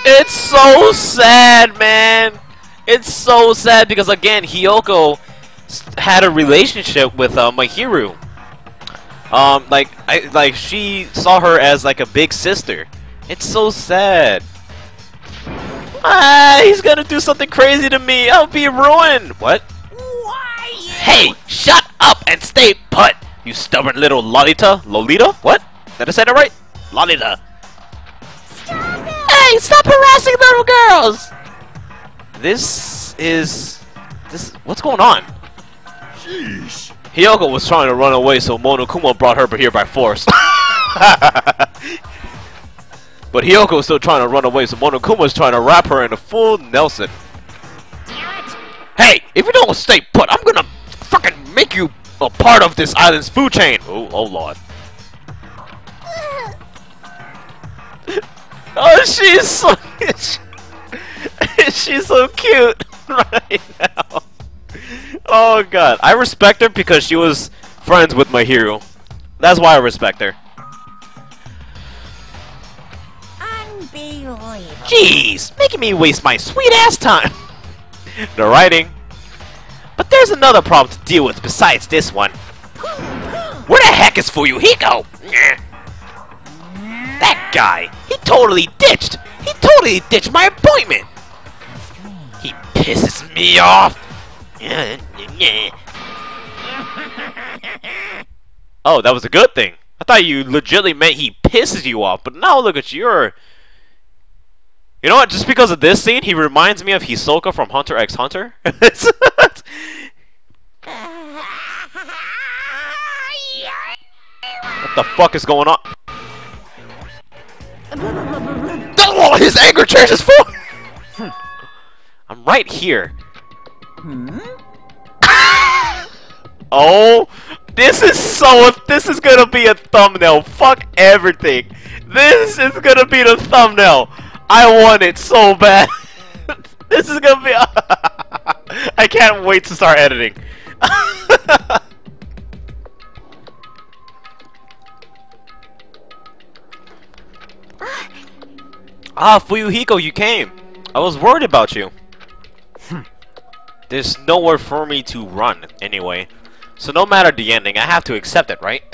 It's so sad, man. It's so sad because again, Hiyoko had a relationship with Mahiru. Like she saw her as like a big sister. It's so sad. Ah, he's gonna do something crazy to me. I'll be ruined. What? Why? Hey, shut up and stay put, you stubborn little Lolita. Lolita? What? Did I say that right? Lolita. Stop it! Hey, stop harassing little girls! What's going on? Sheesh. Hiyoko was trying to run away, so Monokuma brought her here by force. But Hiyoko was still trying to run away, so Monokuma was trying to wrap her in a full Nelson. Damn it! Hey, if you don't stay put, I'm gonna fucking make you a part of this island's food chain. Oh lord. Oh, she's so she's so cute right now. Oh god, I respect her because she was friends with Mahiru. That's why I respect her. Unbelievable. Jeez, making me waste my sweet ass time. The writing. But there's another problem to deal with besides this one. Where the heck is Fuyuhiko? That guy, he totally ditched my appointment. He pisses me off. Oh, that was a good thing. I thought you legitimately meant he pisses you off, but now look at you. You know what? Just because of this scene, he reminds me of Hisoka from Hunter x Hunter. What the fuck is going on? Oh, his anger changes form! I'm right here. Oh, this is gonna be a thumbnail. Fuck everything. This is gonna be the thumbnail. I want it so bad. This is gonna be. I can't wait to start editing. Ah, Fuyuhiko, you came. I was worried about you. There's nowhere for me to run, anyway. So no matter the ending, I have to accept it, right?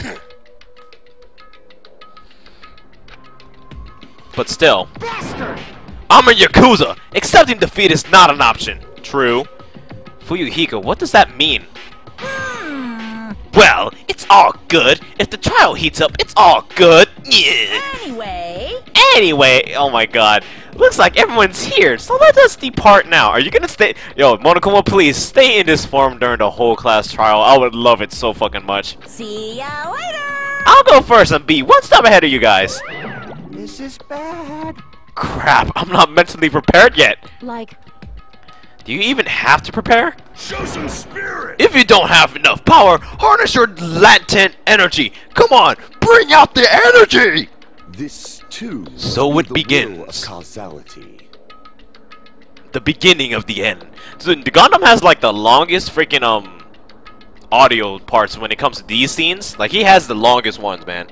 But still. Bastard! I'm a Yakuza! Accepting defeat is not an option. True. Fuyuhiko, what does that mean? Well, it's all good. If the trial heats up, it's all good. Yeah. Anyway, oh my god. Looks like everyone's here, so let us depart now. Are you gonna stay? Yo, Monokuma, please stay in this form during the whole class trial. I would love it so fucking much. See ya later! I'll go first and be one step ahead of you guys. This is bad. Crap, I'm not mentally prepared yet. Like, do you even have to prepare? Show some spirit. If you don't have enough power, harness your latent energy. Come on, bring out the energy! This too. So it the begins. will of causality. The beginning of the end. So the Gundam has like the longest freaking audio parts when it comes to these scenes. Like he has the longest ones, man.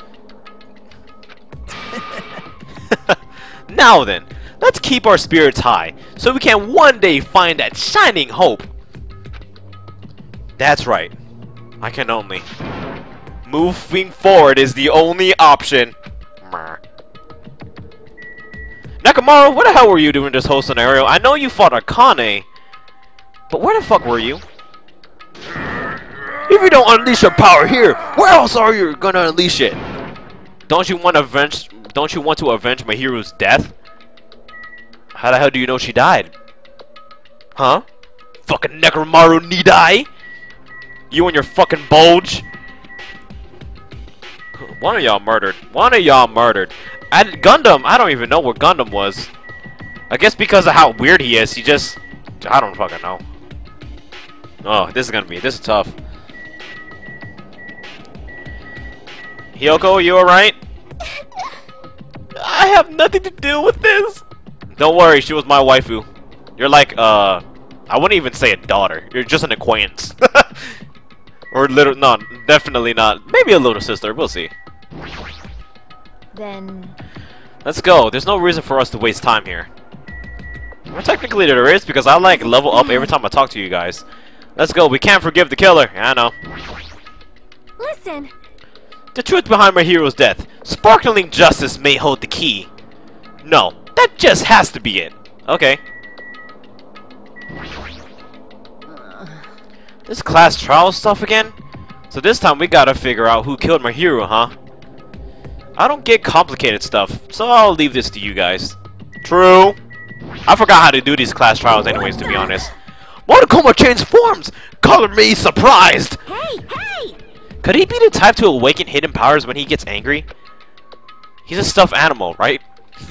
Now then, let's keep our spirits high so we can one day find that shining hope. That's right. I can only. Moving forward is the only option. Nakamura, what the hell were you doing this whole scenario? I know you fought Akane, but where the fuck were you? If you don't unleash your power here, where else are you gonna unleash it? Don't you want to avenge Mahiru's death? How the hell do you know she died? Huh? Fucking Nekomaru Nidai? You and your fucking bulge? One of y'all murdered. One of y'all murdered. Gundam, I don't even know what Gundam was. I guess because of how weird he is, he just... I don't fucking know. Oh, this is tough. Hiyoko, you alright? I have nothing to do with this. Don't worry, she was my waifu. You're like, I wouldn't even say a daughter. You're just an acquaintance. Or little, no, definitely not. Maybe a little sister, we'll see. then... Let's go. There's no reason for us to waste time here. Well, technically there is, because I like level up every time I talk to you guys. Let's go. We can't forgive the killer. I know. Listen. The truth behind my hero's death. Sparkling justice may hold the key. No, that just has to be it. Okay. This class trial stuff again? So this time we gotta figure out who killed my hero, huh? I don't get complicated stuff, so I'll leave this to you guys. True. I forgot how to do these class trials anyways, to be honest. Monokuma changed forms! Color me surprised! Hey, hey! Could he be the type to awaken hidden powers when he gets angry? He's a stuffed animal, right?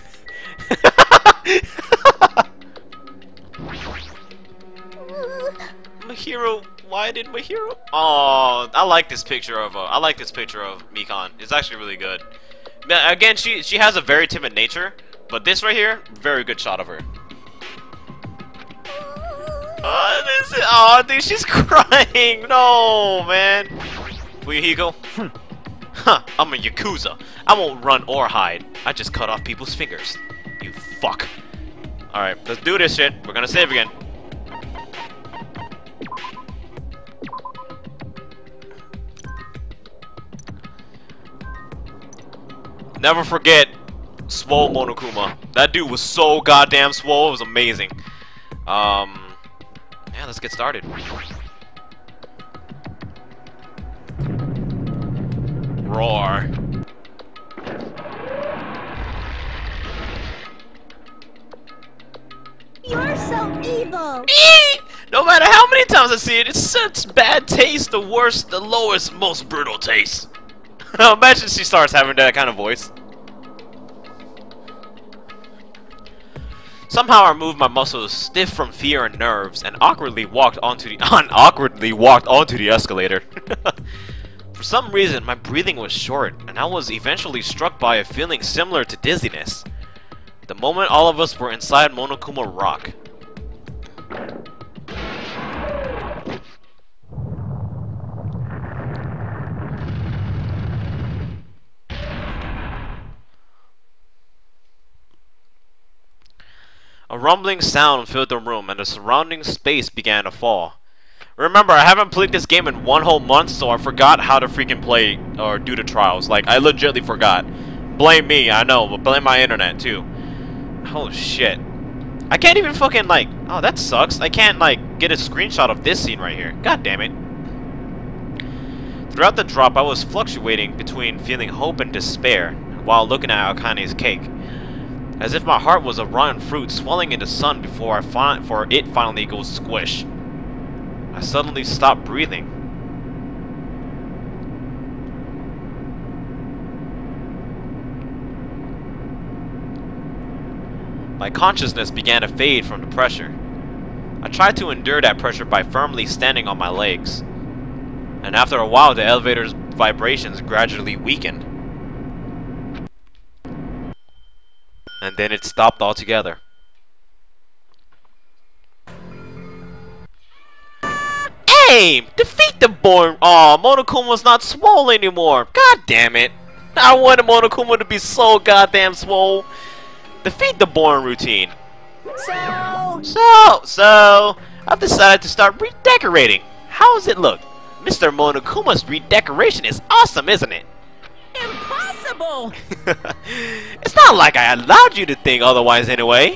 My hero. Why did my hero? Oh, I like this picture of Mikan. It's actually really good. Again, she has a very timid nature, but this right here, very good shot of her. Oh, dude, she's crying. No, man. Fuyuhiko? Huh, I'm a Yakuza. I won't run or hide. I just cut off people's fingers. You fuck. Alright, let's do this shit. We're gonna save again. Never forget Swole Monokuma. That dude was so goddamn swole, it was amazing. Yeah, let's get started. Roar. You're so evil. No matter how many times I see it, it's such bad taste, the worst, the lowest, most brutal taste. Imagine she starts having that kind of voice. Somehow I moved my muscles stiff from fear and nerves and awkwardly walked onto the escalator. For some reason, my breathing was short, and I was eventually struck by a feeling similar to dizziness. The moment all of us were inside Monokuma Rock. A rumbling sound filled the room, and the surrounding space began to fall. Remember, I haven't played this game in 1 whole month, so I forgot how to freaking play or do the trials. Like, I legitimately forgot. Blame me, I know, but blame my internet too. Oh shit. I can't even fucking, like... Oh, that sucks. I can't, like, get a screenshot of this scene right here. God damn it. Throughout the drop, I was fluctuating between feeling hope and despair while looking at Akane's cake. As if my heart was a rotten fruit swelling in the sun before it finally goes squish. I suddenly stopped breathing. My consciousness began to fade from the pressure. I tried to endure that pressure by firmly standing on my legs. And after a while, the elevator's vibrations gradually weakened. And then it stopped altogether. Aim! Defeat the born. Aw, Monokuma's not swole anymore. God damn it. I wanted Monokuma to be so goddamn swole. Defeat the born routine. So, I've decided to start redecorating. How does it look? Mr. Monokuma's redecoration is awesome, isn't it? Impossible! It's not like I allowed you to think otherwise anyway.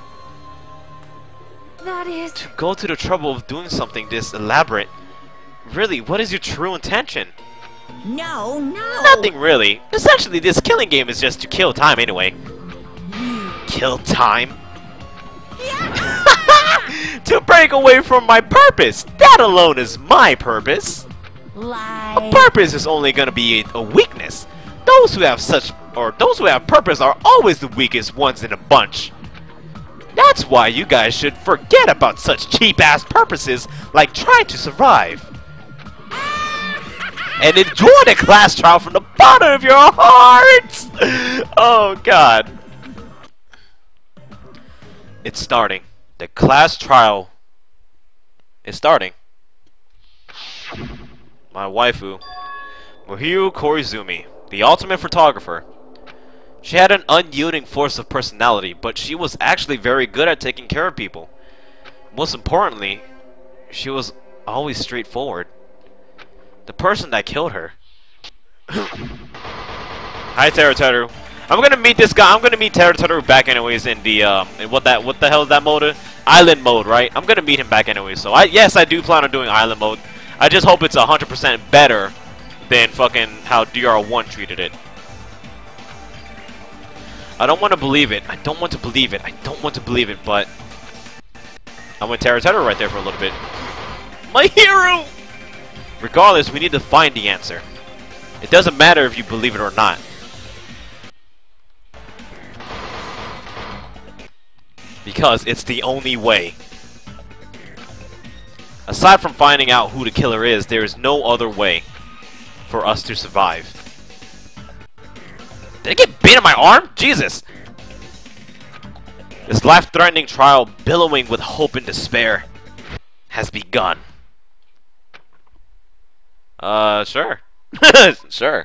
That is... To go to the trouble of doing something this elaborate. Really, what is your true intention? No. Nothing really. Essentially, this killing game is just to kill time anyway. Kill time? To break away from my purpose. That alone is my purpose. Lie. A purpose is only gonna be a weakness. Those who have purpose are always the weakest ones in a bunch. That's why you guys should forget about such cheap-ass purposes like trying to survive. And enjoy the class trial from the bottom of your hearts! Oh god. It's starting. The class trial is starting. My waifu, Mihiru Koizumi, the ultimate photographer. She had an unyielding force of personality, but she was actually very good at taking care of people. Most importantly, she was always straightforward. The person that killed her. Hi, Teru. I'm gonna meet this guy. I'm gonna meet Teru back anyways in the in what the hell is that mode? Island mode, right? I'm gonna meet him back anyway. So yes, I do plan on doing island mode. I just hope it's 100% better than fucking how DR1 treated it. I don't want to believe it. I don't want to believe it. I don't want to believe it, but I'm with Teru right there for a little bit. My hero! Regardless, we need to find the answer. It doesn't matter if you believe it or not. Because it's the only way. Aside from finding out who the killer is, there is no other way for us to survive. Did I get bit in my arm? Jesus! This life-threatening trial, billowing with hope and despair, has begun. Sure. Sure.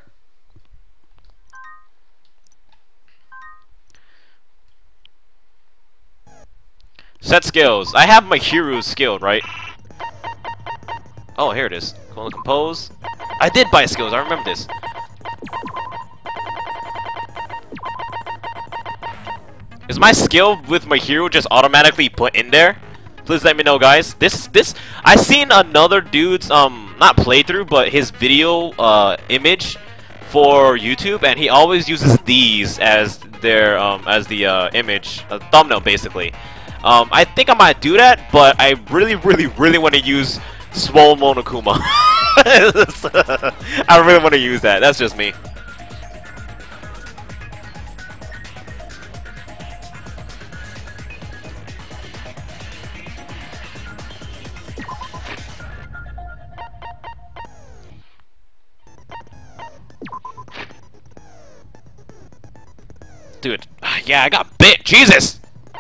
Set skills. I have my hero skilled, right? Oh, here it is. Cool and compose. I did buy skills. I remember this. Is my skill with my hero just automatically put in there? Please let me know, guys. This I seen another dude's not playthrough, but his video image for YouTube, and he always uses these as their as the image thumbnail, basically. I think I might do that, but I really want to use Swole Monokuma. I really want to use that. That's just me. Dude, yeah, I got bit. Jesus!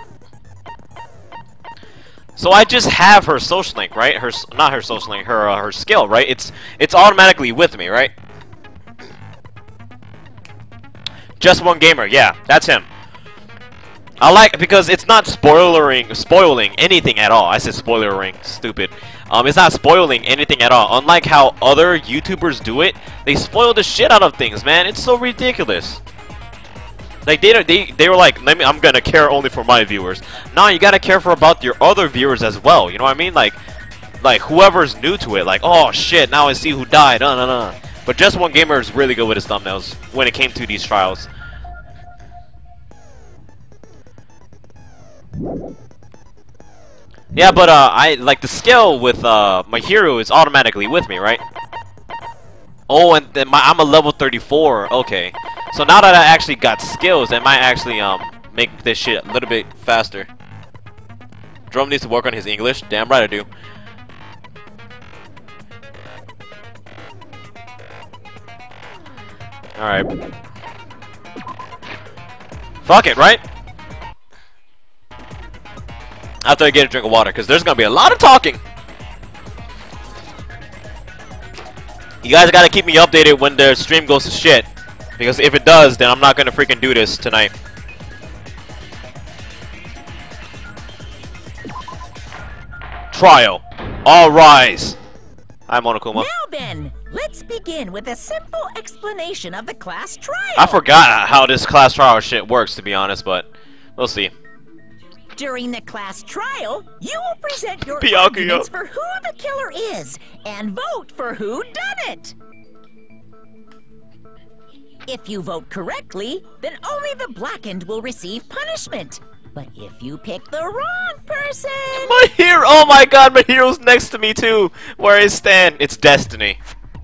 So I just have her social link, right? Not her social link, her skill, right? It's automatically with me, right? Just One Gamer, yeah, that's him. I like because it's not spoiling anything at all. I said spoilering, stupid. It's not spoiling anything at all. Unlike how other YouTubers do it, they spoil the shit out of things, man. It's so ridiculous. Like they were like, I'm gonna care only for my viewers. No, you gotta care for about your other viewers as well. You know what I mean? Like whoever's new to it. Like, oh shit, now I see who died. No. But Just One Gamer is really good with his thumbnails when it came to these trials. Yeah, but I like the skill with my hero is automatically with me, right? Oh, and then I'm a level 34. Okay. So now that I actually got skills, I might actually make this shit a little bit faster. Drum needs to work on his English. Damn right I do. Alright. Fuck it, right? After I get a drink of water, because there's gonna be a lot of talking. You guys gotta keep me updated when the stream goes to shit. Because if it does, then I'm not gonna freaking do this tonight. Trial. All rise. Hi, Monokuma. Now then, let's begin with a simple explanation of the class trial. I forgot how this class trial shit works, to be honest, but we'll see. During the class trial, you will present your Pinocchio. arguments for who the killer is and vote for who done it. If you vote correctly, then only the blackened will receive punishment. But if you pick the wrong person... My hero! Oh my god, my hero's next to me too! Where I stand, it's destiny.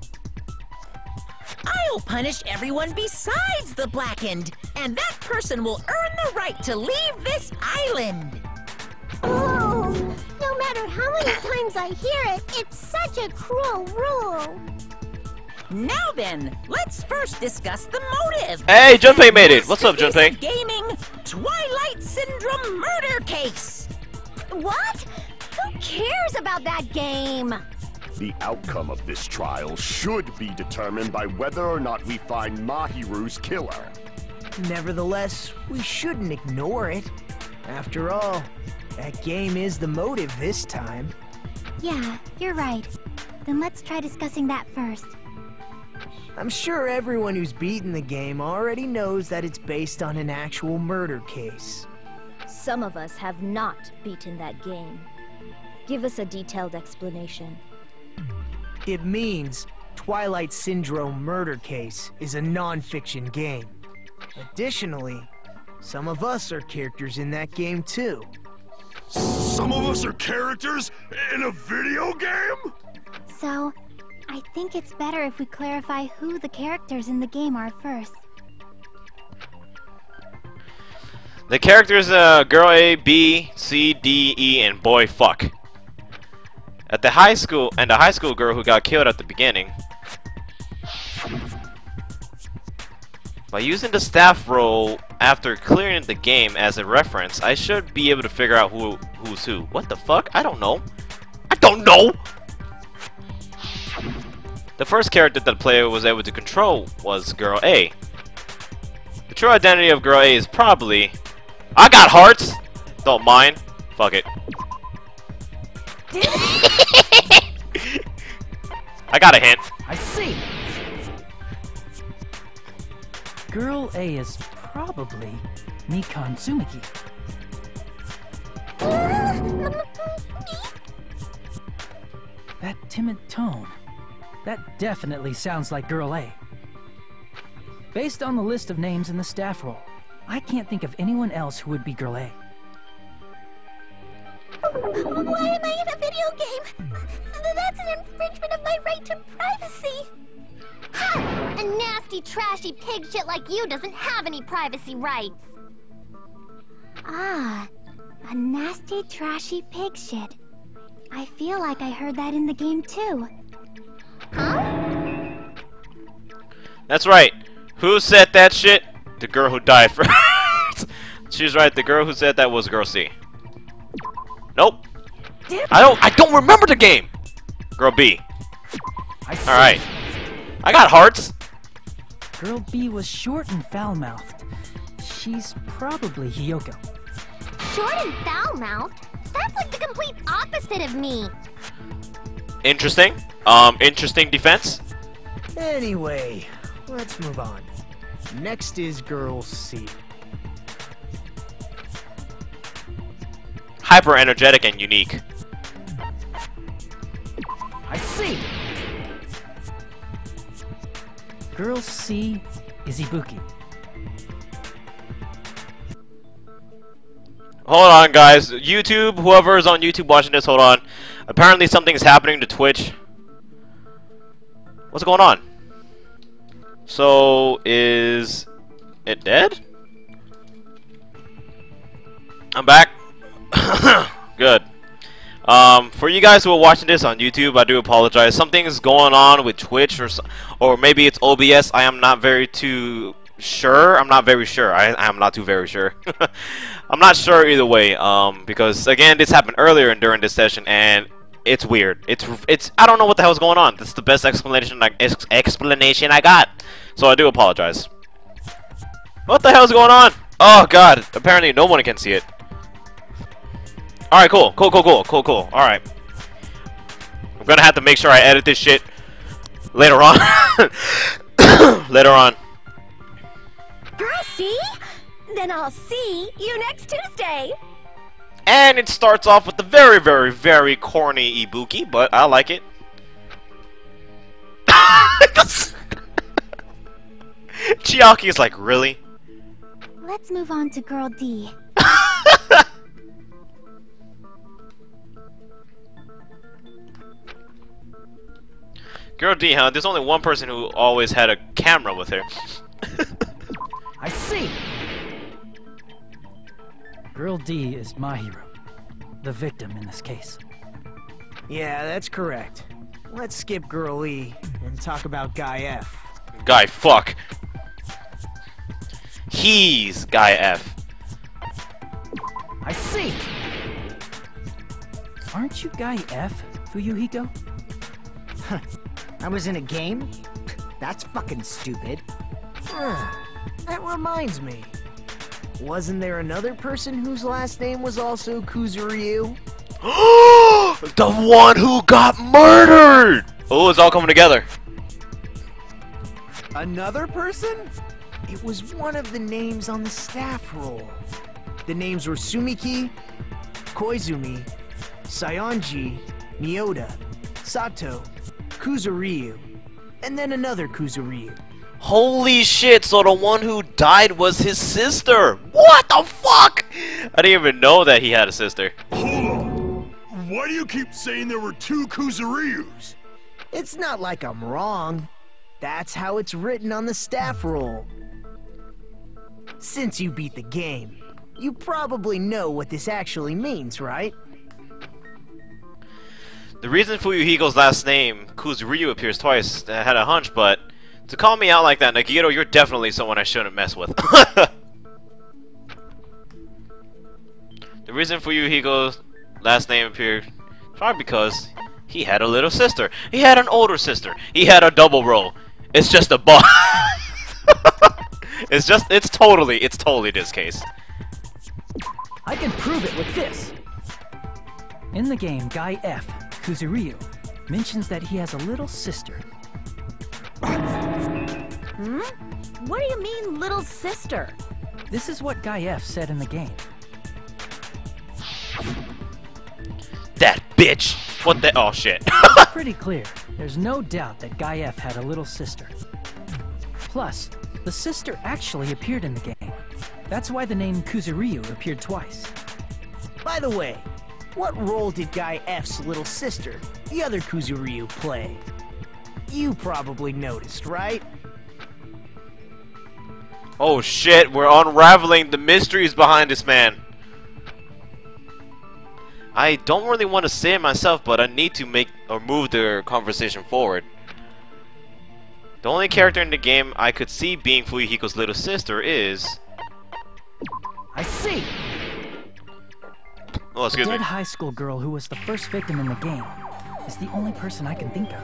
I'll punish everyone besides the blackened, and that person will earn the right to leave this island. Oh, no matter how many times I hear it, it's such a cruel rule. Now then, let's first discuss the motive. Hey, Junpei made it! What's up, Junpei? Gaming Twilight Syndrome murder case. What? Who cares about that game? The outcome of this trial should be determined by whether or not we find Mahiru's killer. Nevertheless, we shouldn't ignore it. After all, that game is the motive this time. Yeah, you're right. Then let's try discussing that first. I'm sure everyone who's beaten the game already knows that it's based on an actual murder case. Some of us have not beaten that game. Give us a detailed explanation. It means Twilight Syndrome Murder Case is a non-fiction game. Additionally, some of us are characters in that game too. Some of us are characters in a video game? So, I think it's better if we clarify who the characters in the game are first. The characters girl A, B, C, D, E, and boy fuck. At the high school, and the high school girl who got killed at the beginning. By using the staff role after clearing the game as a reference, I should be able to figure out who's who. What the fuck? I don't know. I don't know! The first character that the player was able to control was Girl A. The true identity of Girl A is probably... I got hearts! Don't mind. Fuck it. I got a hint. I see. Girl A is probably Mikan Tsumiki. That timid tone. That definitely sounds like Girl A. Based on the list of names in the staff roll, I can't think of anyone else who would be Girl A. Why am I in a video game? That's an infringement of my right to privacy. Ha! A nasty, trashy pig shit like you doesn't have any privacy rights. Ah, a nasty, trashy pig shit. I feel like I heard that in the game too. Huh? That's right. Who said that shit? The girl who died first. She's right. The girl who said that was Girl C. Nope. I don't remember the game. Girl B. All right. I got hearts. Girl B was short and foul-mouthed. She's probably Hiyoko. Short and foul-mouthed? That's like the complete opposite of me. Interesting. Interesting defense. Anyway, let's move on. Next is Girl C. Hyper energetic and unique. I see. Girl C is Ibuki. Hold on, guys. YouTube, whoever is on YouTube watching this, hold on. Apparently something's happening to Twitch. What's going on? So, is it dead? I'm back. Good. For you guys who are watching this on YouTube, I do apologize. Something is going on with Twitch, or maybe it's OBS. I am not very too sure. I'm not very sure. I'm not too very sure. I'm not sure either way. Because again, this happened earlier and during this session, and it's weird. It's. I don't know what the hell's going on. This is the best explanation I got. So I do apologize. What the hell's going on? Oh God! Apparently no one can see it. Alright, cool. Alright. I'm gonna have to make sure I edit this shit later on. Later on. Girl, see? Then I'll see you next Tuesday. And it starts off with the very, very, very corny Ibuki, but I like it. Chiaki is like, really? Let's move on to Girl D. Girl D, huh? There's only one person who always had a camera with her. I see. Girl D is my hero. The victim in this case. Yeah, that's correct. Let's skip Girl E and talk about Guy F. Guy fuck. He's Guy F. I see. Aren't you Guy F, Fuyuhiko? I was in a game? That's fucking stupid. That reminds me. Wasn't there another person whose last name was also Kuzuryu? The one who got murdered! Oh, it's all coming together. Another person? It was one of the names on the staff roll. The names were Sumiki, Koizumi, Saionji, Miyoda, Sato, Kuzuryu, and then another Kuzuryu. Holy shit, so the one who died was his sister! What the fuck?! I didn't even know that he had a sister. Hold on. Why do you keep saying there were 2 Kuzuryus? It's not like I'm wrong. That's how it's written on the staff roll. Since you beat the game, you probably know what this actually means, right? The reason Fuyuhiko's last name, Kuzuryu, appears twice, I had a hunch, but to call me out like that, Nagito, you're definitely someone I shouldn't mess with. The reason Fuyuhiko's last name appeared probably because he had a little sister. He had an older sister. He had a double role. It's just a bug. It's totally this case. I can prove it with this. In the game, Guy F, Kuzuryu, mentions that he has a little sister. What do you mean, little sister? This is what Guy F said in the game. That bitch! What the— oh shit. It's pretty clear. There's no doubt that Guy F had a little sister. Plus, the sister actually appeared in the game. That's why the name Kuzuryu appeared twice. By the way, what role did Guy F's little sister, the other Kuzuryu, play? You probably noticed, right? Oh shit, we're unraveling the mysteries behind this man. I don't really want to say it myself, but I need to make or move the conversation forward. The only character in the game I could see being Fuyuhiko's little sister is... I see! Oh, excuse The me. dead high school girl who was the first victim in the game is the only person I can think of.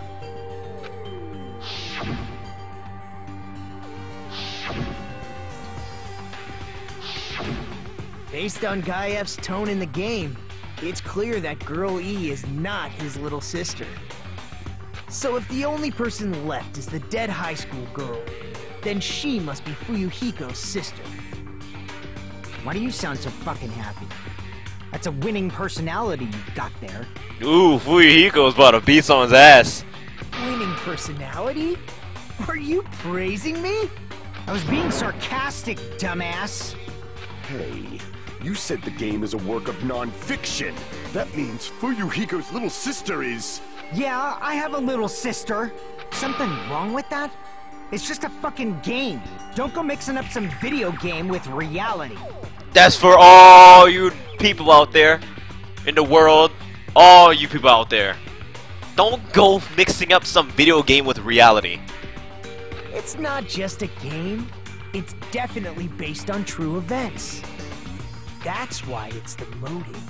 Based on Guy F's tone in the game, it's clear that Girl E is not his little sister. So if the only person left is the dead high school girl, then she must be Fuyuhiko's sister. Why do you sound so fucking happy? That's a winning personality you've got there. Ooh, Fuyuhiko's about to beat someone's ass. Winning personality? Are you praising me? I was being sarcastic, dumbass. Hey, you said the game is a work of non-fiction. That means Fuyuhiko's little sister is... Yeah, I have a little sister. Something wrong with that? It's just a fucking game. Don't go mixing up some video game with reality. That's for all you people out there in the world. All you people out there. Don't go mixing up some video game with reality. It's not just a game. It's definitely based on true events. That's why it's the motive.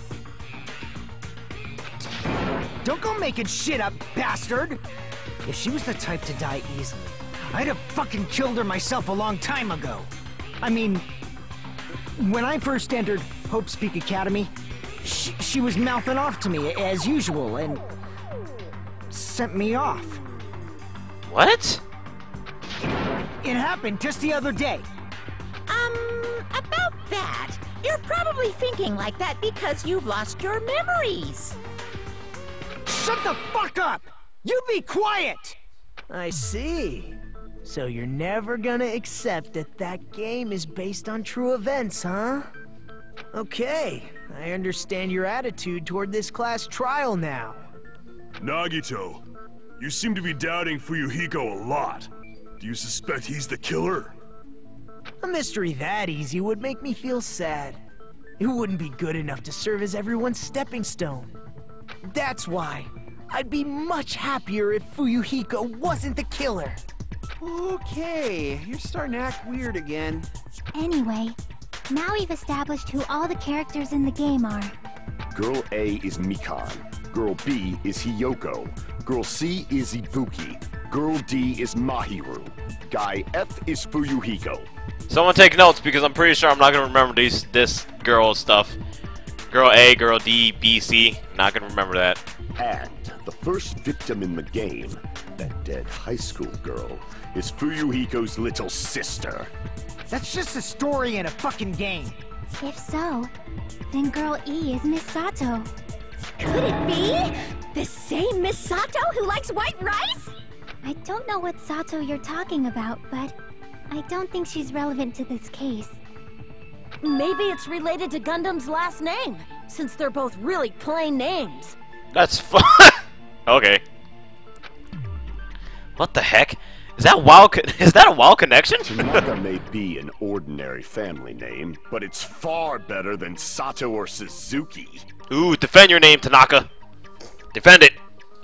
Don't go making shit up, bastard! If she was the type to die easily, I'd have fucking killed her myself a long time ago. I mean, when I first entered Hope Speak Academy, she was mouthing off to me as usual and sent me off. What? It happened just the other day. About that, you're probably thinking like that because you've lost your memories. Shut the fuck up! You be quiet! I see. So you're never gonna accept that that game is based on true events, huh? Okay, I understand your attitude toward this class trial now. Nagito, you seem to be doubting Fuyuhiko a lot. Do you suspect he's the killer? A mystery that easy would make me feel sad. It wouldn't be good enough to serve as everyone's stepping stone. That's why I'd be much happier if Fuyuhiko wasn't the killer. Okay, you're starting to act weird again. Anyway, now we've established who all the characters in the game are. Girl A is Mikan. Girl B is Hiyoko. Girl C is Ibuki. Girl D is Mahiru. Guy F is Fuyuhiko. Someone take notes because I'm pretty sure I'm not gonna remember this girl stuff. Girl A, girl D, B, C. Not gonna remember that. And the first victim in the game, that dead high school girl, is Fuyuhiko's little sister. That's just a story in a fucking game. If so, then Girl E is Miss Sato. Could it be? The same Miss Sato who likes white rice? I don't know what Sato you're talking about, but I don't think she's relevant to this case. Maybe it's related to Gundam's last name, since they're both really plain names. That's fun. Okay. What the heck? Is that is that a WoW connection? Tanaka may be an ordinary family name, but it's far better than Sato or Suzuki. Ooh, defend your name, Tanaka. Defend it.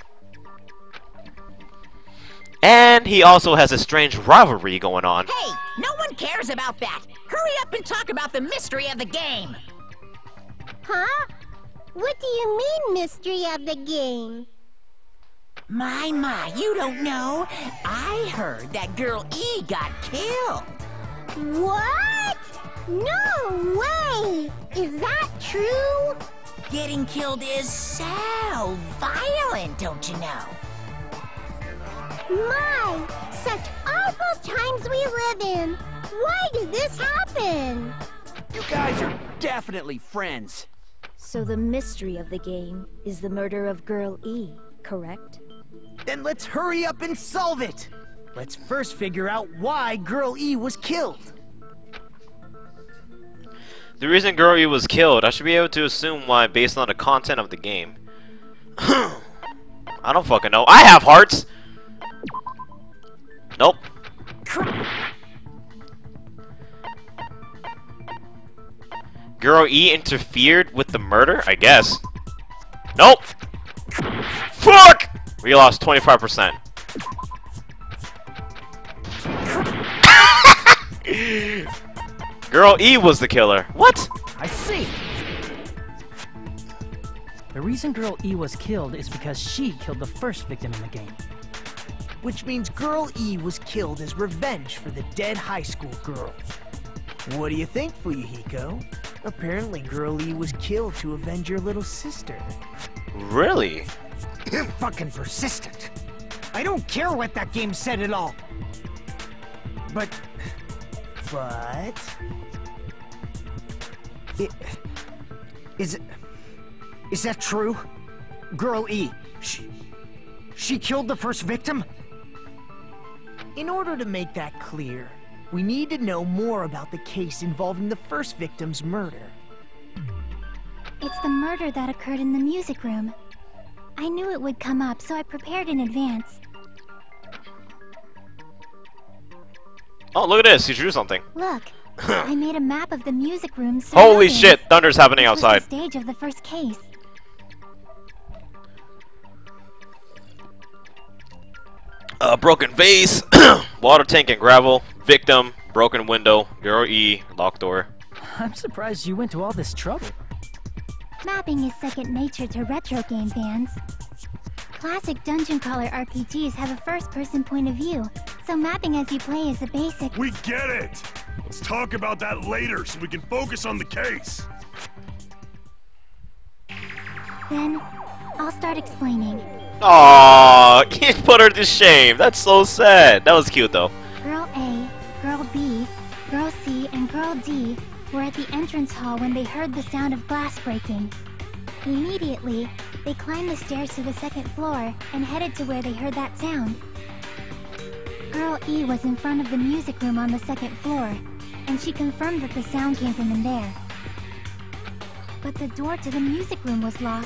And he also has a strange rivalry going on. Hey, no one cares about that. Hurry up and talk about the mystery of the game. Huh? What do you mean, mystery of the game? My, you don't know. I heard that Girl E got killed. What? No way! Is that true? Getting killed is so violent, don't you know? My, such awful times we live in. Why did this happen? You guys are definitely friends. So the mystery of the game is the murder of Girl E, correct? Then let's hurry up and solve it! Let's first figure out why Girl E was killed. The reason Girl E was killed, I should be able to assume why based on the content of the game. I don't fucking know. I have hearts! Nope. Girl E interfered with the murder? I guess. Nope! Fuck! We lost 25%. Girl E was the killer. What? I see. The reason Girl E was killed is because she killed the first victim in the game. Which means Girl E was killed as revenge for the dead high school girl. What do you think, Fuyuhiko? Apparently Girl E was killed to avenge your little sister. Really? You're fucking persistent. I don't care what that game said at all. But... Is that true? Girl E, she killed the first victim? In order to make that clear, we need to know more about the case involving the first victim's murder. It's the murder that occurred in the music room. I knew it would come up, so I prepared in advance. Oh, look at this. He drew something. Look, I made a map of the music room. Holy shit, thunder's happening outside. This was the stage of the first case. Broken vase, water tank and gravel, victim, broken window, Girl E, locked door. I'm surprised you went to all this trouble. Mapping is second nature to retro game fans. Classic dungeon crawler RPGs have a first-person point of view, so mapping as you play is a basic... We get it! Let's talk about that later so we can focus on the case. Then, I'll start explaining. Aww, you put her to shame. That's so sad. That was cute though. Girl A, Girl B, Girl C, and Girl D were at the entrance hall when they heard the sound of glass breaking. Immediately, they climbed the stairs to the second floor and headed to where they heard that sound. Girl E was in front of the music room on the second floor, and she confirmed that the sound came from in there. But the door to the music room was locked.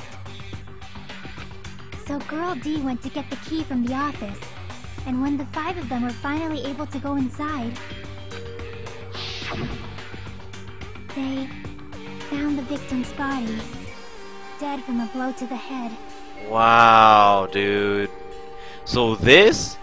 So Girl D went to get the key from the office, and when the 5 of them were finally able to go inside, they found the victim's body, dead from a blow to the head. Wow, dude. So this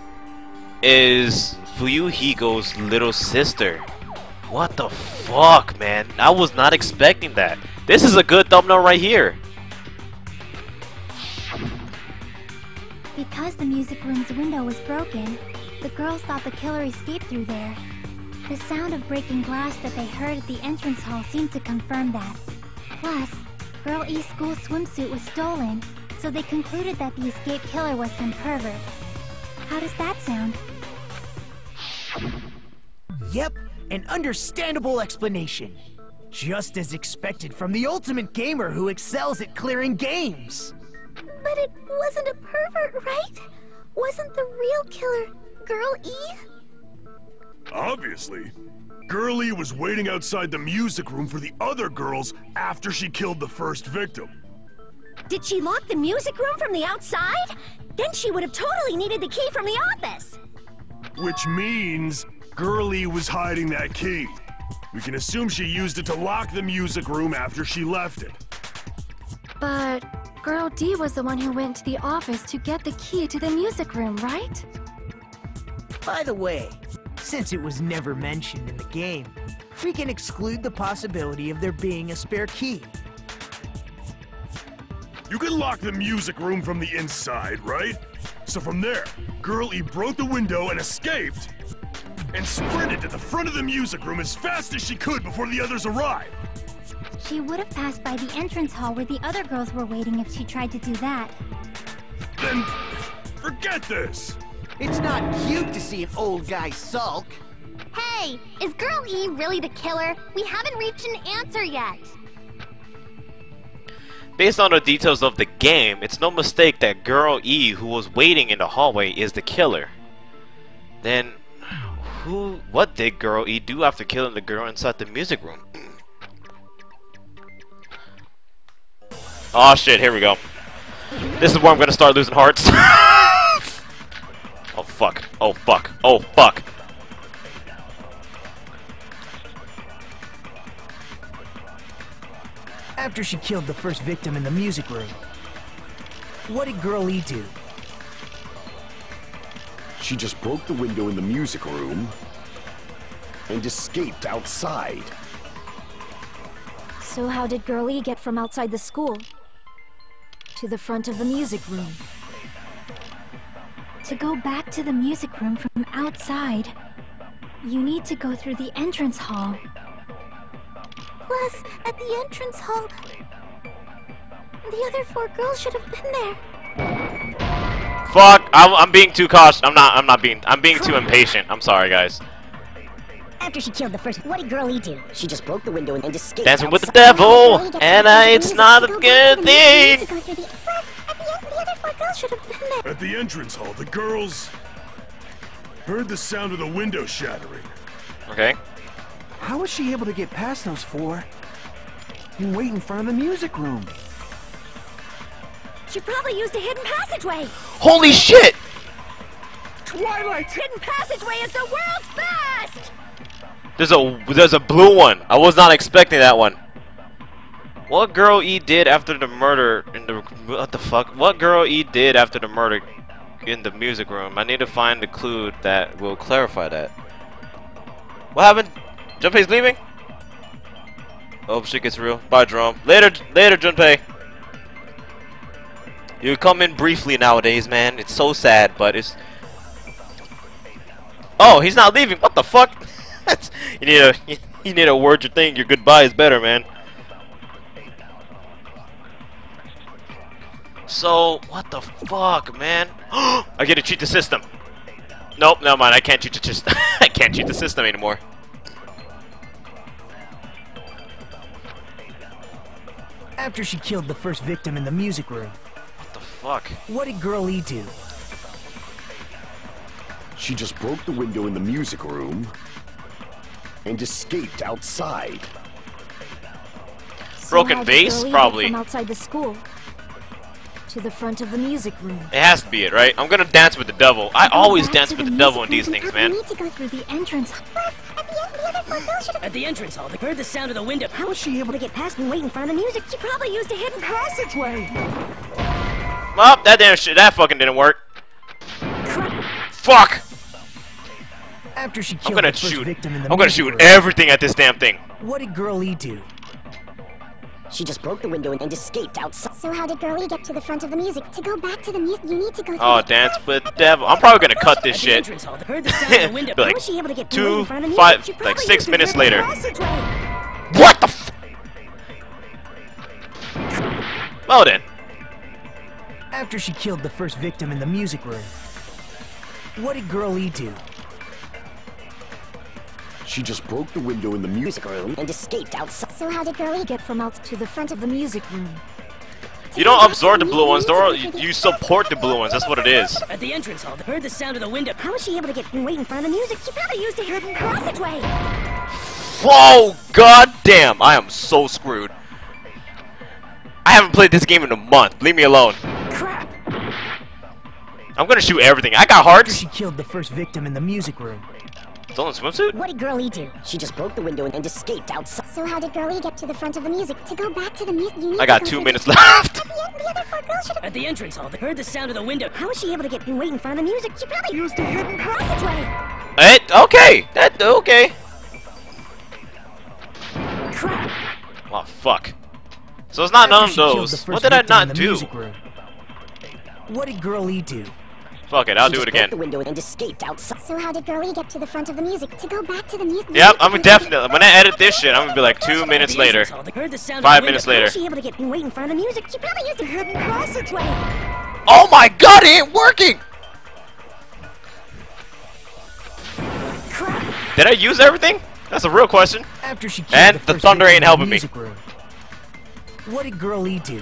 is Fuyuhiko's little sister. What the fuck, man? I was not expecting that. This is a good thumbnail right here. because the music room's window was broken, the girls thought the killer escaped through there. The sound of breaking glass that they heard at the entrance hall seemed to confirm that. Plus, Girl E's school swimsuit was stolen, so they concluded that the escaped killer was some pervert. How does that sound? Yep, an understandable explanation. Just as expected from the ultimate gamer who excels at clearing games. But it wasn't a pervert, right? Wasn't the real killer Girl E? Obviously. Girl E was waiting outside the music room for the other girls after she killed the first victim. Did she lock the music room from the outside? Then she would have totally needed the key from the office. Which means Girl E was hiding that key. We can assume she used it to lock the music room after she left it. But Girl D was the one who went to the office to get the key to the music room, right? By the way, since it was never mentioned in the game, we can exclude the possibility of there being a spare key. You can lock the music room from the inside, right? So from there, Girl E broke the window and escaped, and sprinted to the front of the music room as fast as she could before the others arrived. She would have passed by the entrance hall where the other girls were waiting if she tried to do that. Then, forget this! It's not cute to see an old guy sulk. Hey, is Girl E really the killer? We haven't reached an answer yet. Based on the details of the game, it's no mistake that Girl E, who was waiting in the hallway, is the killer. Then, what did Girl E do after killing the girl inside the music room? Oh shit, here we go. This is where I'm gonna start losing hearts. Oh fuck, oh fuck, oh fuck. After she killed the first victim in the music room, what did Girl E do? She just broke the window in the music room and escaped outside. So how did Girl E get from outside the school to the front of the music room? To go back to the music room from outside, you need to go through the entrance hall. Plus, at the entrance hall, the other 4 girls should have been there. Fuck! I'm being too cautious. I'm being too impatient. I'm sorry, guys. After she killed the first, what did Girl E do? She just broke the window and escaped. Dancing with the devil, and it's not a good thing. At the entrance hall, the girls heard the sound of the window shattering. Okay. How was she able to get past those 4 and wait in front of the music room? She probably used a hidden passageway. Holy shit! Twilight! Hidden passageway is the world's best! There's a blue one. I was not expecting that one. What Girl E did after the murder in the what the fuck? What Girl E did after the murder in the music room? I need to find the clue that will clarify that. What happened? Junpei's leaving? Oh shit gets real. Bye, Jerome. Later, Junpei. You come in briefly nowadays, man. It's so sad, but it's. Oh, he's not leaving. What the fuck? you need a word your thing. Your goodbye is better, man. So what the fuck, man? I get to cheat the system. Nope, never mind. I can't cheat the system. I can't cheat the system anymore. After she killed the first victim in the music room, what the fuck? What did Girl E do? She just broke the window in the music room and escaped outside. Broken vase, probably. From outside the school to the front of the music room. It has to be it, right? I'm gonna dance with the devil. I always dance with the devil in these things, man. You need to go through the entrance. At the entrance hall, they heard the sound of the window. How was she able to get past and wait in front of the music? She probably used a hidden passageway. Well, that damn shit, that fucking didn't work. Fuck! After she killed the first victim in the I'm gonna music shoot room, everything at this damn thing. what did Girl E do? She just broke the window and escaped outside. So how did Girlie get to the front of the music? To go back to the music, you need to go through Oh, the Dance with the Devil. I'm probably gonna cut this shit. Heard the sound of the window. Be like How was she able to get 2, in front of the 5, music? She like probably 6 used a minutes hidden later. passageway. What the f? Well then. After she killed the first victim in the music room, what did Girl E do? She just broke the window in the music room. And escaped outside. So how did Girlie get from out To the front of the music room. You don't absorb the blue ones, Dora. You support the blue ones. That's what it is. At the entrance hall, heard the sound of the window. How was she able to get in front of the music? She probably used a hidden passageway. Whoa, god damn. I am so screwed. I haven't played this game in a month. Leave me alone. Crap! I'm gonna shoot everything. I got hearts. She killed the first victim in the music room. Still in swimsuit? What did Girlie do? She just broke the window and escaped outside. So how did Girlie get to the front of the music? To go back to the music, you need I to got go 2 through minutes the... left. At the end, the other 4 girls should have... At the entrance hall, heard the sound of the window. How was she able to get in front of the music? She probably used a hidden passageway. Okay. Okay. Crap! Oh, fuck. So it's not none of After she killed the those. first What did I victim in not the do? music room, what did Girl E do? Fuck it, I'll She do just it broke again. the window and escaped outside. So how did Girlie get to the front of the music? To go back to the music. Yep, I'm definitely. When I edit this shit, I'm gonna be like 2 minutes later. Heard the sound 5 of the minutes window. later. How was she able to get in front of the music? She probably used a hidden passageway. Oh my god, it ain't working! Crap! Did I use everything? That's a real question. After she killed And the the first thunder victim ain't in the helping me. music room, what did Girl E do?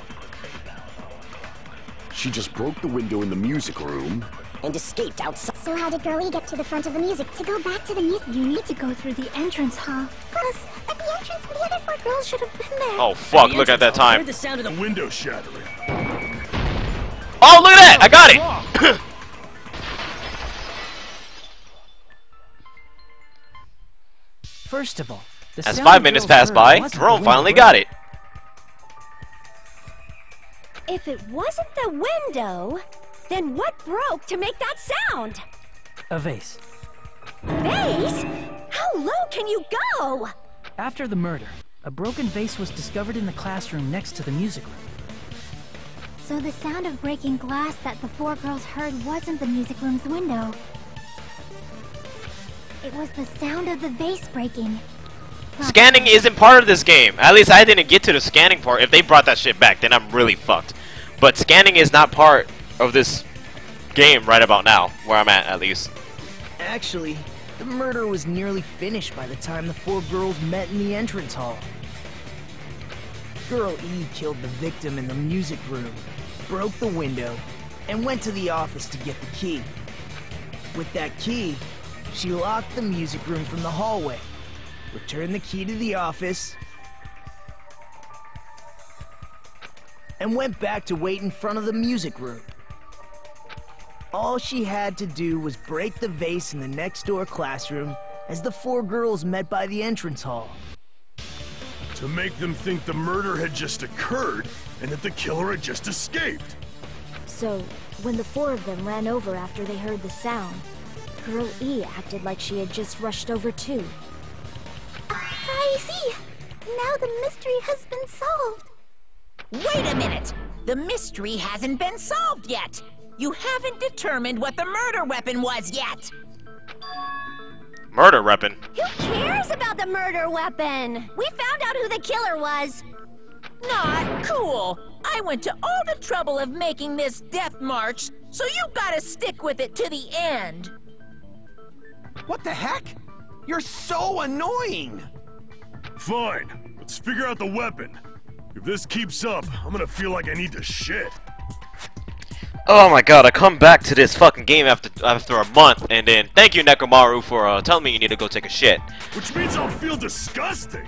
She just broke the window in the music room. And escaped outside. So how did Girlie get to the front of the music? To go back to the music, you need to go through the entrance hall. Plus, at the entrance, the other 4 girls should have been there. Oh fuck, look at that time. Heard the sound of the Window shattering. Oh, look at that! I got it! First of all, the As sound 5 the minutes girls passed heard by, wasn't the Jerome window finally breaking. got it. If it wasn't the window, then what broke to make that sound? A vase. Vase? How low can you go? After the murder, a broken vase was discovered in the classroom next to the music room. So the sound of breaking glass that the 4 girls heard wasn't the music room's window. It was the sound of the vase breaking. Scanning isn't part of this game. At least I didn't get to the scanning part. If they brought that shit back, then I'm really fucked. But scanning is not part of this game right about now, where I'm at least. Actually, the murder was nearly finished by the time the 4 girls met in the entrance hall. Girl E killed the victim in the music room, broke the window, and went to the office to get the key. With that key, she locked the music room from the hallway, returned the key to the office, and went back to wait in front of the music room. All she had to do was break the vase in the next door classroom as the 4 girls met by the entrance hall. To make them think the murder had just occurred and that the killer had just escaped. So, when the 4 of them ran over after they heard the sound, Girl E acted like she had just rushed over too. I see. Now the mystery has been solved. Wait a minute! The mystery hasn't been solved yet! You haven't determined what the murder weapon was yet! Murder weapon. Who cares about the murder weapon? We found out who the killer was. Not cool! I went to all the trouble of making this death march, so you gotta stick with it to the end! What the heck? You're so annoying! Fine, let's figure out the weapon. If this keeps up, I'm gonna feel like I need to shit. Oh my god, I come back to this fucking game after a month, and then thank you Nekomaru for telling me you need to go take a shit. Which means I'll feel disgusting.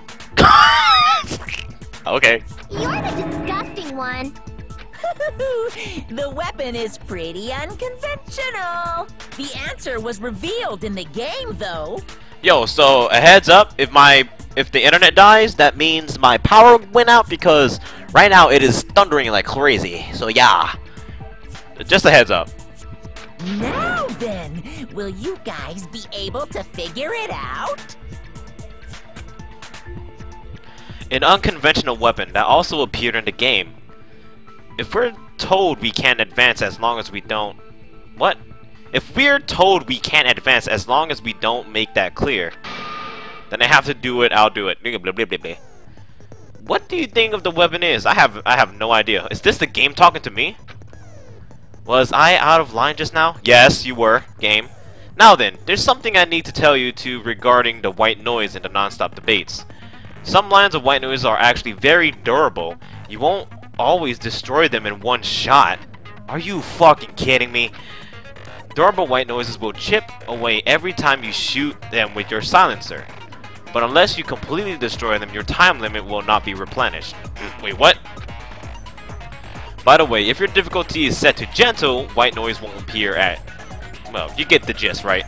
Okay. You're the disgusting one. The weapon is pretty unconventional. The answer was revealed in the game, though. Yo, so a heads up, if the internet dies, that means my power went out because right now it is thundering like crazy. So yeah. Just a heads up. Now then, will you guys be able to figure it out? An unconventional weapon that also appeared in the game. If we're told we can't advance as long as we don't... What? If we're told we can't advance as long as we don't make that clear, then I have to do it, I'll do it. Blah, blah, blah, blah, blah. What do you think of the weapon is? I have no idea. Is this the game talking to me? Was I out of line just now? Yes, you were, game. Now then, there's something I need to tell you to regarding the white noise in the non-stop debates. Some lines of white noise are actually very durable. You won't always destroy them in one shot. Are you fucking kidding me? Durable white noises will chip away every time you shoot them with your silencer. But unless you completely destroy them, your time limit will not be replenished. Wait, what? By the way, if your difficulty is set to gentle, white noise won't appear at... Well, you get the gist, right?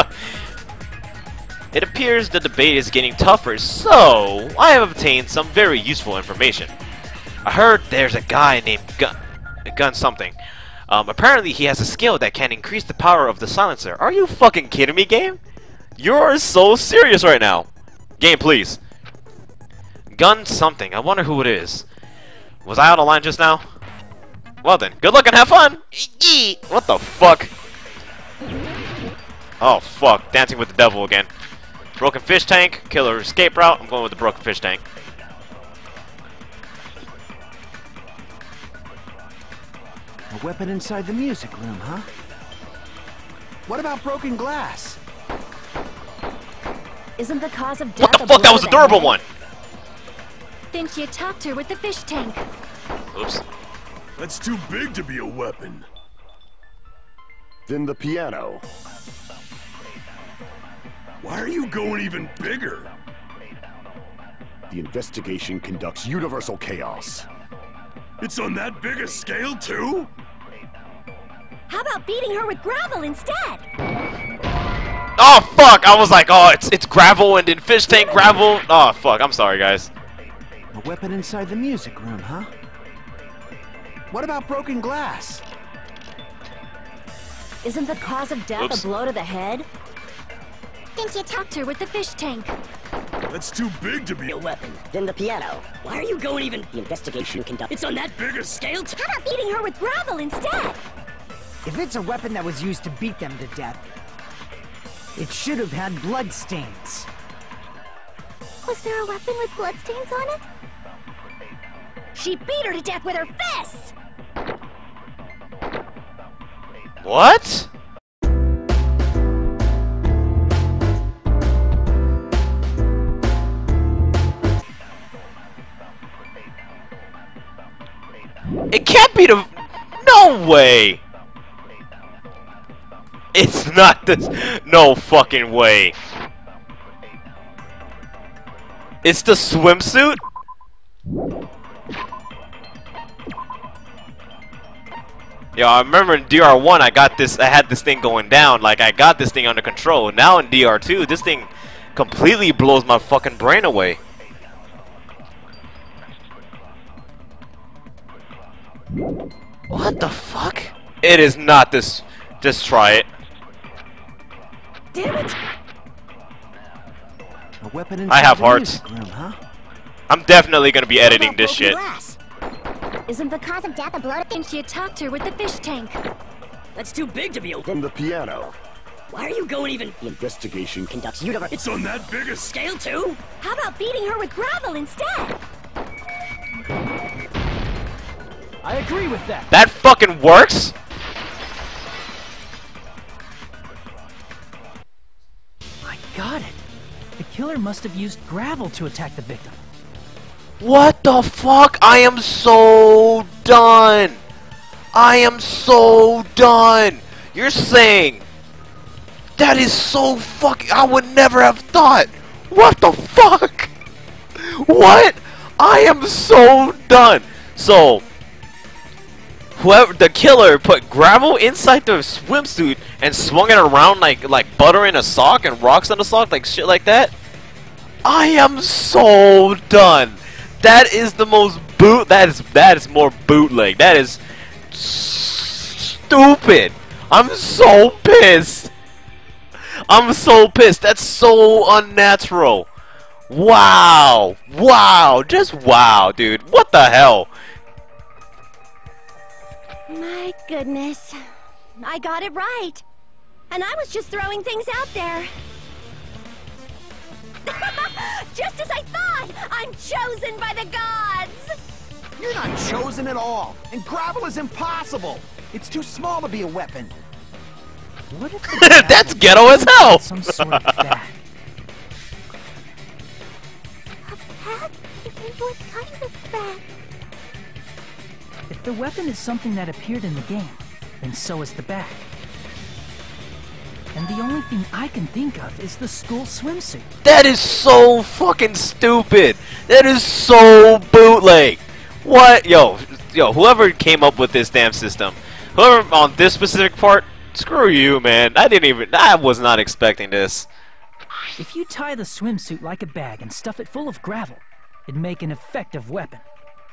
It appears the debate is getting tougher, so I have obtained some very useful information. I heard there's a guy named Gun something. Apparently he has a skill that can increase the power of the silencer. Are you fucking kidding me, game? You're so serious right now. Game, please. Gun something. I wonder who it is. Was I out of line just now? Well then, good luck and have fun! What the fuck? Oh fuck, dancing with the devil again. Broken fish tank, killer escape route. I'm going with the broken fish tank. A weapon inside the music room, huh? What about broken glass? Isn't the cause of death... What the fuck? That was a durable one! Think you attacked her with the fish tank. Oops. That's too big to be a weapon. Then the piano. Why are you going even bigger? The investigation conducts universal chaos. It's on that big a scale, too? How about beating her with gravel instead? Oh fuck! I was like, oh, it's gravel and then fish tank gravel. Oh fuck! I'm sorry, guys. A weapon inside the music room, huh? What about broken glass? Isn't the cause of death a blow to the head? Think you attacked her with the fish tank. That's too big to be A weapon. Then the piano. Why are you going even... The investigation conduct... It's on that big a scale? How about beating her with gravel instead? If it's a weapon that was used to beat them to death, it should have had blood stains. Was there a weapon with bloodstains on it? She beat her to death with her fists! What? It can't be the... No way! It's not this... No fucking way. It's the swimsuit? Yo, I remember in DR1 I had this thing going down, like I got this thing under control. Now in DR2, this thing completely blows my fucking brain away. What the fuck? It is not this. Just try it. Damn it! A weapon I have hearts. Room, huh? I'm definitely gonna be editing this shit. Isn't the cause of death a blow? Think she attacked her with the fish tank. That's too big to be open. Then the piano. Why are you going even... The investigation conducts universal... It's on that big a scale, too? How about beating her with gravel instead? I agree with that. That fucking works? I got it. The killer must have used gravel to attack the victim. What the fuck? I am so done. I am so done. You're saying that is so fucking... I would never have thought. What the fuck? What? I am so done. So, whoever the killer put gravel inside the swimsuit and swung it around like butter in a sock and rocks in a sock, like shit like that. I am so done. That is the most that is more bootleg. That is stupid. I'm so pissed. I'm so pissed. That's so unnatural. Wow! Wow! Just wow, dude. What the hell? My goodness. I got it right. And I was just throwing things out there. Just as I thought! I'm chosen by the gods! You're not chosen at all, and gravel is impossible. It's too small to be a weapon. What if the That's ghetto as hell! some sort of bat? A bat? What kind of bat? If the weapon is something that appeared in the game, then so is the bat. And the only thing I can think of is the school swimsuit. That is so fucking stupid. That is so bootleg. What? Yo, whoever came up with this damn system, whoever on this specific part, screw you, man. I was not expecting this. If you tie the swimsuit like a bag and stuff it full of gravel, it'd make an effective weapon.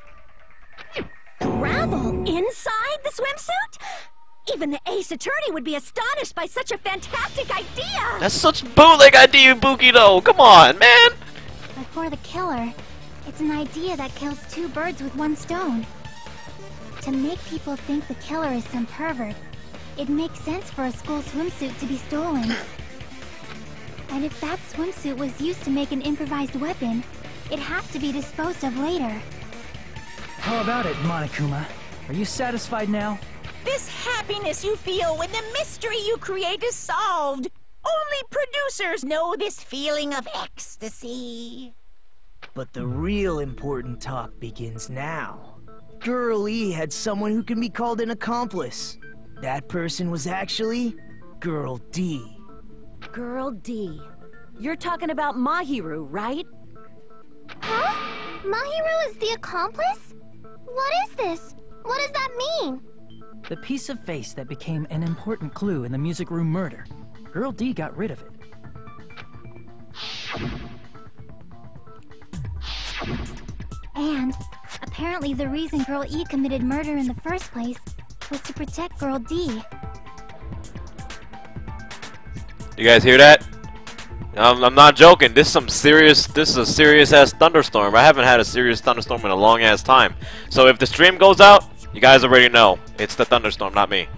Gravel inside the swimsuit? Even the Ace Attorney would be astonished by such a fantastic idea! That's such bootleg idea, Buki, though. Come on, man. But for the killer, it's an idea that kills two birds with one stone. To make people think the killer is some pervert, it makes sense for a school swimsuit to be stolen. And if that swimsuit was used to make an improvised weapon, it'd have to be disposed of later. How about it, Monokuma? Are you satisfied now? This happiness you feel when the mystery you create is solved. Only producers know this feeling of ecstasy. But the real important talk begins now. Girl E had someone who can be called an accomplice. That person was actually Girl D. Girl D. You're talking about Mahiru, right? Huh? Mahiru is the accomplice? What is this? What does that mean? The piece of face that became an important clue in the music room murder. Girl D got rid of it. And apparently the reason Girl E committed murder in the first place was to protect Girl D. You guys hear that? I'm not joking. This is a serious ass thunderstorm. I haven't had a serious thunderstorm in a long ass time. So if the stream goes out, you guys already know. It's the thunderstorm, not me.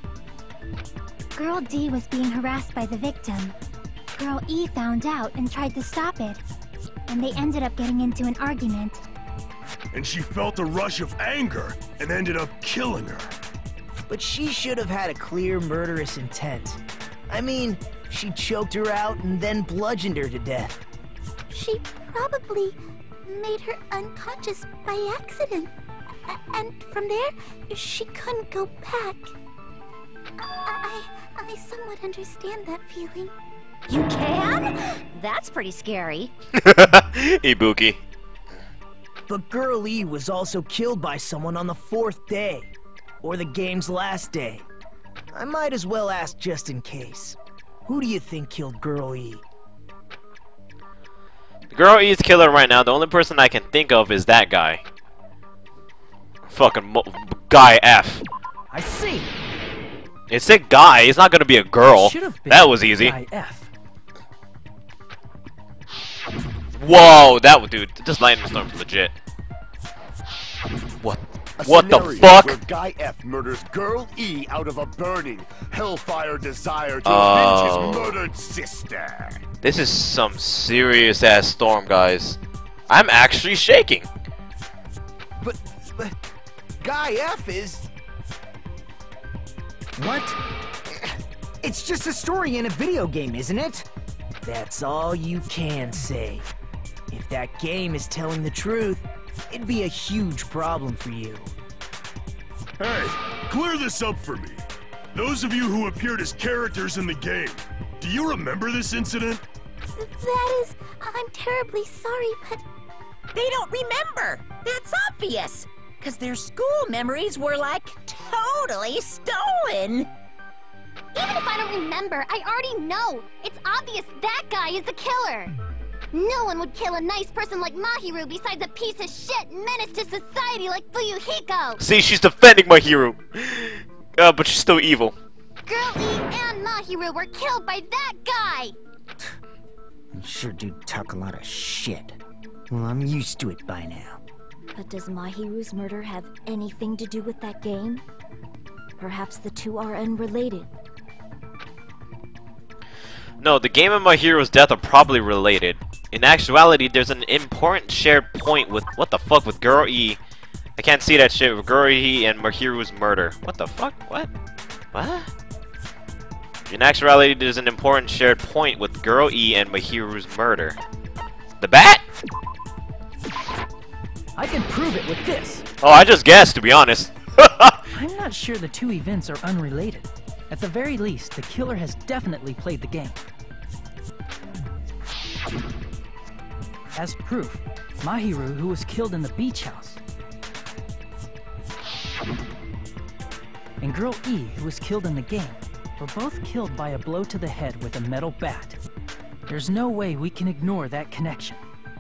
Girl D was being harassed by the victim. Girl E found out and tried to stop it. And they ended up getting into an argument. And she felt a rush of anger and ended up killing her. But she should have had a clear murderous intent. I mean, she choked her out and then bludgeoned her to death. She probably made her unconscious by accident. And from there, she couldn't go back. I somewhat understand that feeling. You can? That's pretty scary. Ibuki. But Girl E was also killed by someone on the 4th day. Or the game's last day. I might as well ask just in case. Who do you think killed Girl E? Girl E's killer right now, the only person I can think of is that guy. Fucking guy F. I see. It's a guy. It's not gonna be a girl. That was easy. Guy F. Whoa, dude, this lightning storm's legit. What? A What the scenario fuck? Where Guy F murders Girl E out of a burning, hellfire desire to avenge his murdered sister. This is some serious ass storm, guys. I'm actually shaking. But Guy F is... What? It's just a story in a video game, isn't it? That's all you can say. If that game is telling the truth, it'd be a huge problem for you. Hey, clear this up for me. Those of you who appeared as characters in the game, do you remember this incident? That is... I'm terribly sorry, but... They don't remember. That's obvious. Because their school memories were, like, totally stolen. Even if I don't remember, I already know. It's obvious that guy is the killer. No one would kill a nice person like Mahiru besides a piece of shit menace to society like Fuyuhiko. See, she's defending my hero. But she's still evil. Girl E and Mahiru were killed by that guy. Sure do talk a lot of shit. Well, I'm used to it by now. But does Mahiru's murder have anything to do with that game? Perhaps the two are unrelated. No, the game and Mahiru's death are probably related. In actuality, there's an important shared point with what the fuck with Girl E. I can't see that shit with Girl E and Mahiru's murder. What the fuck? What? What? In actuality, there's an important shared point with Girl E and Mahiru's murder. The bat? I can prove it with this. Oh, I just guessed, to be honest. I'm not sure the two events are unrelated. At the very least, the killer has definitely played the game. As proof, Mahiru, who was killed in the beach house, and Girl E, who was killed in the game, were both killed by a blow to the head with a metal bat. There's no way we can ignore that connection.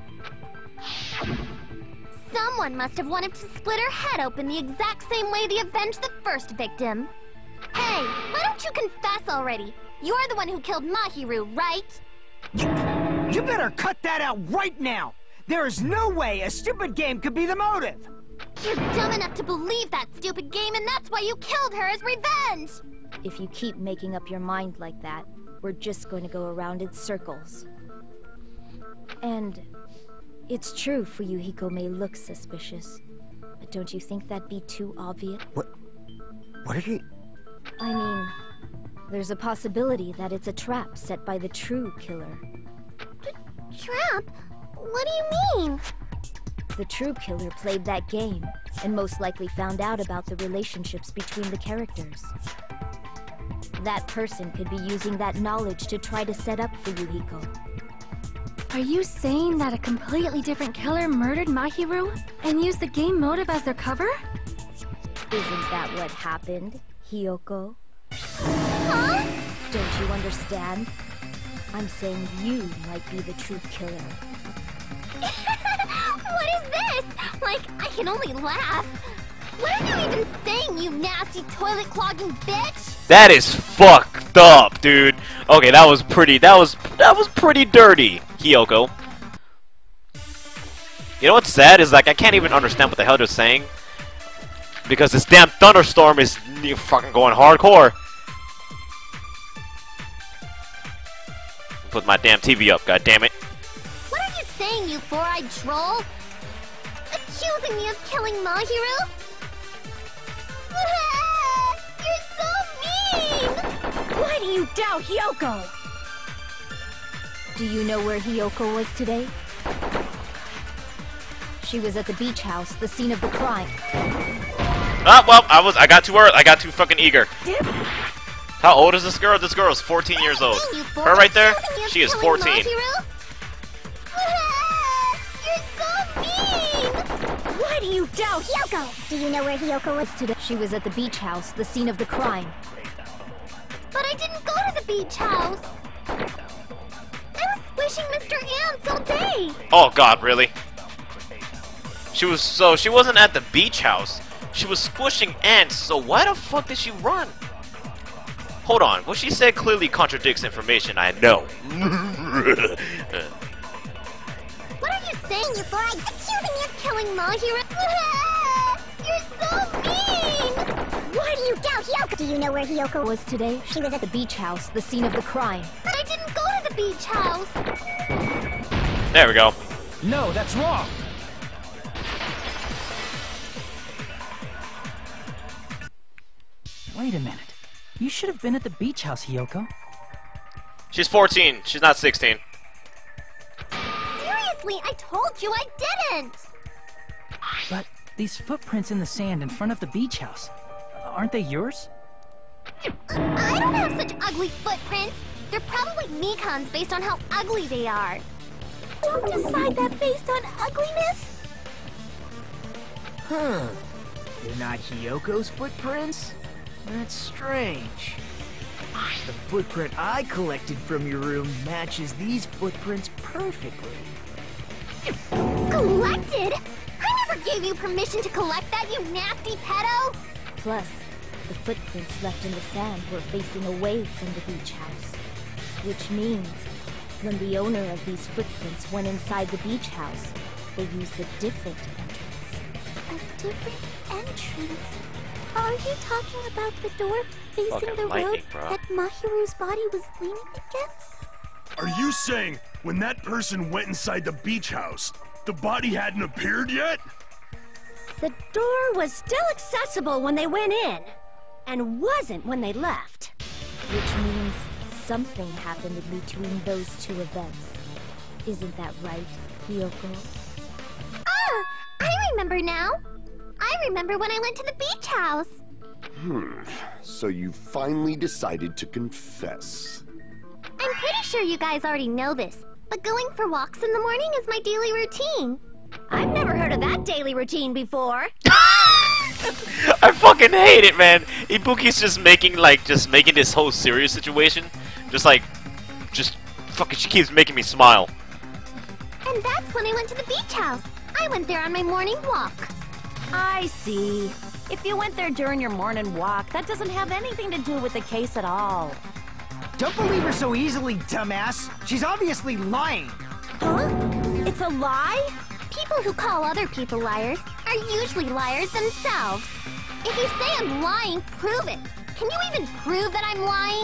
Someone must have wanted to split her head open the exact same way they avenged the first victim. Hey, why don't you confess already? You're the one who killed Mahiru, right? You better cut that out right now! There is no way a stupid game could be the motive! You're dumb enough to believe that stupid game, and that's why you killed her as revenge! If you keep making up your mind like that, we're just going to go around in circles. And it's true Fuyuhiko may look suspicious, but don't you think that'd be too obvious? What are you... I mean, there's a possibility that it's a trap set by the true killer. Trap? What do you mean? The true killer played that game, and most likely found out about the relationships between the characters. That person could be using that knowledge to try to set up Fuyuhiko. Are you saying that a completely different killer murdered Mahiru and used the game motive as their cover? Isn't that what happened, Hiyoko? Huh? Don't you understand? I'm saying you might be the true killer. What is this? Like, I can only laugh. What are you even saying, you nasty toilet-clogging bitch? That is fucked up, dude. Okay, that was pretty dirty, Hiyoko. You know what's sad is, like, I can't even understand what the hell they're saying, because this damn thunderstorm is fucking going hardcore. Put my damn TV up, god damn it. What are you saying, you four-eyed troll? Accusing me of killing Mahiru? You're so mean! Why do you doubt Hiyoko? Do you know where Hiyoko was today? She was at the beach house, the scene of the crime. Ah, well, I got too early. I got too fucking eager. How old is this girl? This girl is 14 years old. Her right there, she is 14. You're so mean! Why do you doubt Hiyoko? Do you know where Hiyoko was today? She was at the beach house, the scene of the crime. But I didn't go to the beach house. I was squishing Mr. Ants all day. Oh god, really? She wasn't at the beach house. She was squishing ants, so why the fuck did she run? Hold on, what she said clearly contradicts information I know. What are you saying, you four-eyed? Accusing me of killing Mahiru? You're so mean! Why do you doubt Hiyoko? Do you know where Hiyoko was today? She was at the beach house, the scene of the crime. But I didn't go to the beach house. There we go. No, that's wrong. Wait a minute. You should have been at the beach house, Hiyoko. She's 14. She's not 16. Seriously, I told you I didn't! But these footprints in the sand in front of the beach house, aren't they yours? I don't have such ugly footprints. They're probably Mikan's based on how ugly they are. Don't decide that based on ugliness. Huh. They're not Hiyoko's footprints? That's strange. The footprint I collected from your room matches these footprints perfectly. Collected? I never gave you permission to collect that, you nasty pedo! Plus, the footprints left in the sand were facing away from the beach house. Which means When the owner of these footprints went inside the beach house, they used a different entrance. A different entrance? Are you talking about the door facing Fucking the lightning, road bro. that Mahiru's body was leaning against? Are you saying when that person went inside the beach house, the body hadn't appeared yet? The door was still accessible when they went in, and wasn't when they left. Which means something happened in between those two events. Isn't that right, Hiyoko? Ah! I remember now! I remember when I went to the beach house! So you finally decided to confess. I'm pretty sure you guys already know this, but going for walks in the morning is my daily routine. I've never heard of that daily routine before. I fucking hate it, man. Ibuki's just making this whole serious situation, just fucking. She keeps making me smile. And that's when I went to the beach house. I went there on my morning walk. I see. If you went there during your morning walk, that doesn't have anything to do with the case at all. Don't believe her so easily, dumbass. She's obviously lying. Huh? It's a lie? People who call other people liars are usually liars themselves. If you say I'm lying, prove it. Can you even prove that I'm lying?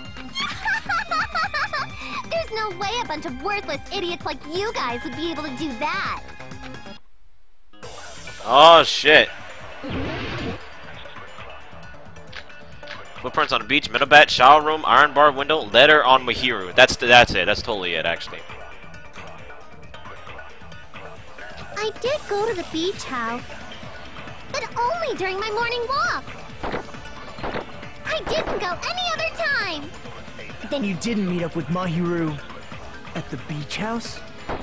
There's no way a bunch of worthless idiots like you guys would be able to do that. Oh shit. Footprints on the beach, metal bat, shower room, iron bar window, letter on Mahiru. That's it. That's totally it, actually. I did go to the beach house, but only during my morning walk. I didn't go any other time. Then you didn't meet up with Mahiru at the beach house?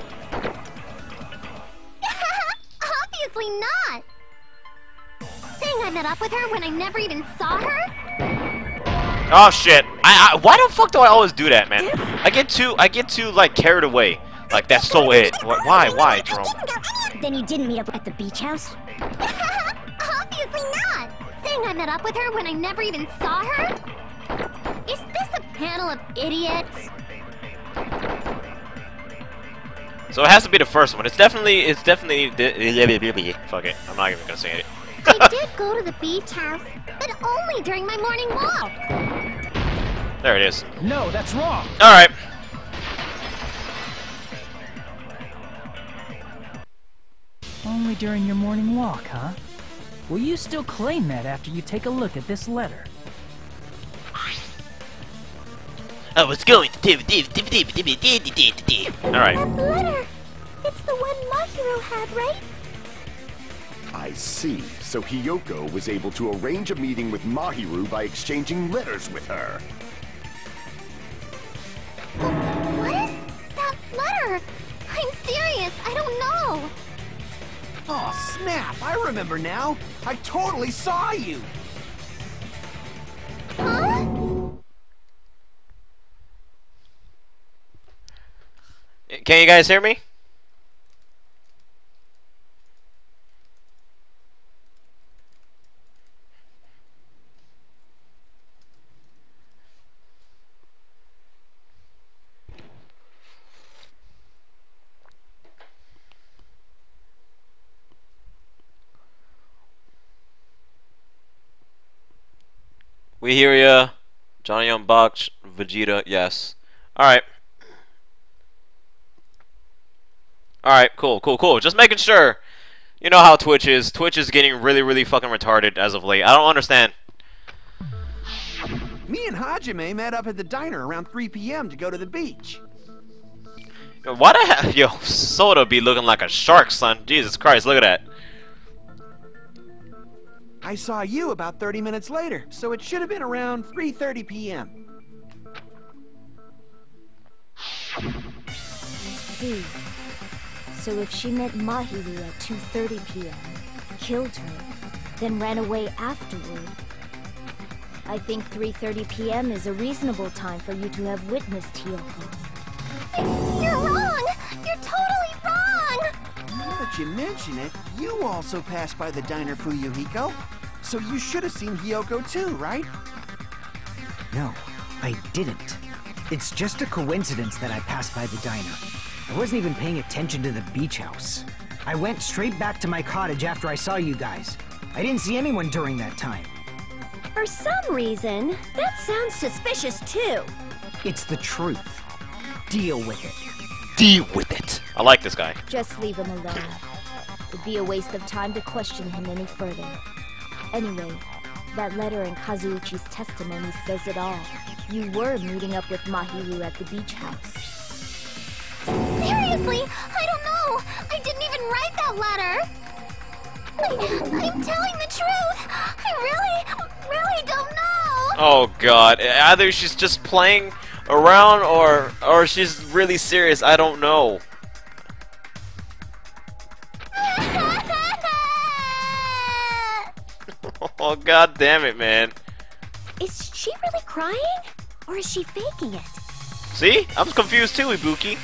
Obviously not. Saying I met up with her when I never even saw her? Oh shit! Why the fuck do I always do that, man? I get too like carried away. Like that's so it. Why, Jerome? Then you didn't meet up at the beach house? Obviously not. Saying I met up with her when I never even saw her? Is this a panel of idiots? So it has to be the first one. It's definitely. Fuck it. I'm not even gonna say it. I did go to the beach house, but only during my morning walk. There it is. No, that's wrong. All right. Only during your morning walk, huh? Will you still claim that after you take a look at this letter? I was going to Alright. That letter! It's the one Mahiru had, right? I see. So Hiyoko was able to arrange a meeting with Mahiru by exchanging letters with her. What is that letter? I'm serious, I don't know. Oh, snap! I remember now. I totally saw you. Huh? Can you guys hear me? We hear ya. Johnny on box, Vegeta, yes. Alright. Alright, cool. Just making sure. You know how Twitch is. Twitch is getting really fucking retarded as of late. I don't understand. Me and Hajime met up at the diner around 3 p.m. to go to the beach. Why the hell? Yo, Soda be looking like a shark, son. Jesus Christ, look at that. I saw you about 30 minutes later, so it should have been around 3:30 p.m. I see. So if she met Mahiru at 2:30 p.m., killed her, then ran away afterward, I think 3:30 p.m. is a reasonable time for you to have witnessed Hiyoko. You're wrong! You're totally wrong! Now that you mention it, you also passed by the diner, Fuyuhiko. So you should have seen Hiyoko too, right? No, I didn't. It's just a coincidence that I passed by the diner. I wasn't even paying attention to the beach house. I went straight back to my cottage after I saw you guys. I didn't see anyone during that time. For some reason, that sounds suspicious too. It's the truth. Deal with it. Deal with it. I like this guy. Just leave him alone. It'd be a waste of time to question him any further. Anyway, that letter in Kazuichi's testimony says it all. You were meeting up with Mahiru at the beach house. Seriously? I don't know. I didn't even write that letter. I'm telling the truth. I really don't know. Oh god. Either she's just playing around or she's really serious. I don't know. Oh god damn it, man. Is she really crying? Or is she faking it? See? I'm confused too, Ibuki.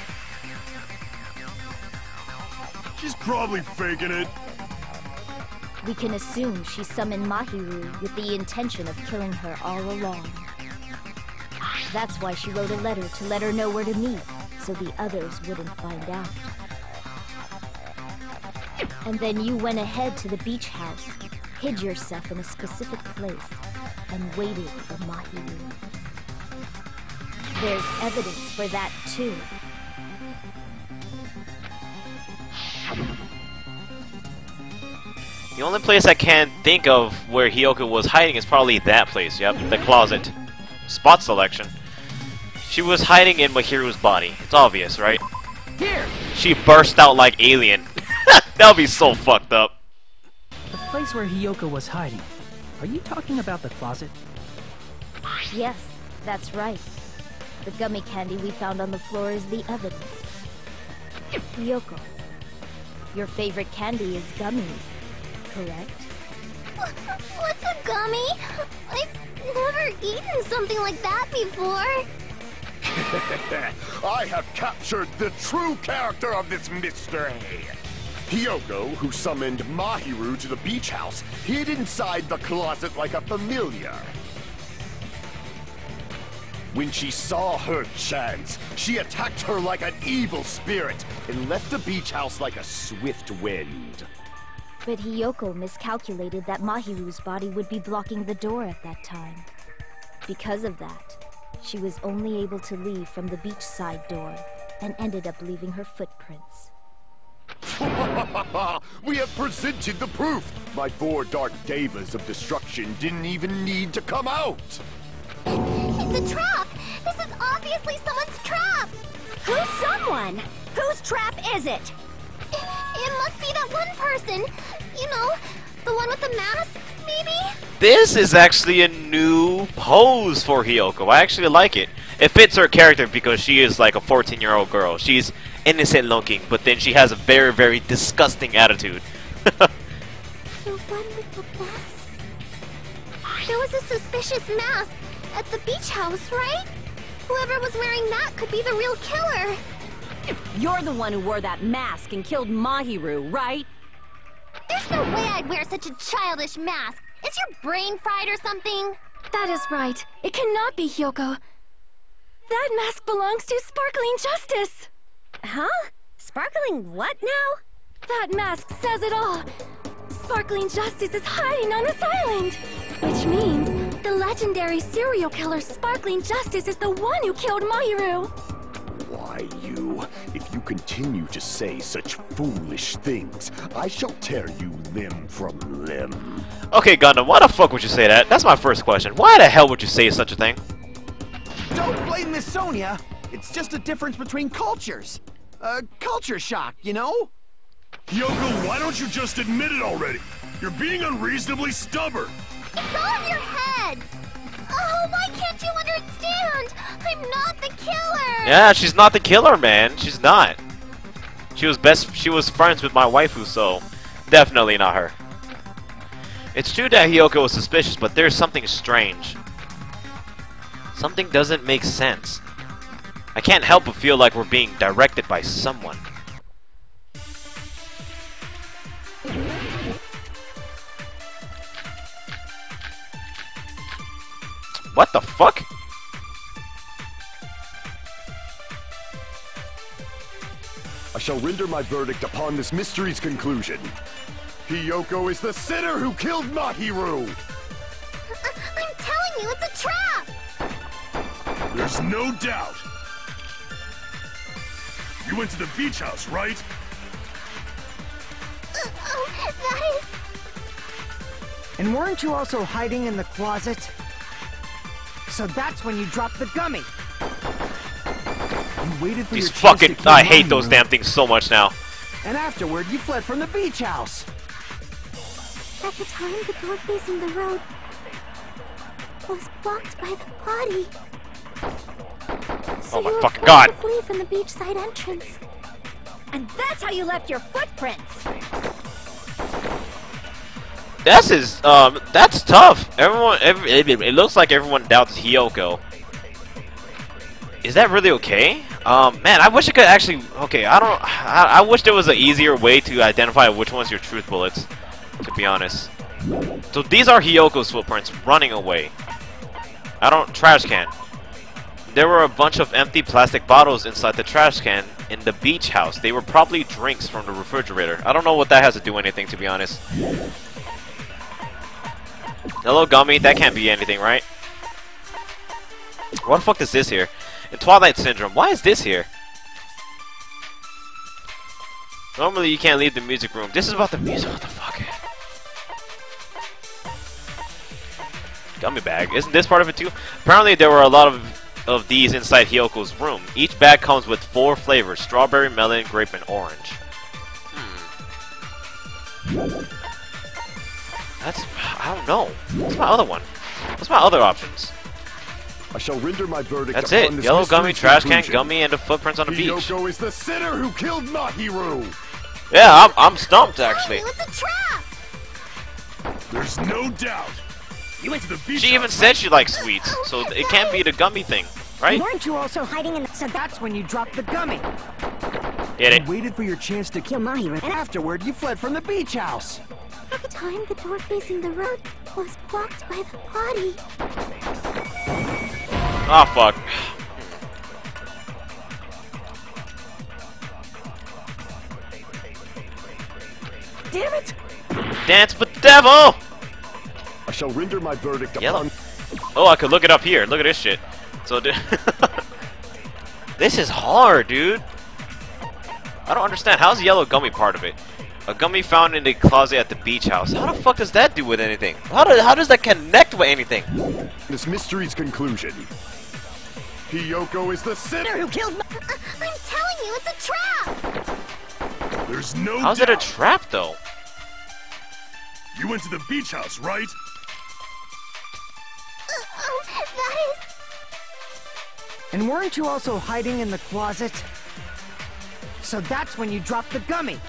She's probably faking it. We can assume she summoned Mahiru with the intention of killing her all along. That's why she wrote a letter to let her know where to meet, so the others wouldn't find out. And then you went ahead to the beach house, hid yourself in a specific place, and waited for Mahiru. There's evidence for that too. The only place I can think of where Hiyoko was hiding is probably that place. Yep, the closet. Spot selection. She was hiding in Mahiru's body. It's obvious, right? Here! She burst out like Alien. That would be so fucked up. The place where Hiyoko was hiding. Are you talking about the closet? Yes, that's right. The gummy candy we found on the floor is the evidence. Hiyoko, your favorite candy is gummies, correct? What's a gummy? I've never eaten something like that before. I have captured the true character of this mystery. Hiyoko, who summoned Mahiru to the beach house, hid inside the closet like a familiar. When she saw her chance, she attacked her like an evil spirit and left the beach house like a swift wind. But Hiyoko miscalculated that Mahiru's body would be blocking the door at that time. Because of that, she was only able to leave from the beachside door and ended up leaving her footprints. We have presented the proof! My 4 dark devas of destruction didn't even need to come out! It's a trap! This is obviously someone's trap! Who's someone? Whose trap is it? It must be that one person. You know, the one with the mask, maybe? This is actually a new pose for Hiyoko. I actually like it. It fits her character because she is like a 14-year-old girl. She's innocent looking, but then she has a very, very disgusting attitude. The one with the mask? There was a suspicious mask at the beach house, right? Whoever was wearing that could be the real killer. You're the one who wore that mask and killed Mahiru, right? There's no way I'd wear such a childish mask. Is your brain fried or something? That is right. It cannot be Hiyoko. That mask belongs to Sparkling Justice! Huh? Sparkling what now? That mask says it all! Sparkling Justice is hiding on this island! Which means the legendary serial killer Sparkling Justice is the one who killed Mahiru! Why, you? If you continue to say such foolish things, I shall tear you limb from limb. Okay, Gundam, why the fuck would you say that? That's my first question. Why the hell would you say such a thing? Don't blame Miss Sonia. It's just a difference between cultures. Culture shock, you know? Hiyoko, why don't you just admit it already? You're being unreasonably stubborn. It's all in your heads. Oh, why can't you understand? I'm not the killer. Yeah, she's not the killer, man. She's not. She was friends with my waifu, so definitely not her. It's true that Hiyoko was suspicious, but there's something strange. Something doesn't make sense. I can't help but feel like we're being directed by someone. What the fuck? I shall render my verdict upon this mystery's conclusion. Hiyoko is the sinner who killed Mahiru! I'm telling you, it's a trap! There's no doubt. You went to the beach house, right? That is... And weren't you also hiding in the closet? So that's when you dropped the gummy. You waited for These your chance to fucking... kill I hate those Mahiru. damn things so much now. And afterward, you fled from the beach house. At the time, the door facing the road was blocked by the body. So Oh my you were fucking forced God. to flee from the beachside entrance. And that's how you left your footprints. That's tough. It looks like everyone doubts Hiyoko. Is that really okay? Man, I wish I could actually... Okay, I wish there was an easier way to identify which one's your truth bullets, to be honest. So these are Hiyoko's footprints running away. Trash can. There were a bunch of empty plastic bottles inside the trash can in the beach house. They were probably drinks from the refrigerator. I don't know what that has to do with anything, to be honest. Hello, Gummy. That can't be anything, right? What the fuck is this here? In Twilight Syndrome, why is this here? Normally you can't leave the music room. This is about the music. What the fuck? Gummy bag. Isn't this part of it too? Apparently there were a lot of these inside Hiyoko's room. Each bag comes with 4 flavors: strawberry, melon, grape, and orange. I don't know. What's my other one? What's my other options? I shall render my verdict That's upon it. this Yellow gummy, mystery's trash can, conclusion. gummy, and the footprints on the beach. Hiyoko is the sinner who killed Mahiru! Yeah, I'm stumped actually. It's a trap! There's no doubt. You went to the beach She even house, said she likes sweets, so it can't be the gummy thing, right? Weren't you also hiding in the... So that's when you dropped the gummy. Get it? You waited for your chance to kill Mahiru. And afterward, you fled from the beach house. At the time, the door facing the road was blocked by the body. Oh fuck. Damn it! Dance with the devil! I shall render my verdict Yellow. upon... Oh, I could look it up here. Look at this shit. So, this is hard, dude. I don't understand. How's the yellow gummy part of it? A gummy found in the closet at the beach house. How the fuck does that do with anything? How does that connect with anything? This mystery's conclusion. Hiyoko is the sinner who killed... I'm telling you, it's a trap! There's no How's doubt. it a trap, though? You went to the beach house, right? That is... And weren't you also hiding in the closet? So that's when you dropped the gummy.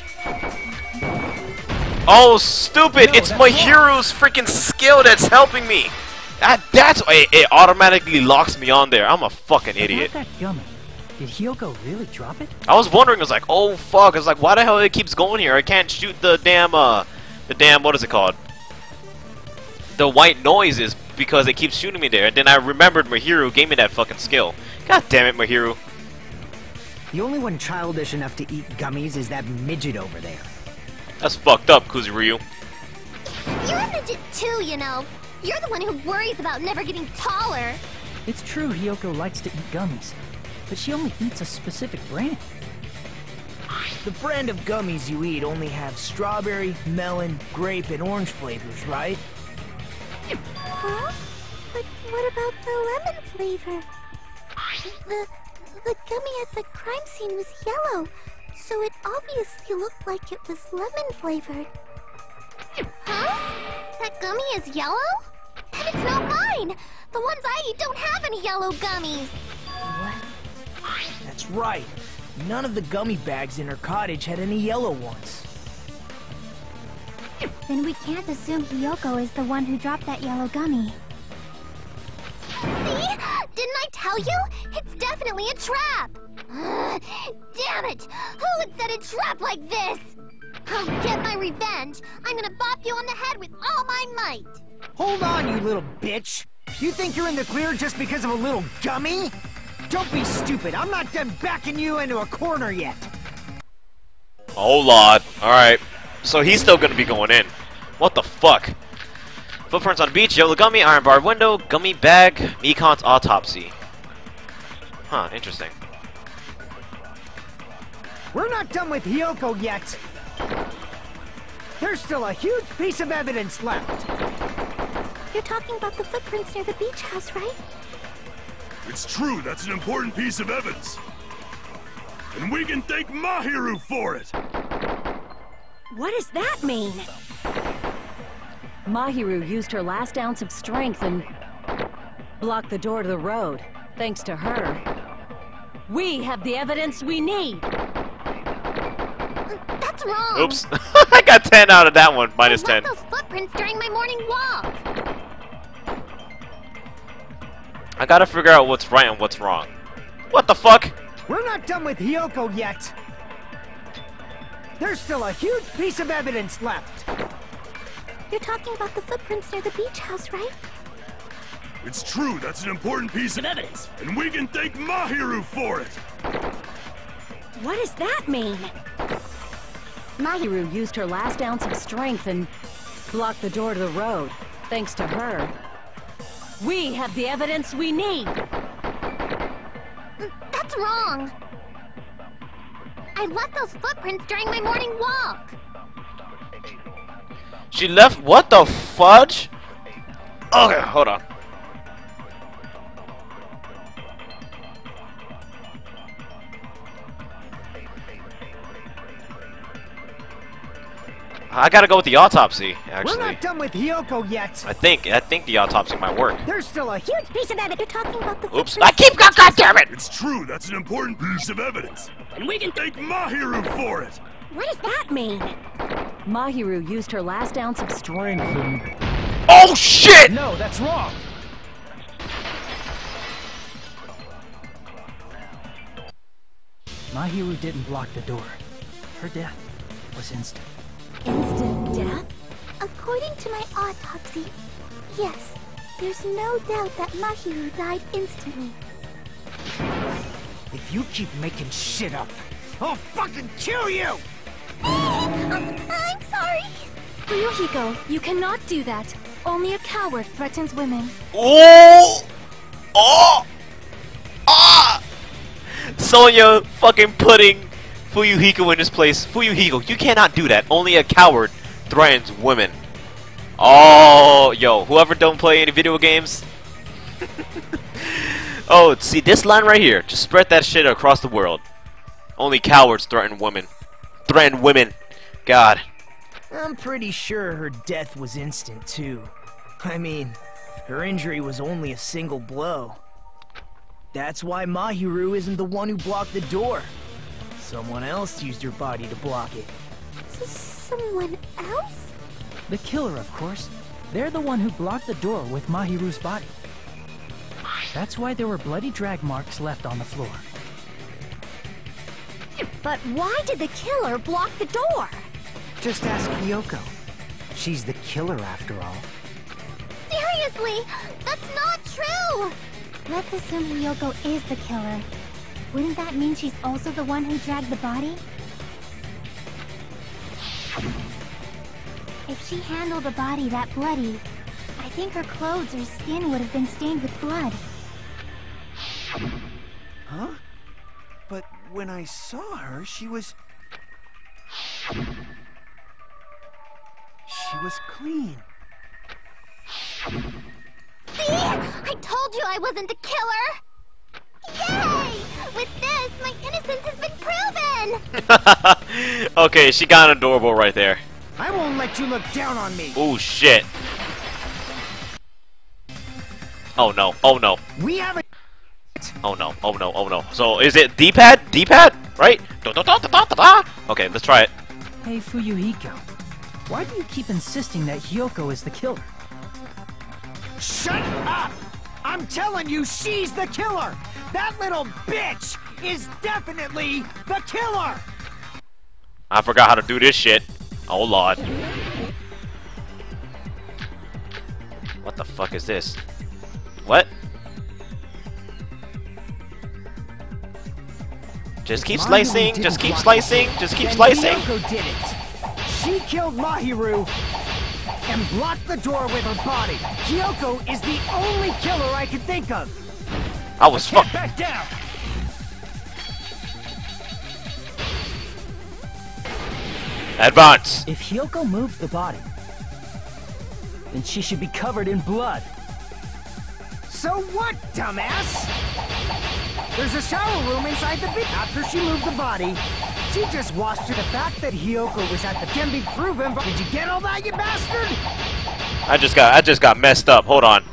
Oh, stupid! No, It's that's my wrong. hero's freaking skill that's helping me! That's why it automatically locks me on there. I'm a fucking idiot. About that gummy. Did Hiyoko really drop it? I was wondering, I was like, oh fuck, it's like, why the hell it keeps going here? I can't shoot the damn, what is it called? The white noises because it keeps shooting me there. And then I remembered Mahiru gave me that fucking skill. God damn it, Mahiru. The only one childish enough to eat gummies is that midget over there. That's fucked up, Kuzuryu. You're a midget too, you know. You're the one who worries about never getting taller. It's true Hiyoko likes to eat gummies, but she only eats a specific brand. The brand of gummies you eat only have strawberry, melon, grape, and orange flavors, right? Huh? But what about the lemon flavor? The gummy at the crime scene was yellow, so it obviously looked like it was lemon flavored. Huh? That gummy is yellow? And it's not mine! The ones I eat don't have any yellow gummies! That's right. None of the gummy bags in her cottage had any yellow ones. Then we can't assume Hiyoko is the one who dropped that yellow gummy. See? Didn't I tell you? It's definitely a trap! Damn it! Who would set a trap like this? I'll get my revenge! I'm gonna bop you on the head with all my might! Hold on, you little bitch! You think you're in the clear just because of a little gummy? Don't be stupid. I'm not done backing you into a corner yet. Oh lord. Alright. So he's still gonna be going in. What the fuck? Footprints on the beach, yellow gummy, iron barred window, gummy bag, Mikon's autopsy. Huh, interesting. We're not done with Hiyoko yet. There's still a huge piece of evidence left. You're talking about the footprints near the beach house, right? It's true, that's an important piece of evidence. And we can thank Mahiru for it! What does that mean? Mahiru used her last ounce of strength and blocked the door to the road. Thanks to her, we have the evidence we need. That's wrong. Oops. I got 10 out of that one. Minus 10. I left those footprints during my morning walk. I gotta figure out what's right and what's wrong. What the fuck? We're not done with Hiyoko yet. There's still a huge piece of evidence left. You're talking about the footprints near the beach house, right? It's true, that's an important piece of evidence. And we can thank Mahiru for it! What does that mean? Mahiru used her last ounce of strength and blocked the door to the road. Thanks to her, we have the evidence we need. That's wrong. I left those footprints during my morning walk. She left what the fudge? Okay, hold on. I gotta go with the autopsy, actually. We're not done with Hiyoko yet. I think the autopsy might work. There's still a huge piece of evidence. You're talking about the Oops! I keep God damn it! It's true, that's an important piece of evidence. And we can thank Mahiru for it! What does that mean? Mahiru used her last ounce of strength and... Oh shit! No, that's wrong. Mahiru didn't block the door. Her death was instant. Instant death? According to my autopsy, yes. There's no doubt that Mahiru died instantly. If you keep making shit up, I'll fucking kill you! I'm sorry. Fuyuhiko, you cannot do that. Only a coward threatens women. Oh! Oh! Ah! Sonya fucking putting Fuyuhiko in his place. Fuyuhiko, you cannot do that. Only a coward threatens women. Oh, yo, whoever don't play any video games. Oh, see this line right here. Just spread that shit across the world. Only cowards threaten women. Threaten women. God. I'm pretty sure her death was instant, too. I mean, her injury was only a single blow. That's why Mahiru isn't the one who blocked the door. Someone else used her body to block it. Someone else? The killer, of course. They're the one who blocked the door with Mahiru's body. That's why there were bloody drag marks left on the floor. But why did the killer block the door? Just ask Hiyoko. She's the killer after all. Seriously, that's not true! Let's assume Hiyoko is the killer. Wouldn't that mean she's also the one who dragged the body? If she handled a body that bloody, I think her clothes or skin would have been stained with blood. Huh? But when I saw her, she was clean. See? I told you I wasn't the killer! Yay! With this, my innocence has been proven! Okay, she got adorable right there. I won't let you look down on me! Oh shit. Oh no, oh no. We haven't... Oh no, oh no, oh no. So is it D-pad? D-pad? Right? Okay, let's try it. Hey Fuyuhiko, why do you keep insisting that Hiyoko is the killer? Shut up! I'm telling you, she's the killer! That little bitch is definitely the killer! I forgot how to do this shit. Oh lord. What the fuck is this? What? Just keep Mahiru slicing, didn't just keep block slicing, the just keep then slicing. Hiyoko did it. She killed Mahiru and blocked the door with her body. Hiyoko is the only killer I can think of. I was fuck. Back down. Advance. If Hiyoko moved the body, then she should be covered in blood. So what, dumbass? There's a shower room inside the beach. After she moved the body, she just washed to the fact that Hiyoko was at the can be proven. But did you get all that, you bastard? I just got messed up. Hold on.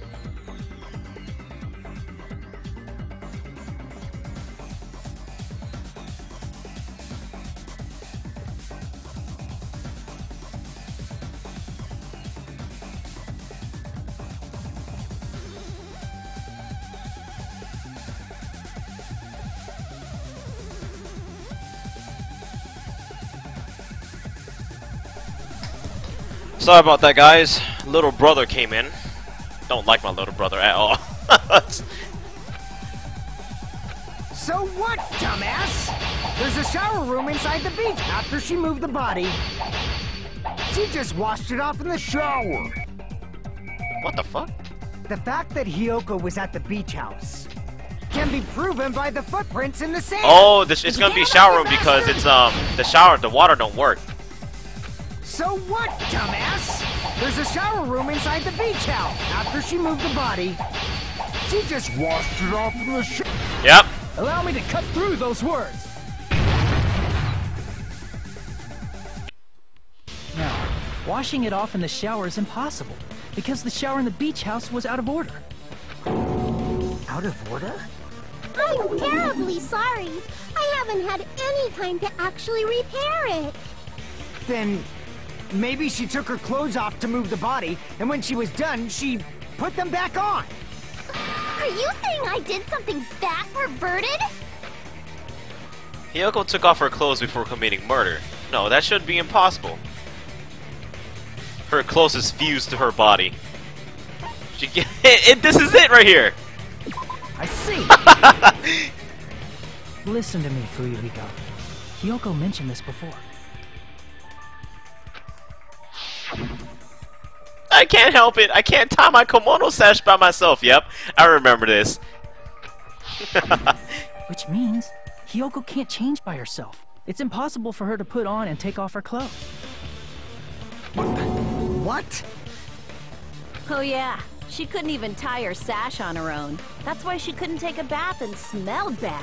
Sorry about that, guys. Little brother came in. Don't like my little brother at all. So what, dumbass? There's a shower room inside the beach. After she moved the body, she just washed it off in the shower. What the fuck? The fact that Hiyoko was at the beach house can be proven by the footprints in the sand. Oh, it's gonna be shower room because it's the water don't work. So what, dumbass? There's a shower room inside the beach house. After she moved the body, she just washed it off in the shower. Yep. Allow me to cut through those words. Now, washing it off in the shower is impossible because the shower in the beach house was out of order. Out of order? I'm terribly sorry. I haven't had any time to actually repair it. Then maybe she took her clothes off to move the body, and when she was done, she put them back on. Are you saying I did something that perverted? Hiyoko took off her clothes before committing murder. No, that should be impossible. Her clothes is fused to her body. This is it right here. I see. Listen to me, Fuyuhiko. Hiyoko mentioned this before. I can't help it. I can't tie my kimono sash by myself. Yep, I remember this. Which means Hiyoko can't change by herself. It's impossible for her to put on and take off her clothes. What? Oh yeah, she couldn't even tie her sash on her own. That's why she couldn't take a bath and smelled bad.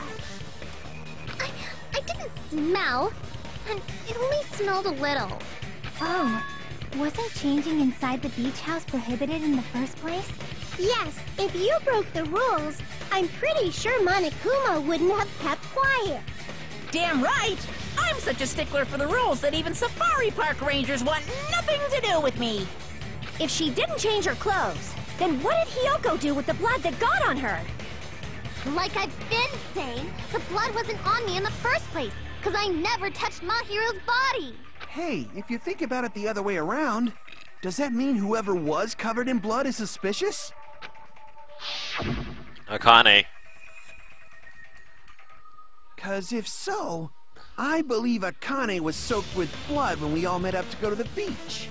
I didn't smell, and it only smelled a little. Oh. Wasn't changing inside the beach house prohibited in the first place? Yes, if you broke the rules, I'm pretty sure Monokuma wouldn't have kept quiet. Damn right! I'm such a stickler for the rules that even safari park rangers want nothing to do with me! If she didn't change her clothes, then what did Hiyoko do with the blood that got on her? Like I've been saying, the blood wasn't on me in the first place, because I never touched Mahiru's body! Hey, if you think about it the other way around, does that mean whoever was covered in blood is suspicious? Akane. 'Cause if so, I believe Akane was soaked with blood when we all met up to go to the beach.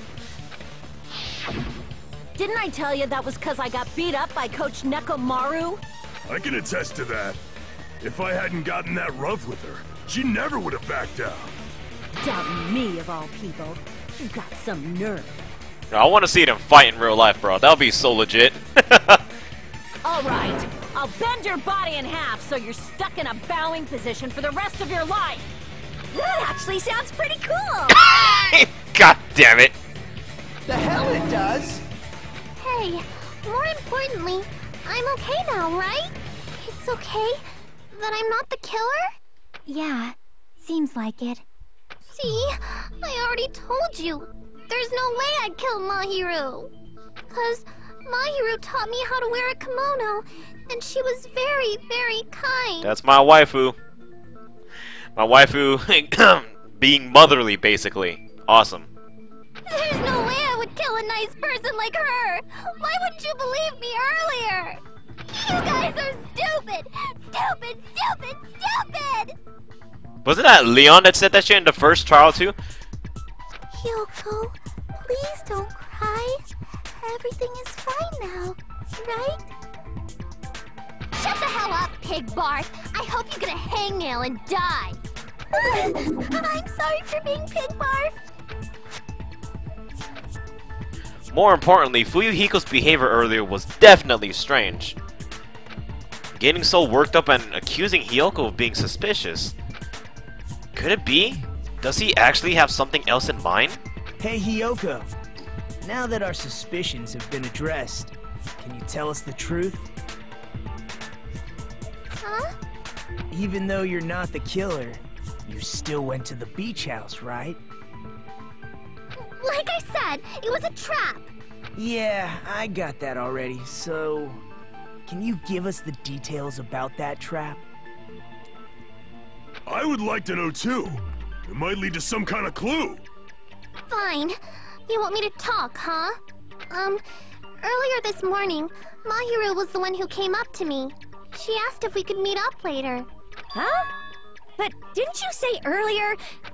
Didn't I tell you that was because I got beat up by Coach Nekomaru? I can attest to that. If I hadn't gotten that rough with her, she never would have backed down. Doubting me, of all people. You got some nerve. I want to see them fight in real life, bro. That'll be so legit. All right, I'll bend your body in half so you're stuck in a bowing position for the rest of your life. That actually sounds pretty cool! God damn it. The hell it does! Hey, more importantly, I'm okay now, right? It's okay that I'm not the killer? Yeah, seems like it. See, I already told you. There's no way I'd kill Mahiru. 'Cause Mahiru taught me how to wear a kimono, and she was very, very kind. That's my waifu. My waifu being motherly, basically. Awesome. There's no way I would kill a nice person like her. Why wouldn't you believe me earlier? You guys are stupid! Stupid, stupid, stupid! Wasn't that Leon that said that shit in the first trial too? Hiyoko, please don't cry. Everything is fine now, right? Shut the hell up, Pig Barf! I hope you get a hangnail and die! I'm sorry for being Pig Barf! More importantly, Fuyuhiko's behavior earlier was definitely strange. Getting so worked up and accusing Hiyoko of being suspicious. Could it be? Does he actually have something else in mind? Hey, Hiyoko. Now that our suspicions have been addressed, can you tell us the truth? Huh? Even though you're not the killer, you still went to the beach house, right? Like I said, it was a trap! Yeah, I got that already, so... Can you give us the details about that trap? I would like to know too. It might lead to some kind of clue. Fine. You want me to talk, huh? Earlier this morning, Mahiru was the one who came up to me. She asked if we could meet up later. Huh? But didn't you say earlier?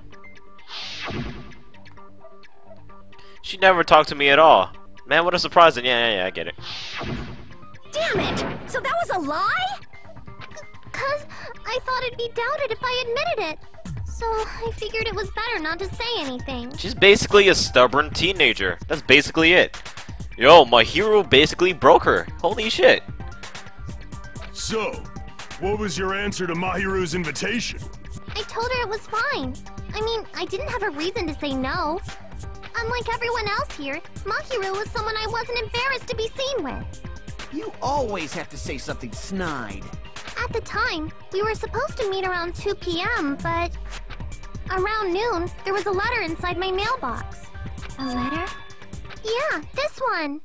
She never talked to me at all. Man, what a surprise. And yeah, I get it. Damn it! So that was a lie? 'Cause I thought it'd be doubted if I admitted it. So I figured it was better not to say anything. She's basically a stubborn teenager. That's basically it. Yo, my hero basically broke her. Holy shit. So, what was your answer to Mahiru's invitation? I told her it was fine. I mean, I didn't have a reason to say no. Unlike everyone else here, Mahiru was someone I wasn't embarrassed to be seen with. You always have to say something snide. At the time, we were supposed to meet around 2 p.m., but... around noon, there was a letter inside my mailbox. A letter? Yeah, this one.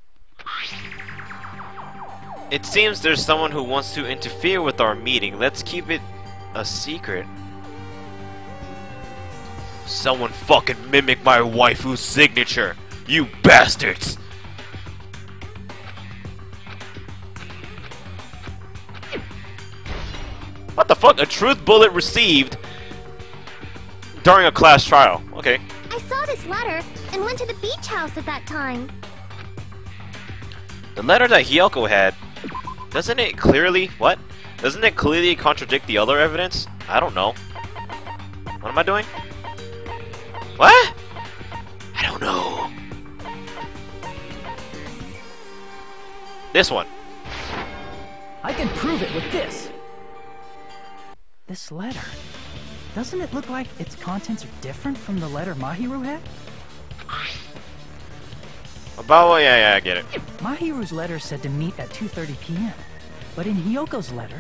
It seems there's someone who wants to interfere with our meeting. Let's keep it a secret. Someone fucking mimic my waifu's signature. You bastards! What the fuck? A truth bullet received during a class trial. Okay. I saw this letter and went to the beach house at that time. The letter that Hiyoko had, doesn't it clearly... what? Doesn't it clearly contradict the other evidence? I don't know. What am I doing? What? I don't know. This one. I can prove it with this. This letter. Doesn't it look like its contents are different from the letter Mahiru had? About, yeah, I get it. Mahiru's letter said to meet at 2:30 p.m. But in Hiyoko's letter...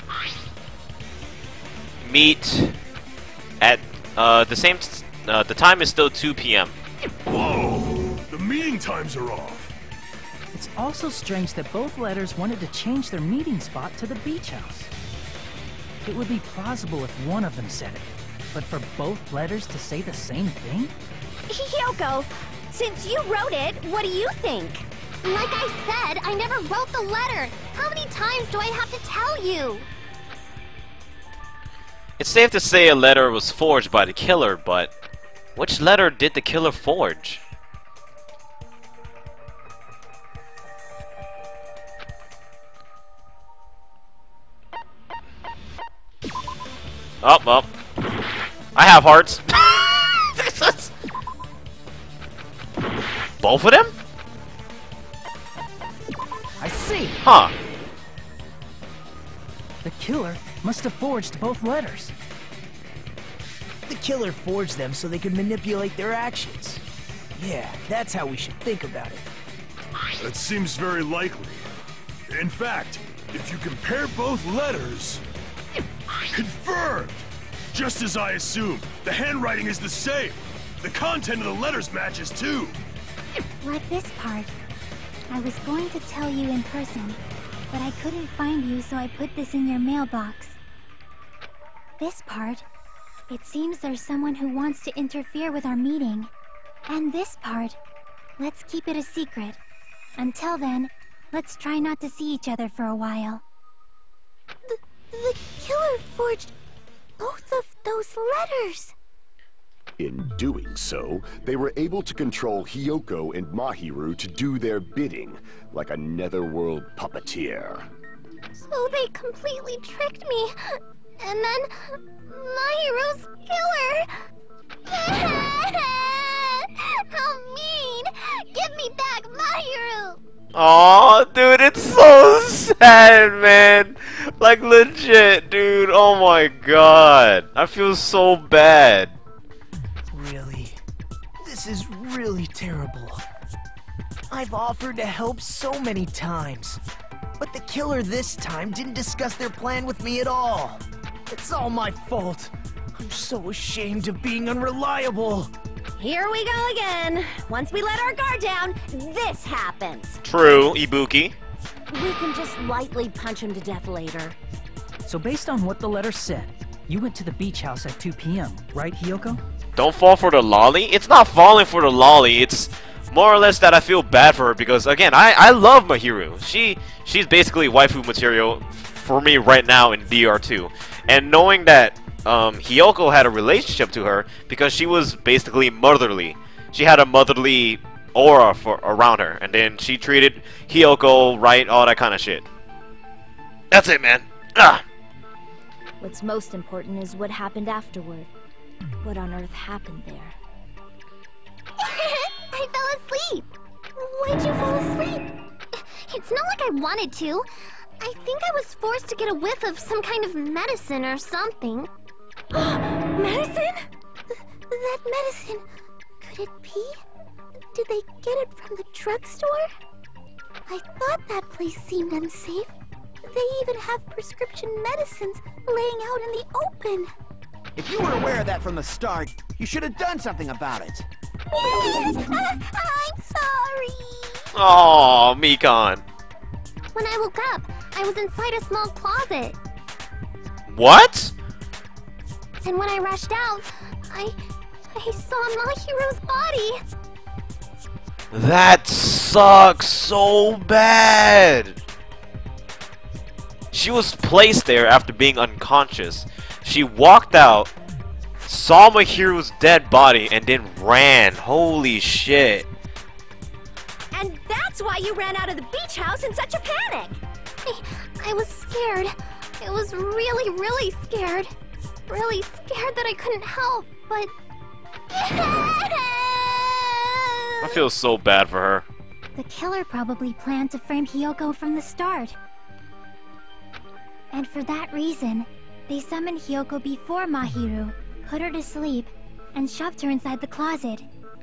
meet at, the same... the time is still 2 p.m. Whoa! The meeting times are off. It's also strange that both letters wanted to change their meeting spot to the beach house. It would be plausible if one of them said it, but for both letters to say the same thing? Hiyoko, since you wrote it, what do you think? Like I said, I never wrote the letter. How many times do I have to tell you? It's safe to say a letter was forged by the killer, but which letter did the killer forge? Up. I have hearts. Both of them? I see. Huh. The killer must have forged both letters. The killer forged them so they could manipulate their actions. Yeah, that's how we should think about it. That seems very likely. In fact, if you compare both letters... confirmed! Just as I assumed, the handwriting is the same. The content of the letters matches too. Like this part. I was going to tell you in person, but I couldn't find you, so I put this in your mailbox. This part. It seems there's someone who wants to interfere with our meeting. And this part. Let's keep it a secret. Until then, let's try not to see each other for a while. The killer forged both of those those letters. In doing so, they were able to control Hiyoko and Mahiru to do their bidding, like a netherworld puppeteer. So they completely tricked me. And then Mahiru's killer. How mean! Give me back Mahiru! Aw, dude, it's so sad, man. Like, legit, dude. Oh my god. I feel so bad. Really? This is really terrible. I've offered to help so many times, but the killer this time didn't discuss their plan with me at all. It's all my fault. I'm so ashamed of being unreliable. Here we go again. Once we let our guard down, this happens. True, Ibuki. We can just lightly punch him to death later. So based on what the letter said, you went to the beach house at 2 p.m., right, Hiyoko? Don't fall for the lolly? It's not falling for the lolly. It's more or less that I feel bad for her because, again, I love Mahiru. She's basically waifu material for me right now in DR2. And knowing that Hiyoko had a relationship to her because she was basically motherly. She had a motherly aura around her. And then she treated Hiyoko right, all that kind of shit. That's it, man. Ah. What's most important is what happened afterward. What on earth happened there? I fell asleep. Why'd you fall asleep? It's not like I wanted to. I think I was forced to get a whiff of some kind of medicine or something. Medicine? That medicine. Could it be? Did they get it from the drugstore? I thought that place seemed unsafe. They even have prescription medicines laying out in the open. If you were aware of that from the start, you should have done something about it. I'm sorry. Aww, Mikan. When I woke up, I was inside a small closet. What? And when I rushed out, I saw Mahiru's body. That sucks so bad. She was placed there after being unconscious. She walked out, saw Mahiru's dead body, and then ran. Holy shit. And that's why you ran out of the beach house in such a panic. I was scared. I was really, really scared. Really scared that I couldn't help, but... I feel so bad for her. The killer probably planned to frame Hiyoko from the start. And for that reason, they summoned Hiyoko before Mahiru, put her to sleep, and shoved her inside the closet.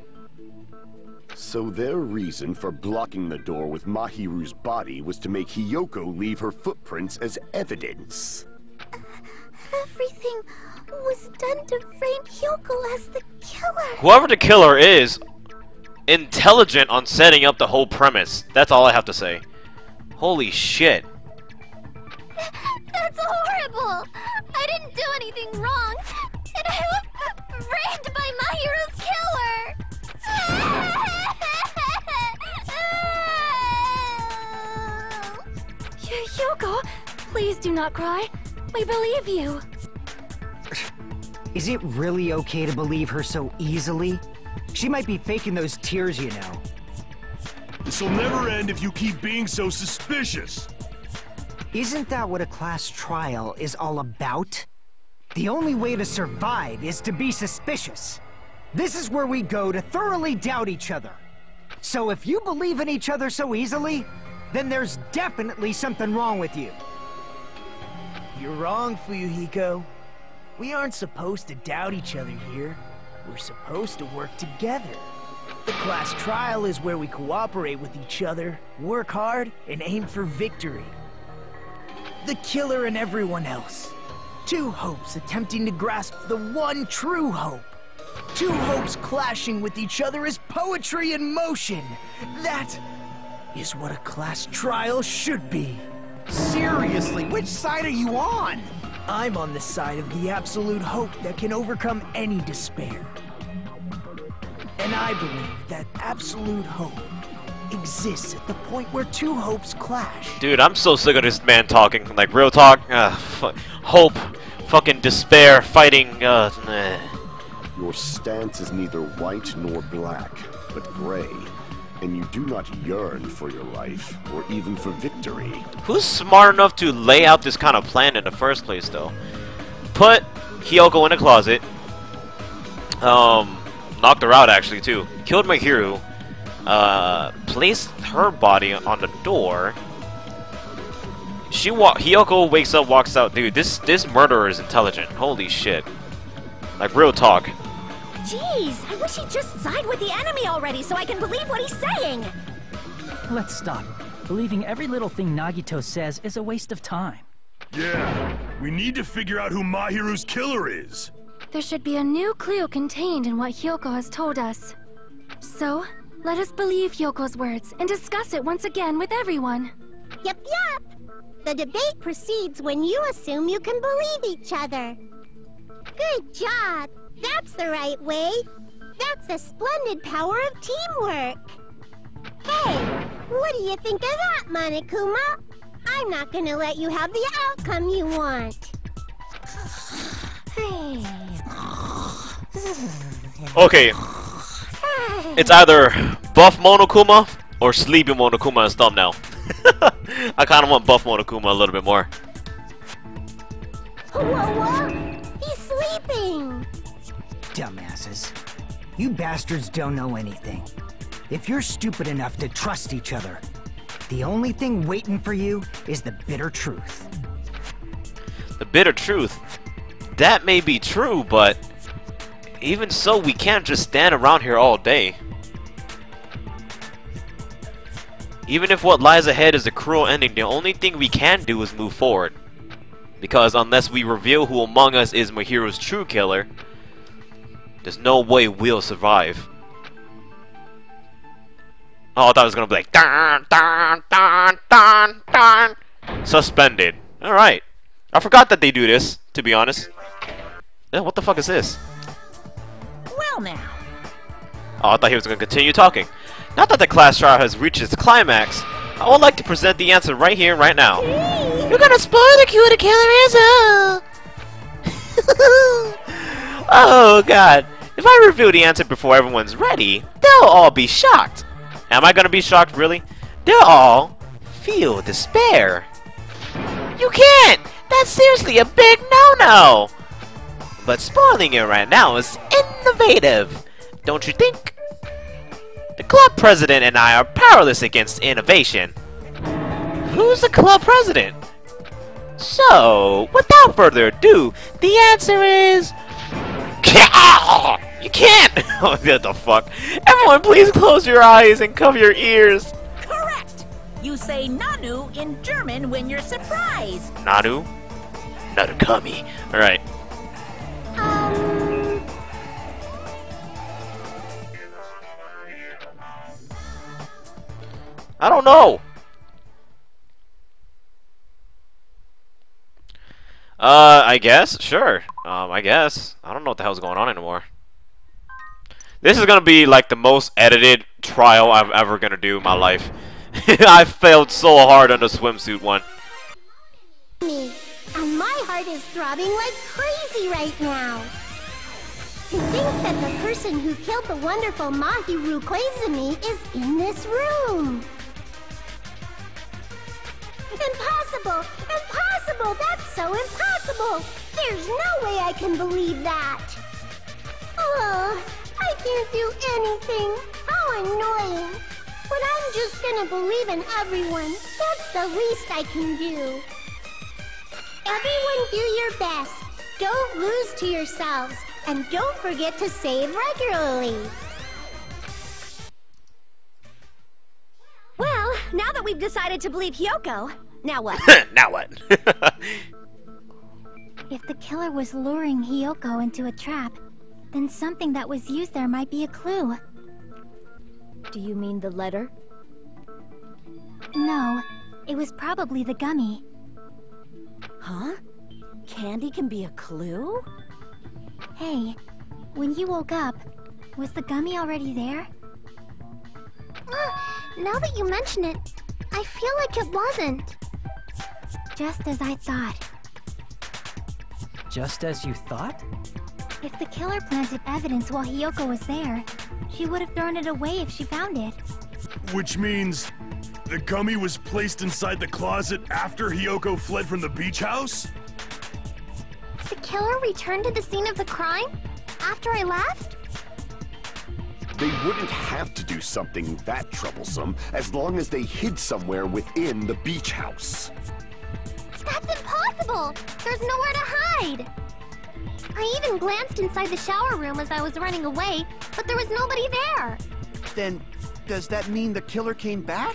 So their reason for blocking the door with Mahiru's body was to make Hiyoko leave her footprints as evidence. Everything was done to frame Hiyoko as the killer. Whoever the killer is, intelligent on setting up the whole premise. That's all I have to say. Holy shit. That's horrible! I didn't do anything wrong, and I was framed by Mahiru's killer! Hiyoko, please do not cry. We believe you. Is it really okay to believe her so easily? She might be faking those tears, you know. This'll never end if you keep being so suspicious. Isn't that what a class trial is all about? The only way to survive is to be suspicious. This is where we go to thoroughly doubt each other. So if you believe in each other so easily, then there's definitely something wrong with you. You're wrong, Fuyuhiko. We aren't supposed to doubt each other here. We're supposed to work together. The class trial is where we cooperate with each other, work hard, and aim for victory. The killer and everyone else. Two hopes attempting to grasp the one true hope. Two hopes clashing with each other is poetry in motion. That is what a class trial should be. Seriously, which side are you on? I'm on the side of the absolute hope that can overcome any despair. And I believe that absolute hope exists at the point where two hopes clash. Dude, I'm so sick of this man talking. Like, real talk. Hope. fucking despair fighting. Your stance is neither white nor black, but gray. And you do not yearn for your life, or even for victory. Who's smart enough to lay out this kind of plan in the first place, though? Put Hiyoko in a closet. Knocked her out, actually, too. Killed Mahiru. Placed her body on the door. Hiyoko wakes up, walks out. Dude, this murderer is intelligent. Holy shit. Like, real talk. Jeez, I wish he'd just side with the enemy already so I can believe what he's saying! Let's stop. Believing every little thing Nagito says is a waste of time. Yeah, we need to figure out who Mahiru's killer is. There should be a new clue contained in what Hiyoko has told us. So, let us believe Hyoko's words and discuss it once again with everyone. Yep, yep. The debate proceeds when you assume you can believe each other. Good job. That's the right way. That's the splendid power of teamwork. Hey, what do you think of that, Monokuma? I'm not gonna let you have the outcome you want. Okay. It's either buff Monokuma or sleepy Monokuma as thumbnail. I kind of want buff Monokuma a little bit more. Whoa, he's sleeping. Dumbasses. You bastards don't know anything. If you're stupid enough to trust each other, the only thing waiting for you is the bitter truth. The bitter truth? That may be true, but even so, we can't just stand around here all day. Even if what lies ahead is a cruel ending, the only thing we can do is move forward. Because unless we reveal who among us is Mahiru's true killer, there's no way we'll survive. Oh, I thought it was gonna be like dun dun dun dun dun. Suspended. Alright. I forgot that they do this, to be honest. Yeah, what the fuck is this? Well now. Oh, I thought he was gonna continue talking. Now that the class trial has reached its climax, I would like to present the answer right here, right now. You're gonna spoil the who the killer is, oh god. If I reveal the answer before everyone's ready, they'll all be shocked. Am I gonna be shocked, really? They'll all feel despair. You can't! That's seriously a big no-no! But spoiling it right now is innovative, don't you think? The club president and I are powerless against innovation. Who's the club president? So, without further ado, the answer is... You can't! What the fuck? Everyone please close your eyes and cover your ears. Correct! You say Nanu in German when you're surprised. Nanu? Narukami. Alright. I don't know. I guess? Sure. I guess. I don't know what the hell's going on anymore. This is gonna be like the most edited trial I'm ever gonna do in my life. I failed so hard on the swimsuit one. And my heart is throbbing like crazy right now. To think that the person who killed the wonderful Mahiru Koizumi is in this room. Impossible! Impossible! That's so impossible! There's no way I can believe that! Oh, I can't do anything! How annoying! But I'm just gonna believe in everyone. That's the least I can do. Everyone do your best. Don't lose to yourselves. And don't forget to save regularly. Well, now that we've decided to believe Hiyoko, now what? Now what? If the killer was luring Hiyoko into a trap, then something that was used there might be a clue. Do you mean the letter? No, it was probably the gummy. Huh? Candy can be a clue? Hey, when you woke up, was the gummy already there? Now that you mention it, I feel like it wasn't. Just as I thought. Just as you thought? If the killer planted evidence while Hiyoko was there, she would have thrown it away if she found it. Which means the gummy was placed inside the closet after Hiyoko fled from the beach house? The killer returned to the scene of the crime? After I left? They wouldn't have to do something that troublesome as long as they hid somewhere within the beach house. That's impossible! There's nowhere to hide! I even glanced inside the shower room as I was running away, but there was nobody there! Then, does that mean the killer came back?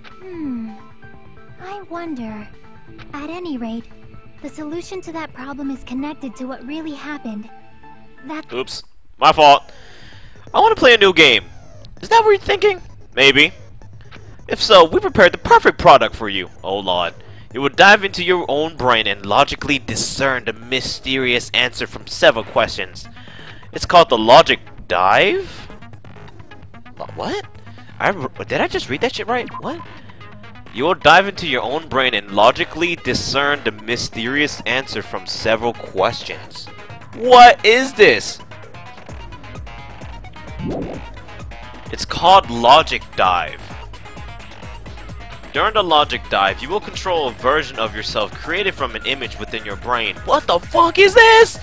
I wonder. At any rate, the solution to that problem is connected to what really happened. Oops. My fault. I want to play a new game. Is that what you're thinking? Maybe. If so, we prepared the perfect product for you, Olad. You will dive into your own brain and logically discern the mysterious answer from several questions. It's called the Logic Dive? What? Did I just read that shit right? What? You will dive into your own brain and logically discern the mysterious answer from several questions. What is this? It's called Logic Dive. During the Logic Dive, you will control a version of yourself created from an image within your brain. What the fuck is this?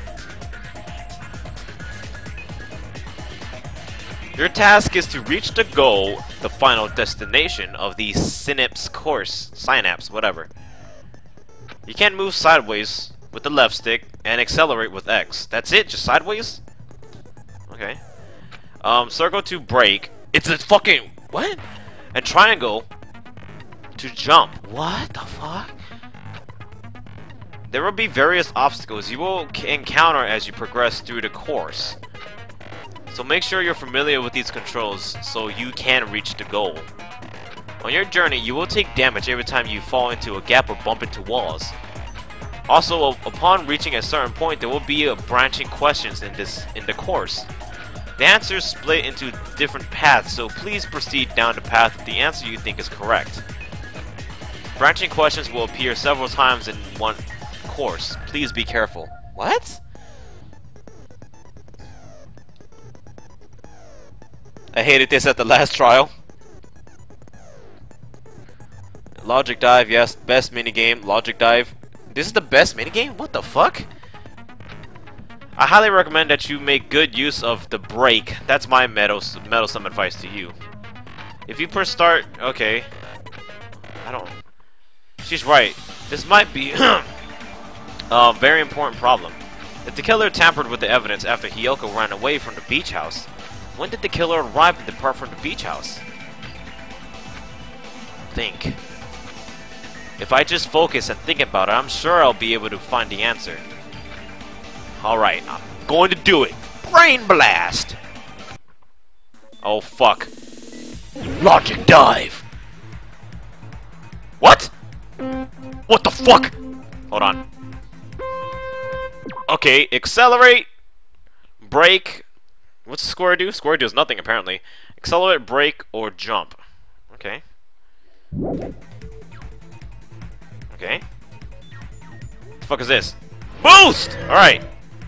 Your task is to reach the goal, the final destination of the Synapse course. Synapse, whatever. You can move sideways with the left stick and accelerate with X. That's it? Just sideways? Okay. Circle to brake. It's a fucking... what? And triangle to jump. What the fuck? There will be various obstacles you will encounter as you progress through the course. So make sure you're familiar with these controls so you can reach the goal. On your journey, you will take damage every time you fall into a gap or bump into walls. Also, upon reaching a certain point, there will be branching questions in the course. The answers split into different paths, so please proceed down the path with the answer you think is correct. Branching questions will appear several times in one course. Please be careful. What? I hated this at the last trial. Logic Dive, yes, best minigame. Logic Dive. This is the best minigame? What the fuck? I highly recommend that you make good use of the brake. That's my meddlesome advice to you. If you press start, okay. I don't... She's right. This might be a very important problem. If the killer tampered with the evidence after Hiyoko ran away from the beach house, when did the killer arrive and depart from the beach house? Think. If I just focus and think about it, I'm sure I'll be able to find the answer. Alright, I'm going to do it. Brain blast! Oh fuck. Logic Dive! What? What the fuck? Hold on. Okay, accelerate, brake. What's square do? Square does nothing apparently. Accelerate, brake, or jump. Okay. Okay. What the fuck is this? Boost! Alright.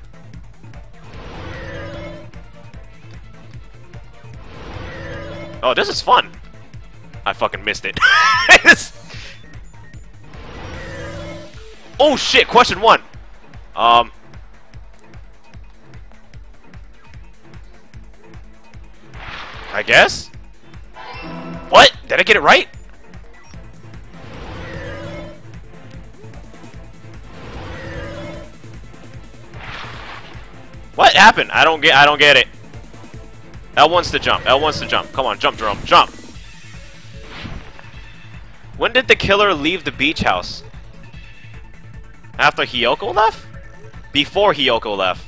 Oh, this is fun. I fucking missed it. Oh shit, question 1. I guess? What? Did I get it right? What happened? I don't get it. L1's to jump. L1's to jump. Come on, jump, Jerome. Jump. When did the killer leave the beach house? After Hiyoko left? Before Hiyoko left.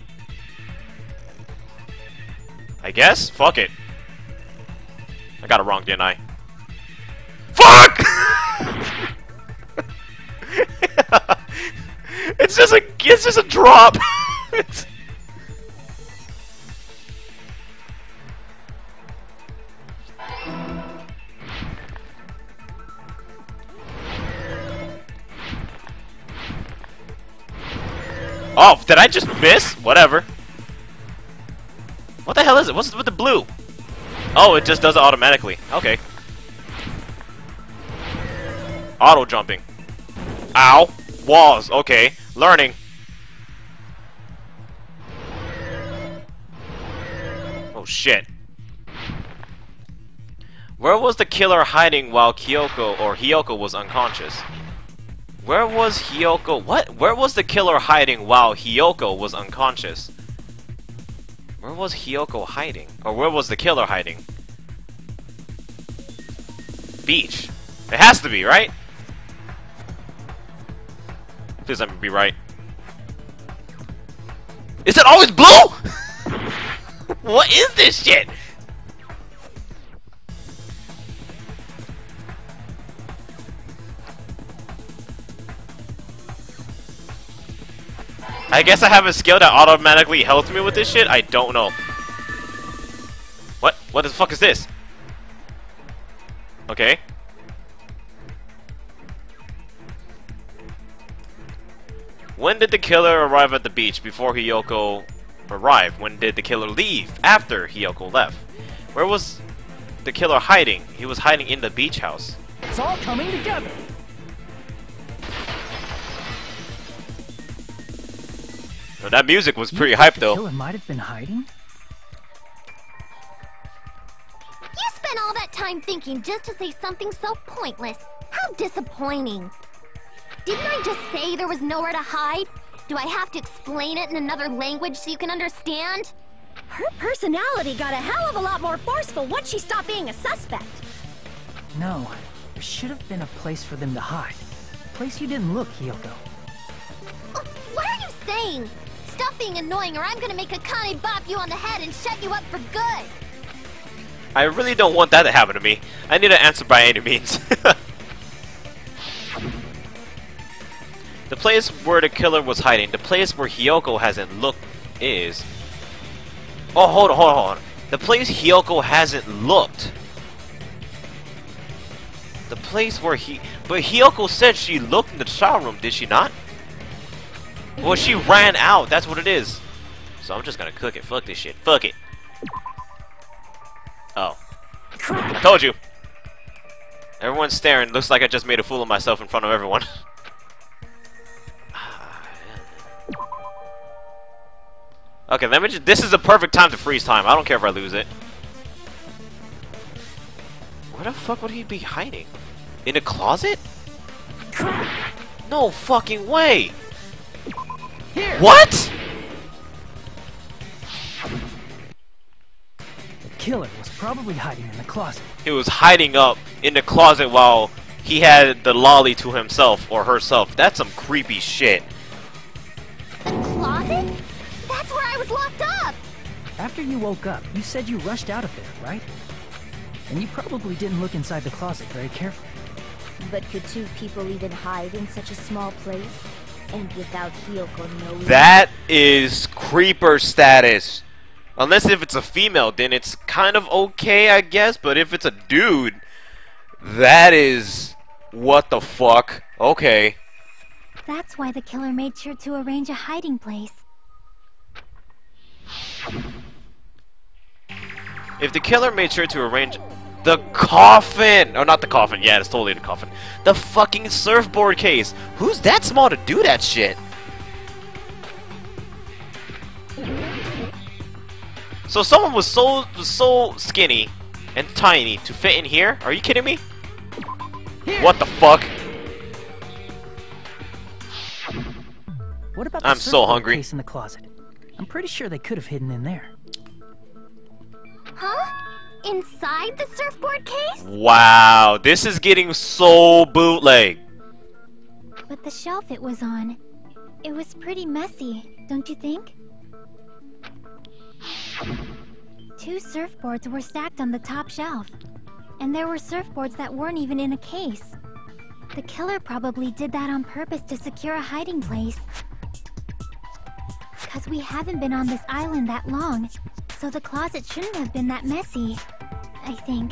I guess? Fuck it. I got it wrong, didn't I? Fuck! It's just a drop. Oh, did I just miss? Whatever. What the hell is it? What's with the blue? Oh, it just does it automatically. Okay. Auto jumping. Ow. Walls. Okay. Learning. Oh shit. Where was the killer hiding while Hiyoko was unconscious? Where was Hiyoko? What? Where was the killer hiding while Hiyoko was unconscious? Where was Hiyoko hiding? Or where was the killer hiding? Beach. It has to be, right? Please let me be right. Is it always blue? What is this shit? I guess I have a skill that automatically helps me with this shit? I don't know. What? What the fuck is this? Okay. When did the killer arrive at the beach? Before Hiyoko arrived. When did the killer leave? After Hiyoko left. Where was the killer hiding? He was hiding in the beach house. It's all coming together. Well, that music was pretty hype though. The killer might have been hiding? You spent all that time thinking just to say something so pointless. How disappointing. Didn't I just say there was nowhere to hide? Do I have to explain it in another language so you can understand? Her personality got a hell of a lot more forceful once she stopped being a suspect. No, there should have been a place for them to hide. A place you didn't look, Hiyoko. What are you saying? Stop being annoying or I'm gonna make Akane bop you on the head and shut you up for good! I really don't want that to happen to me. I need an answer by any means. The place where the killer was hiding, the place where Hiyoko hasn't looked is... Oh, hold on. The place Hiyoko hasn't looked. The place where But Hiyoko said she looked in the shower room, did she not? Well, she ran out, that's what it is. So I'm just gonna cook it. Fuck this shit. Fuck it. Oh. I told you. Everyone's staring. Looks like I just made a fool of myself in front of everyone. Okay, let me just... This is the perfect time to freeze time. I don't care if I lose it. Where the fuck would he be hiding? In a closet? No fucking way! Here. What?! The killer was probably hiding in the closet. He was hiding up in the closet while he had the lolly to himself or herself. That's some creepy shit. The closet? That's where I was locked up! After you woke up, you said you rushed out of there, right? And you probably didn't look inside the closet very carefully. But could two people even hide in such a small place? And without Hiyoko knowing? That is creeper status. Unless if it's a female, then it's kind of okay, I guess. But if it's a dude, that is... What the fuck? Okay. That's why the killer made sure to arrange a hiding place. If the killer made sure to arrange... The coffin! Oh, not the coffin. Yeah, it's totally the coffin. The fucking surfboard case. Who's that small to do that shit? So someone was so skinny and tiny to fit in here? Are you kidding me? Here. What the fuck? What about the I'm so hungry. Case in the closet? I'm pretty sure they could have hidden in there. Huh? Inside the surfboard case? Wow, this is getting so bootleg. But the shelf it was on, it was pretty messy, don't you think? 2 surfboards were stacked on the top shelf. And there were surfboards that weren't even in a case. The killer probably did that on purpose to secure a hiding place. 'Cause we haven't been on this island that long, so the closet shouldn't have been that messy, I think.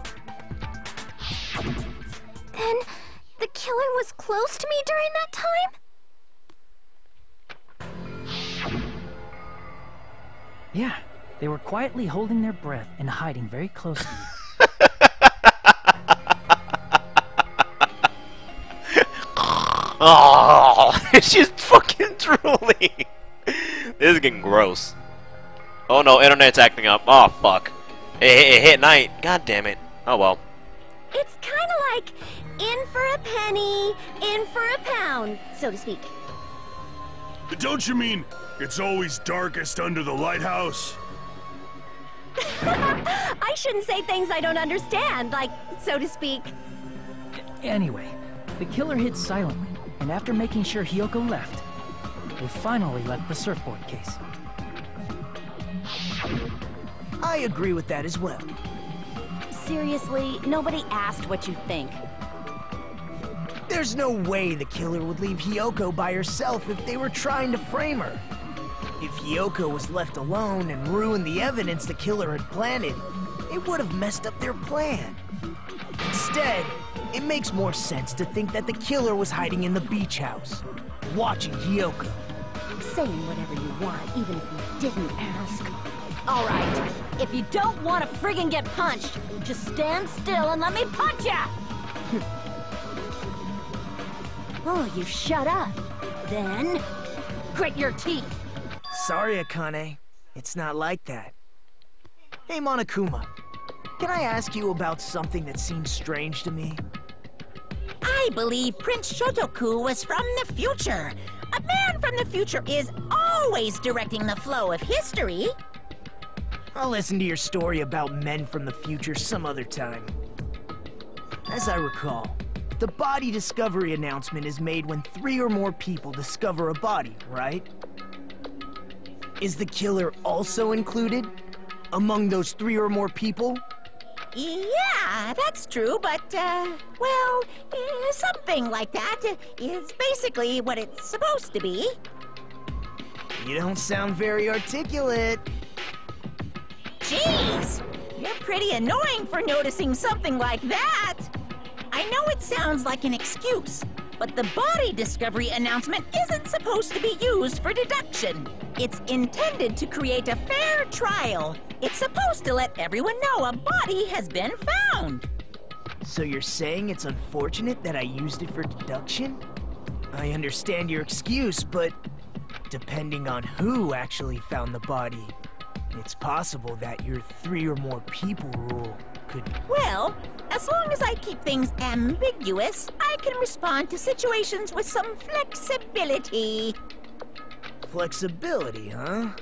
Then, the killer was close to me during that time? Yeah, they were quietly holding their breath and hiding very close to you. Oh, she's fucking drooling. This is getting gross. Oh no, internet's acting up. Oh fuck. It hit night. God damn it. Oh well. It's kind of like in for a penny, in for a pound, so to speak. Don't you mean it's always darkest under the lighthouse? I shouldn't say things I don't understand, like, so to speak. Anyway, the killer hid silently, and after making sure Hiyoko left, they finally left the surfboard case. I agree with that as well. Seriously, nobody asked what you think. There's no way the killer would leave Hiyoko by herself if they were trying to frame her. If Hiyoko was left alone and ruined the evidence the killer had planted, it would have messed up their plan. Instead, it makes more sense to think that the killer was hiding in the beach house, watching Hiyoko. Saying whatever you want, even if you didn't ask. All right, if you don't want to friggin' get punched, just stand still and let me punch ya! Oh, you shut up. Then, grit your teeth. Sorry, Akane. It's not like that. Hey, Monokuma. Can I ask you about something that seems strange to me? I believe Prince Shotoku was from the future. A man from the future is always directing the flow of history. I'll listen to your story about men from the future some other time. As I recall, the body discovery announcement is made when 3 or more people discover a body, right? Is the killer also included among those 3 or more people? Yeah, that's true, but, well, something like that is basically what it's supposed to be. You don't sound very articulate. Jeez, you're pretty annoying for noticing something like that. I know it sounds like an excuse, but the body discovery announcement isn't supposed to be used for deduction. It's intended to create a fair trial. It's supposed to let everyone know a body has been found. So you're saying it's unfortunate that I used it for deduction? I understand your excuse, but depending on who actually found the body, it's possible that your 3 or more people rule could... Well, as long as I keep things ambiguous, I can respond to situations with some flexibility. Flexibility, huh?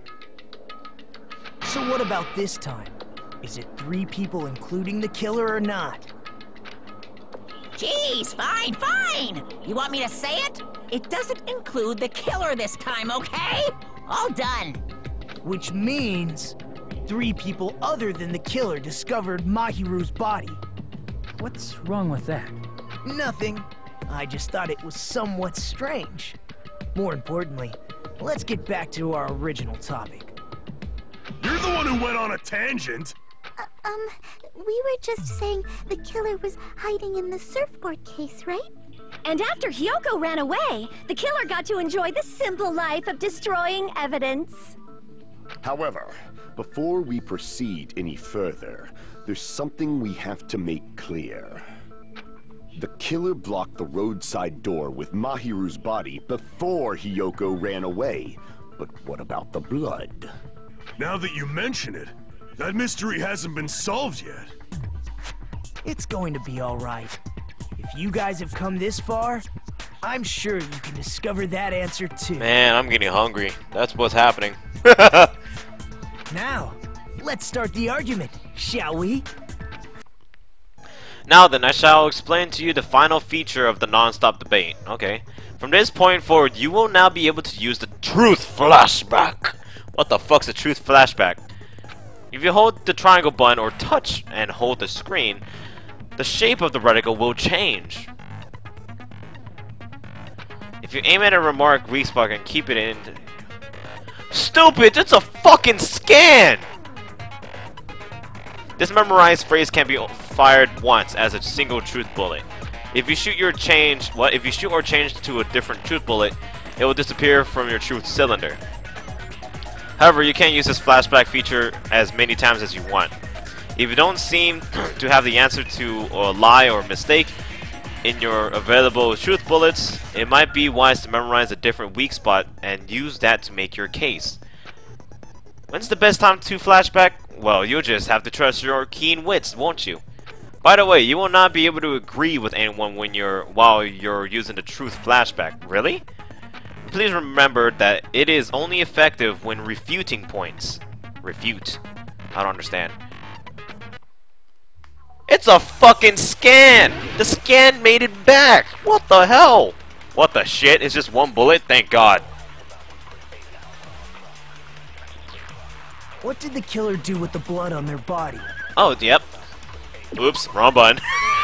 So what about this time? Is it 3 people including the killer or not? Jeez, fine. You want me to say it? It doesn't include the killer this time, okay? All done. Which means 3 people other than the killer discovered Mahiru's body. What's wrong with that? Nothing. I just thought it was somewhat strange. More importantly, let's get back to our original topic. You're the one who went on a tangent. We were just saying the killer was hiding in the surfboard case, right? And after Hiyoko ran away, the killer got to enjoy the simple life of destroying evidence. However, before we proceed any further, there's something we have to make clear. The killer blocked the roadside door with Mahiru's body before Hiyoko ran away. But what about the blood? Now that you mention it, that mystery hasn't been solved yet. It's going to be all right. If you guys have come this far, I'm sure you can discover that answer too. Man, I'm getting hungry. That's what's happening. Now, let's start the argument, shall we? Now then, I shall explain to you the final feature of the non-stop debate. Okay. From this point forward, you will now be able to use the truth flashback. What the fuck's a truth flashback? If you hold the triangle button or touch and hold the screen, the shape of the reticle will change. If you aim at a remark weak spot and keep it in... Stupid! It's a fucking scan! This memorized phrase can be fired once as a single truth bullet. If you shoot or change to a different truth bullet, it will disappear from your truth cylinder. However, you can't use this flashback feature as many times as you want. If you don't seem to have the answer to a lie or mistake in your available truth bullets, it might be wise to memorize a different weak spot and use that to make your case. When's the best time to flashback? Well, you'll just have to trust your keen wits, won't you? By the way, you will not be able to agree with anyone while you're using the truth flashback. Really? Please remember that it is only effective when refuting points. Refute. I don't understand. It's a fucking scan! The scan made it back! What the hell? What the shit? It's just one bullet? Thank God. What did the killer do with the blood on their body? Oh, yep. Oops, wrong button.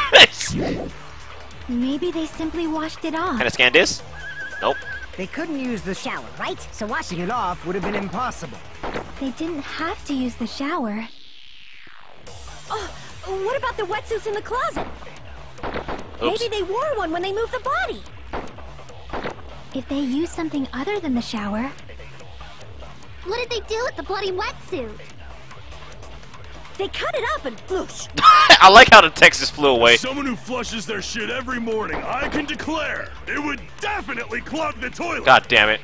Maybe they simply washed it off. Can I scan this? Nope. They couldn't use the shower, right? So washing it off would have been impossible. They didn't have to use the shower. Oh, what about the wetsuits in the closet? Oops. Maybe they wore one when they moved the body. If they used something other than the shower... What did they do with the bloody wetsuit? They cut it up and floosh. I like how the text just flew away. Someone who flushes their shit every morning, I can declare, it would definitely clog the toilet. God damn it.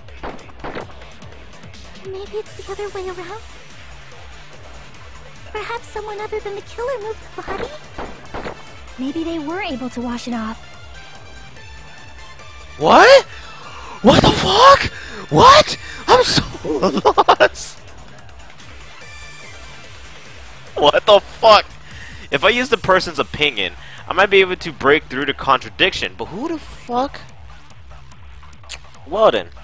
Maybe it's the other way around? Perhaps someone other than the killer moved the body? Maybe they were able to wash it off. What? What the fuck? What? I'm so lost. What the fuck? If I use the person's opinion, I might be able to break through the contradiction, but who the fuck? Well then.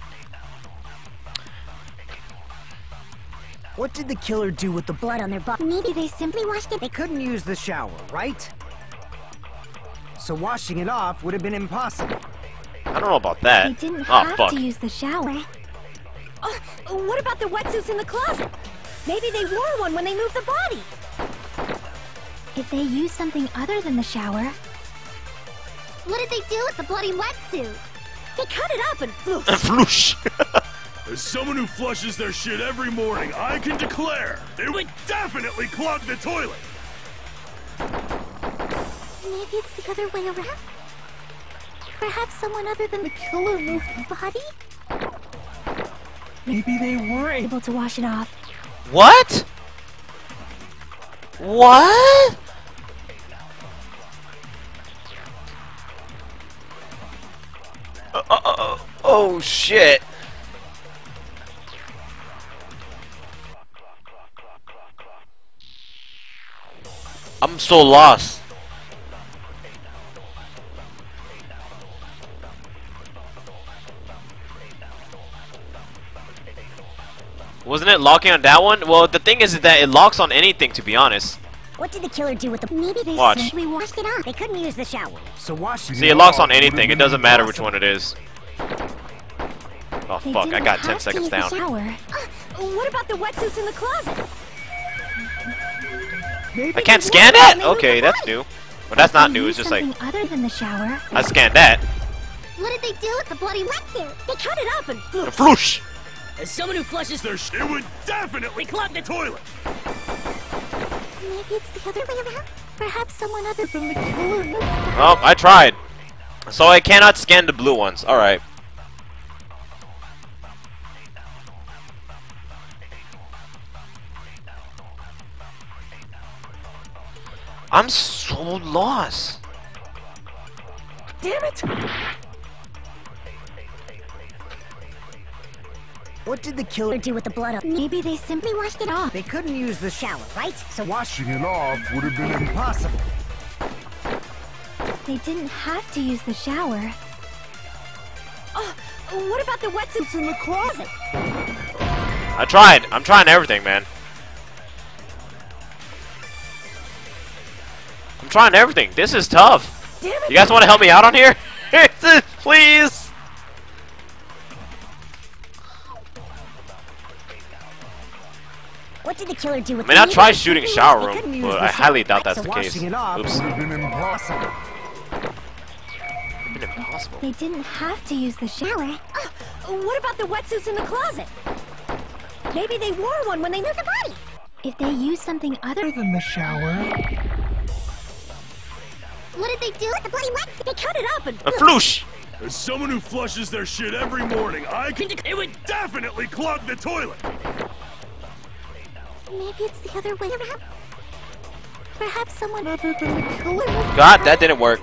What did the killer do with the blood on their body? Maybe they simply washed it. They couldn't use the shower, right? So washing it off would have been impossible. I don't know about that. They didn't Oh, have fuck. to use the shower. Oh, what about the wetsuits in the closet? Maybe they wore one when they moved the body. If they used something other than the shower... What did they do with the bloody wetsuit? They cut it up and floosh. Floosh. As someone who flushes their shit every morning, I can declare, it would definitely clog the toilet. Maybe it's the other way around? Perhaps someone other than the killer moved the body? Maybe they were able to wash it off. What? What? Oh shit. I'm so lost. Wasn't it locking on that one? Well, the thing is that it locks on anything, to be honest. What did the killer do with the... Maybe they Watch. simply washed it off. They couldn't use the shower. So washing See, it locks on anything. It doesn't matter which one it is. Oh They fuck, I didn't got have 10 to seconds use the down. shower. What about the wetsuits in the closet? I can't scan that? Okay, that's new. But that's not new, it's just like, Something other than the shower. I scanned that. What did they do with the bloody wetsuit? They cut it up and floosh. Floosh! As someone who flushes Their shit, it would definitely clog the toilet. Maybe it's the other way around? Perhaps someone other than the killer moved the body? Oh, I tried. So I cannot scan the blue ones. Alright. I'm so lost. Damn it! What did the killer Do with the blood on... Maybe they simply washed it off. They couldn't use the shower, Right? So washing it off would have been impossible. They didn't have to use the shower. Oh, what about the wetsuits in the closet? I tried. I'm trying everything, man. I'm trying everything. This is tough. Damn it! You guys want to help me out on here? Please. what did the killer do with I mean, I the... tried shooting a shower They room, couldn't use but the I highly shower, doubt that's so the case. washing it off Oops. would have been impossible. Been impossible. They didn't have to use the shower. What about the wetsuits in the closet? Maybe they wore one when they moved the body. If they use something other than the shower. What did they do with the bloody wet? They cut it up and... A floosh! As someone who flushes their shit every morning, it would definitely clog the toilet! Maybe it's the other way around. Perhaps someone God, that didn't work.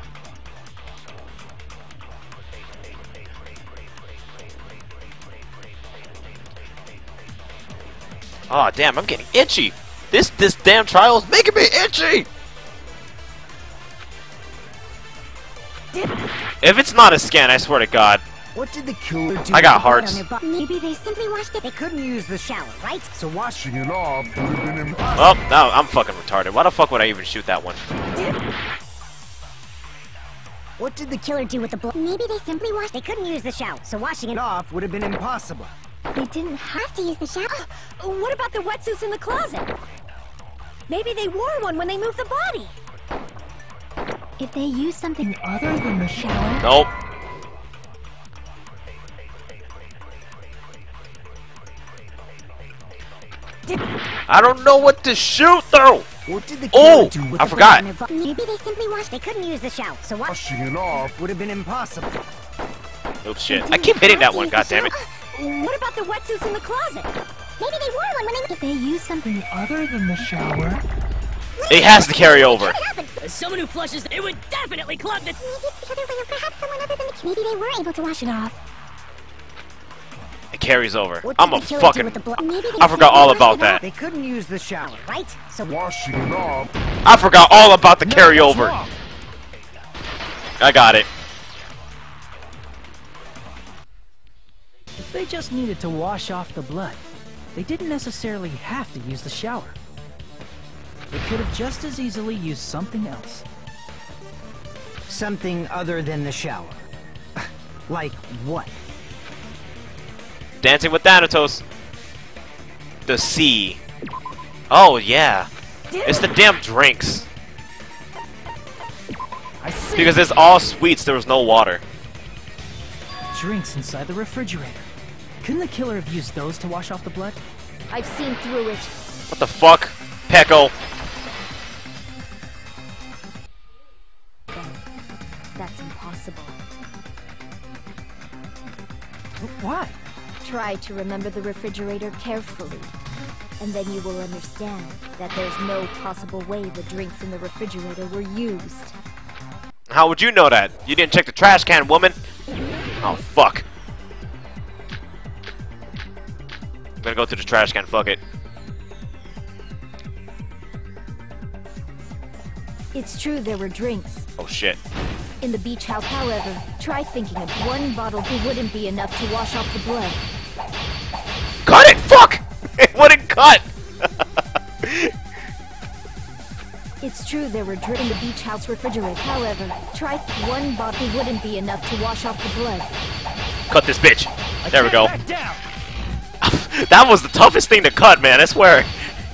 Oh damn, I'm getting itchy. This damn trial is making me itchy. If it's not a scan, I swear to God. What did the killer do? I got hearts. Maybe they simply washed it. They couldn't use the shower, right? So washing it off would have been impossible. Oh, no, I'm fucking retarded. Why the fuck would I even shoot that one? What did the killer do with the blood? Maybe they simply washed. They couldn't use the shower, so washing it off would have been impossible. They didn't have to use the shower. What about the wetsuits in the closet? Maybe they wore one when they moved the body. if they use something other than the shower. Nope. I don't know what to shoot though. What did the oh, do with I forgot. Maybe they simply washed. They couldn't use the shower, so washing it off would have been impossible. Oops, shit. I keep hitting that one. God damn it. What about the wetsuits in the closet? Maybe they wore one when they. If they use something other than the shower. It has to carry over. As someone who flushes, it would definitely clog the. Maybe it's the other way, or perhaps someone other than the. Maybe they were able to wash it off. It carries over. What I'm did a the killer fucking. do with the blood? I forgot all about that. They couldn't use the shower, right? So washing it off. I forgot all about the carryover. I got it. If they just needed to wash off the blood, they didn't necessarily have to use the shower. They could have just as easily used something else. Something other than the shower. Like what? Dancing with Thanatos. The sea. Oh yeah. It's the damn drinks. Because it's all sweets, there was no water. Drinks inside the refrigerator. Couldn't the killer have used those to wash off the blood? I've seen through it. What the fuck? Pecco. That's impossible. Why? Try to remember the refrigerator carefully, and then you will understand that there's no possible way the drinks in the refrigerator were used. How would you know that? You didn't check the trash can, woman. Oh, fuck. I'm gonna go to the trash can, fuck it. It's true there were drinks Oh, shit. in the beach house. However, try thinking of one bottle that wouldn't be enough to wash off the blood. Cut it! Fuck! It wouldn't cut! It's true there were drinks in the beach house refrigerator. However, try one bottle wouldn't be enough to wash off the blood. Cut this bitch. There we go. That was the toughest thing to cut, man, I swear.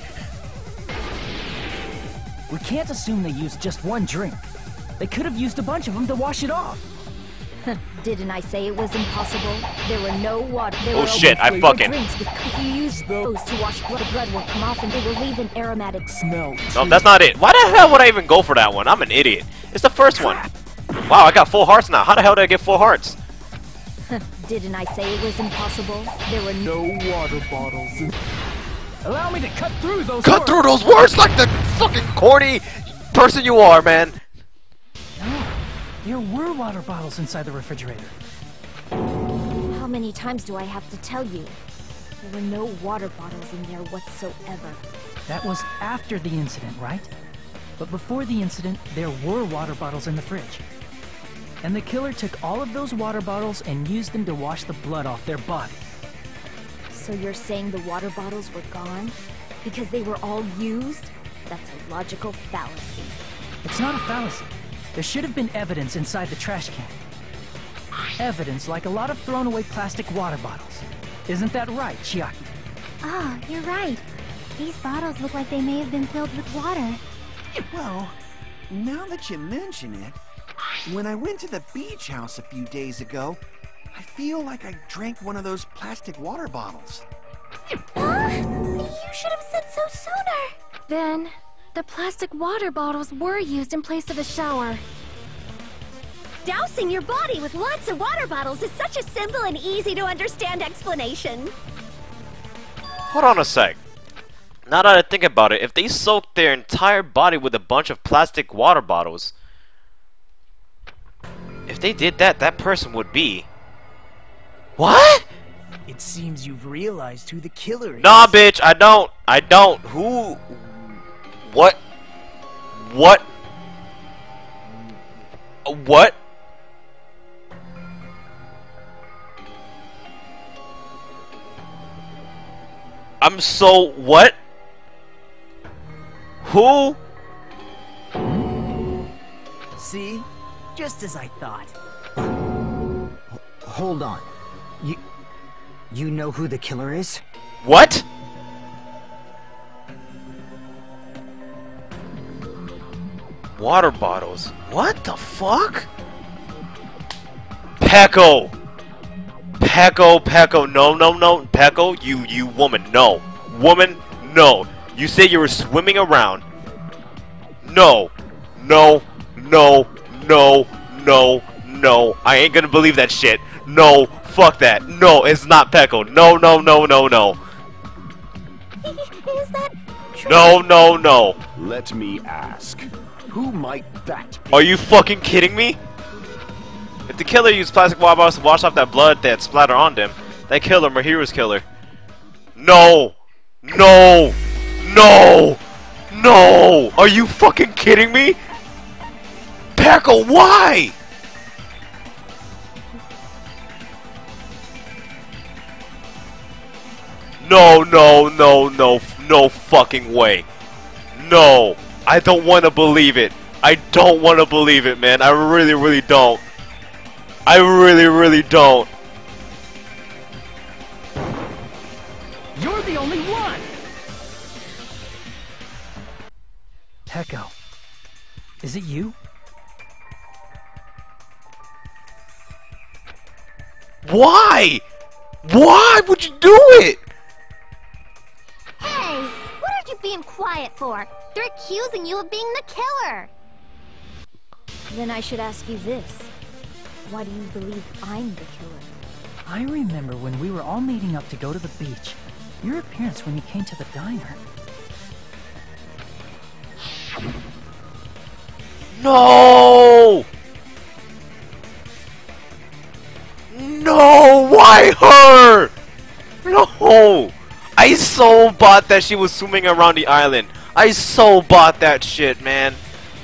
We can't assume they used just one drink. They could have used a bunch of them to wash it off. Didn't I say it was impossible? There were no water. There Oh were shit, I only fucking... drinks. If you use those to wash blood, the blood will come off and it will leave an aromatic smell. No, that's not it. Why the hell would I even go for that one? I'm an idiot. It's the first one. Wow, I got full hearts now. How the hell did I get full hearts? Didn't I say it was impossible? There were no water bottles. Allow me to cut through those Cut through those words like the fucking corny person you are, man. No, there were water bottles inside the refrigerator. How many times do I have to tell you? There were no water bottles in there whatsoever. That was after the incident, right? But before the incident, there were water bottles in the fridge. And the killer took all of those water bottles and used them to wash the blood off their body. So you're saying the water bottles were gone? Because they were all used? That's a logical fallacy. It's not a fallacy. There should have been evidence inside the trash can. Evidence like a lot of thrown away plastic water bottles. Isn't that right, Chiaki? Ah, you're right. These bottles look like they may have been filled with water. Well, now that you mention it, when I went to the beach house a few days ago, I feel like I drank one of those plastic water bottles. You should have said so sooner. Then, the plastic water bottles were used in place of a shower. Dousing your body with lots of water bottles is such a simple and easy to understand explanation. Hold on a sec. Now that I think about it, if they soaked their entire body with a bunch of plastic water bottles, if they did that, that person would be... What? It seems you've realized who the killer is. Nah, bitch, I don't. Who? What? What? What? I'm so... What? Who? See? Just as I thought. Hold on. You know who the killer is? What? Water bottles. What the fuck? Peko! Peko, no. Peko, you woman, no. Woman, no. You said you were swimming around. No. I ain't gonna believe that shit. No, fuck that. No, it's not Peko. No. Is that true? No. Let me ask. Who might that be? Are you fucking kidding me? If the killer used plastic water bottles to wash off that blood that splattered on them, that killer, Mahiru's killer. No! Are you fucking kidding me? Peko, why? No fucking way. No, I don't want to believe it. I don't want to believe it, man. I really don't. I really don't. You're the only one! Peko, is it you? Why? Why would you do it? Hey, what are you being quiet for? They're accusing you of being the killer. Then I should ask you this. Why do you believe I'm the killer? I remember when we were all meeting up to go to the beach. Your appearance when you came to the diner. No! No! Why her? No! I so bought that she was swimming around the island. I so bought that shit, man.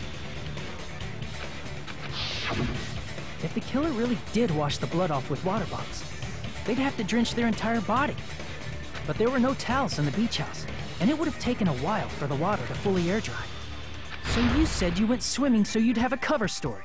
If the killer really did wash the blood off with water bottles, they'd have to drench their entire body. But there were no towels in the beach house, and it would have taken a while for the water to fully air dry. So you said you went swimming so you'd have a cover story.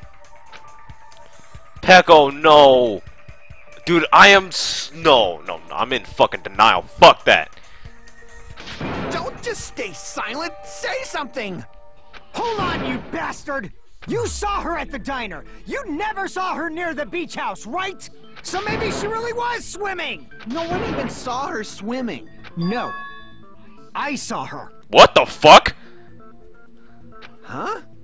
Peko, no. Dude, I am no, I'm in fucking denial. Fuck that. Don't just stay silent. Say something. Hold on, you bastard. You saw her at the diner. You never saw her near the beach house, right? So maybe she really was swimming. No one even saw her swimming. No. I saw her. What the fuck? Huh?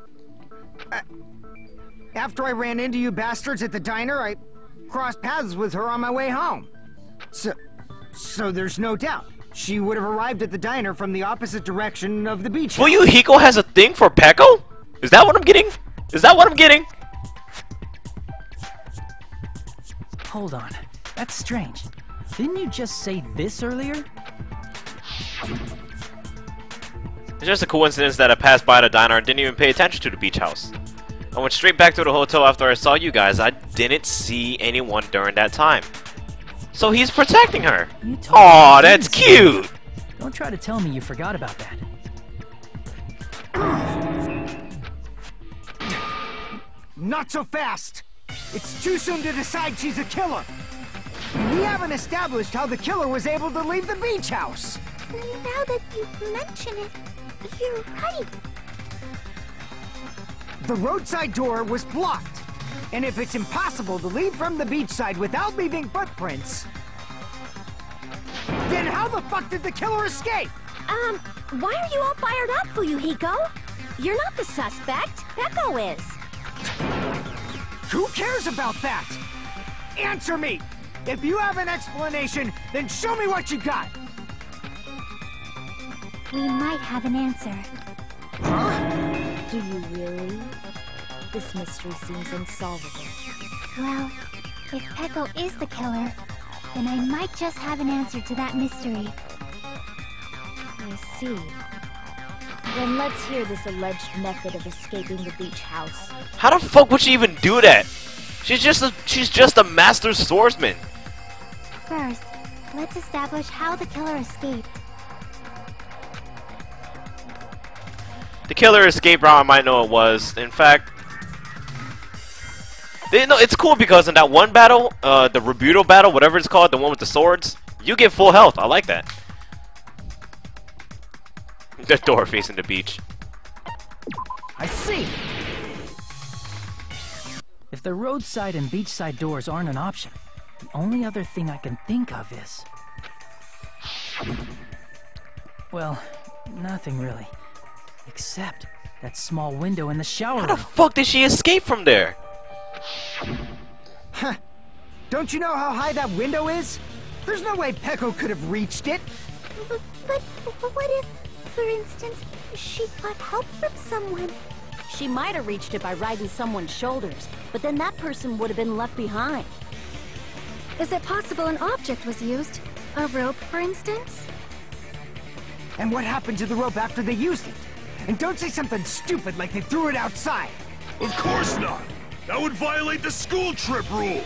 After I ran into you bastards at the diner, I crossed paths with her on my way home. So there's no doubt. She would have arrived at the diner from the opposite direction of the beach. Fuyuhiko has a thing for Peko? Is that what I'm getting? Is that what I'm getting? Hold on. That's strange. Didn't you just say this earlier? It's just a coincidence that I passed by the diner and didn't even pay attention to the beach house. I went straight back to the hotel after I saw you guys. I didn't see anyone during that time. So he's protecting her. Aw, that's cute! Don't try to tell me you forgot about that. Not so fast! It's too soon to decide she's a killer! We haven't established how the killer was able to leave the beach house! Now that you mention it, you're right. The roadside door was blocked. And if it's impossible to leave from the beachside without leaving footprints, Then how the fuck did the killer escape? Why are you all fired up, Fuyuhiko? You're not the suspect. Peko is. Who cares about that? Answer me! If you have an explanation, then show me what you got! We might have an answer. Do you really? This mystery seems unsolvable. Well, if Peko is the killer, then I might just have an answer to that mystery. I see. Then let's hear this alleged method of escaping the beach house. How the fuck would she even do that? She's just a master swordsman. First, let's establish how the killer escaped. The killer escape route, I might know it was. In fact, it's cool because in that one battle, the Rebuto battle, whatever it's called, the one with the swords, you get full health. I like that. The door facing the beach. I see! If the roadside and beachside doors aren't an option, the only other thing I can think of is... well, nothing really. Except that small window in the shower room. How the fuck did she escape from there? Huh. Don't you know how high that window is? There's no way Peko could have reached it. But what if, for instance, she got help from someone? She might have reached it by riding someone's shoulders, but then that person would have been left behind. Is it possible an object was used? A rope, for instance? And what happened to the rope after they used it? And don't say something stupid like they threw it outside. Of course not! That would violate the school trip rule!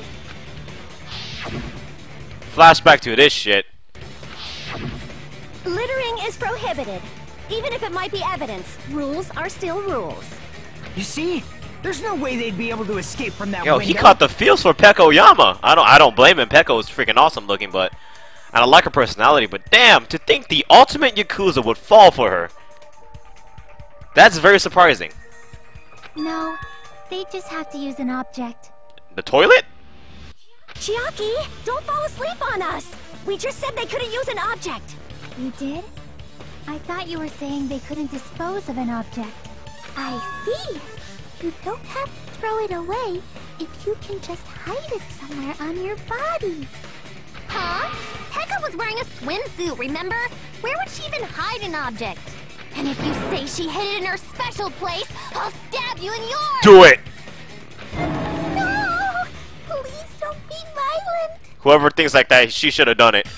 Flashback to this shit. Littering is prohibited. Even if it might be evidence, rules are still rules. You see? There's no way they'd be able to escape from that Yo, window. he caught the feels for Peko Yama. I don't blame him. Peko's freaking awesome looking, but and I like her personality, but damn, to think the ultimate Yakuza would fall for her. That's very surprising. No, they just have to use an object. The toilet? Chiaki, don't fall asleep on us! We just said they couldn't use an object! You did? I thought you were saying they couldn't dispose of an object. I see! You don't have to throw it away if you can just hide it somewhere on your body. Huh? Peko was wearing a swimsuit, remember? Where would she even hide an object? And if you say she hid it in her special place, I'll stab you in yours! Do it! No! Please don't be violent! Whoever thinks like that, she should have done it.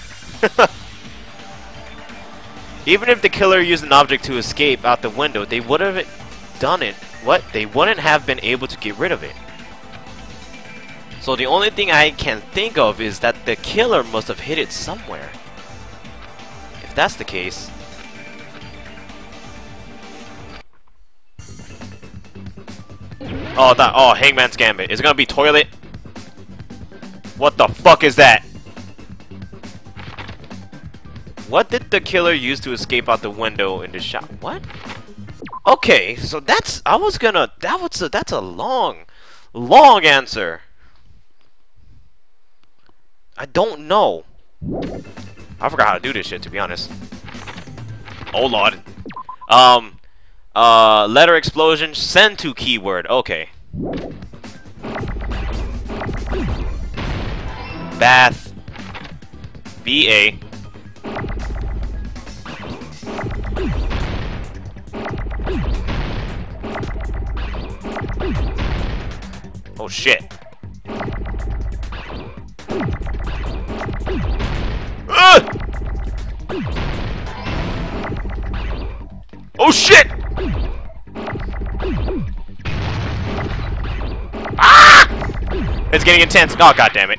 Even if the killer used an object to escape out the window, they would have done it. What? They wouldn't have been able to get rid of it. So the only thing I can think of is that the killer must have hid it somewhere. If that's the case... Oh, Hangman's Gambit. Is it gonna be toilet? What the fuck is that? What did the killer use to escape out the window in the shop? What? Okay, so that's a long answer. I don't know. I forgot how to do this shit, to be honest. Oh lord. Letter explosion, send to keyword. Okay. Bath. BA. Oh shit. Oh shit! Ah! It's getting intense. Oh god damn it.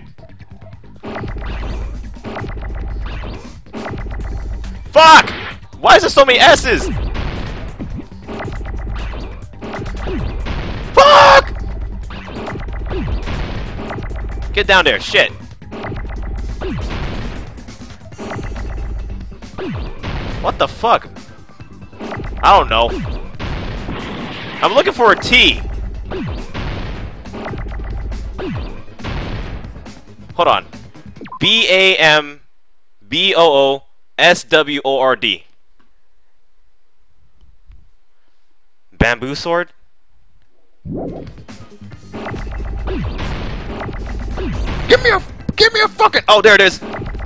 Fuck! Why is there so many S's? Fuck! Get down there, shit. What the fuck? I don't know. I'm looking for a T. Hold on. BAMB B-O-O-S-W-O-R-D. Bamboo sword? Give me a fucking... Oh, there it is.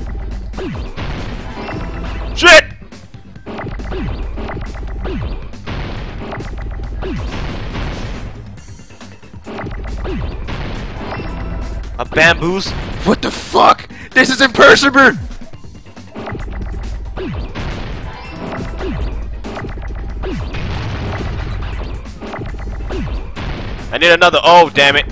Shit! A bamboos? What the fuck? This is imperishable! I need another. Oh, damn it.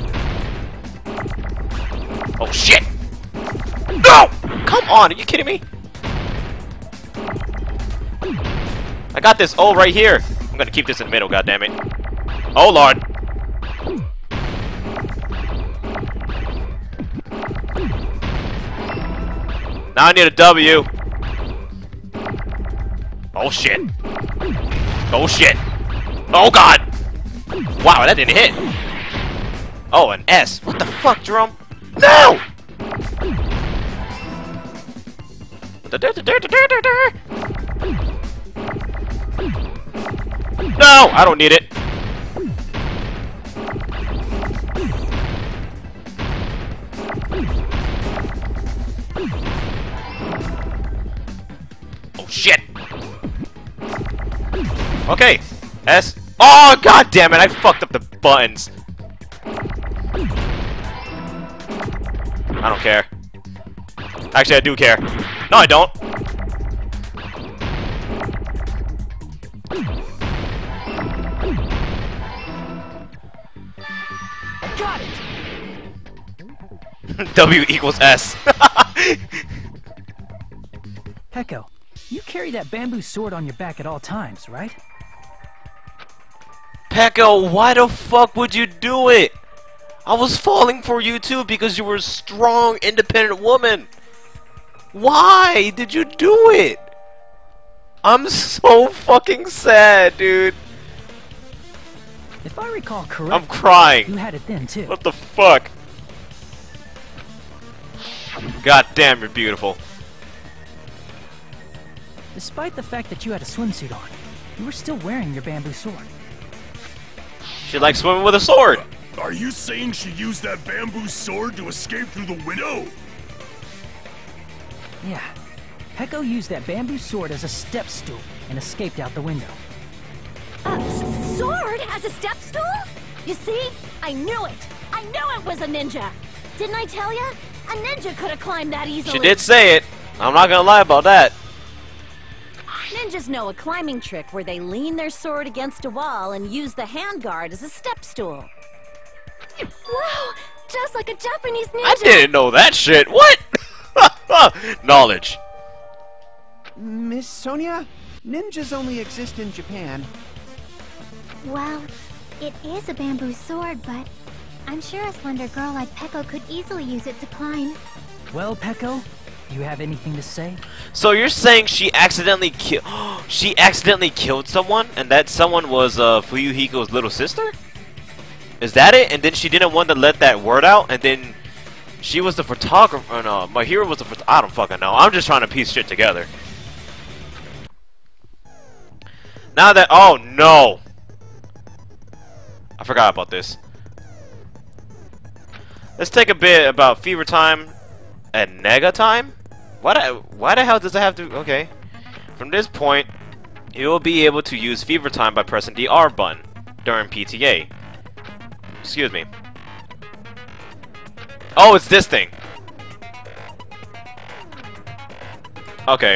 Oh, shit! No! Come on, are you kidding me? I got this O right here. I'm gonna keep this in the middle, goddammit. Oh, Lord. Now I need a W. Oh, shit. Oh, shit. Oh, God. Wow, that didn't hit. Oh, an S. What the fuck, Jerome? No! No! I don't need it. Oh, shit. Okay. S. Oh, god damn it, I fucked up the buttons. I don't care. Actually, I do care. No, I don't. I got it! W equals S. Peko, you carry that bamboo sword on your back at all times, right? Peko, why the fuck would you do it? I was falling for you too because you were a strong, independent woman. Why did you do it? I'm so fucking sad, dude. If I recall correctly, I'm crying. You had it then too. What the fuck? God damn, you're beautiful. Despite the fact that you had a swimsuit on, you were still wearing your bamboo sword. She likes swimming with a sword. Are you saying she used that bamboo sword to escape through the window? Yeah. Peko used that bamboo sword as a step stool and escaped out the window. Sword as a step stool? You see? I knew it! I knew it was a ninja! Didn't I tell ya? A ninja could have climbed that easily. She did say it. I'm not gonna lie about that. Ninjas know a climbing trick where they lean their sword against a wall and use the handguard as a step stool. Wow! Just like a Japanese ninja! I didn't know that shit. What? Knowledge. Miss Sonia, ninjas only exist in Japan. Well, it is a bamboo sword, but I'm sure a slender girl like Peko could easily use it to climb. Well, Peko, you have anything to say? So you're saying she accidentally killed someone, and that someone was Fuyuhiko's little sister? Is that it? And then she didn't want to let that word out, and then she was the photographer. No, my hero was the I don't fucking know. I'm just trying to piece shit together. Now that oh no, I forgot about this. Let's take a bit about Fever Time and Nega Time. Why the hell does it have to? Okay. From this point, you will be able to use Fever Time by pressing the R button during PTA. Excuse me. Oh, it's this thing. Okay.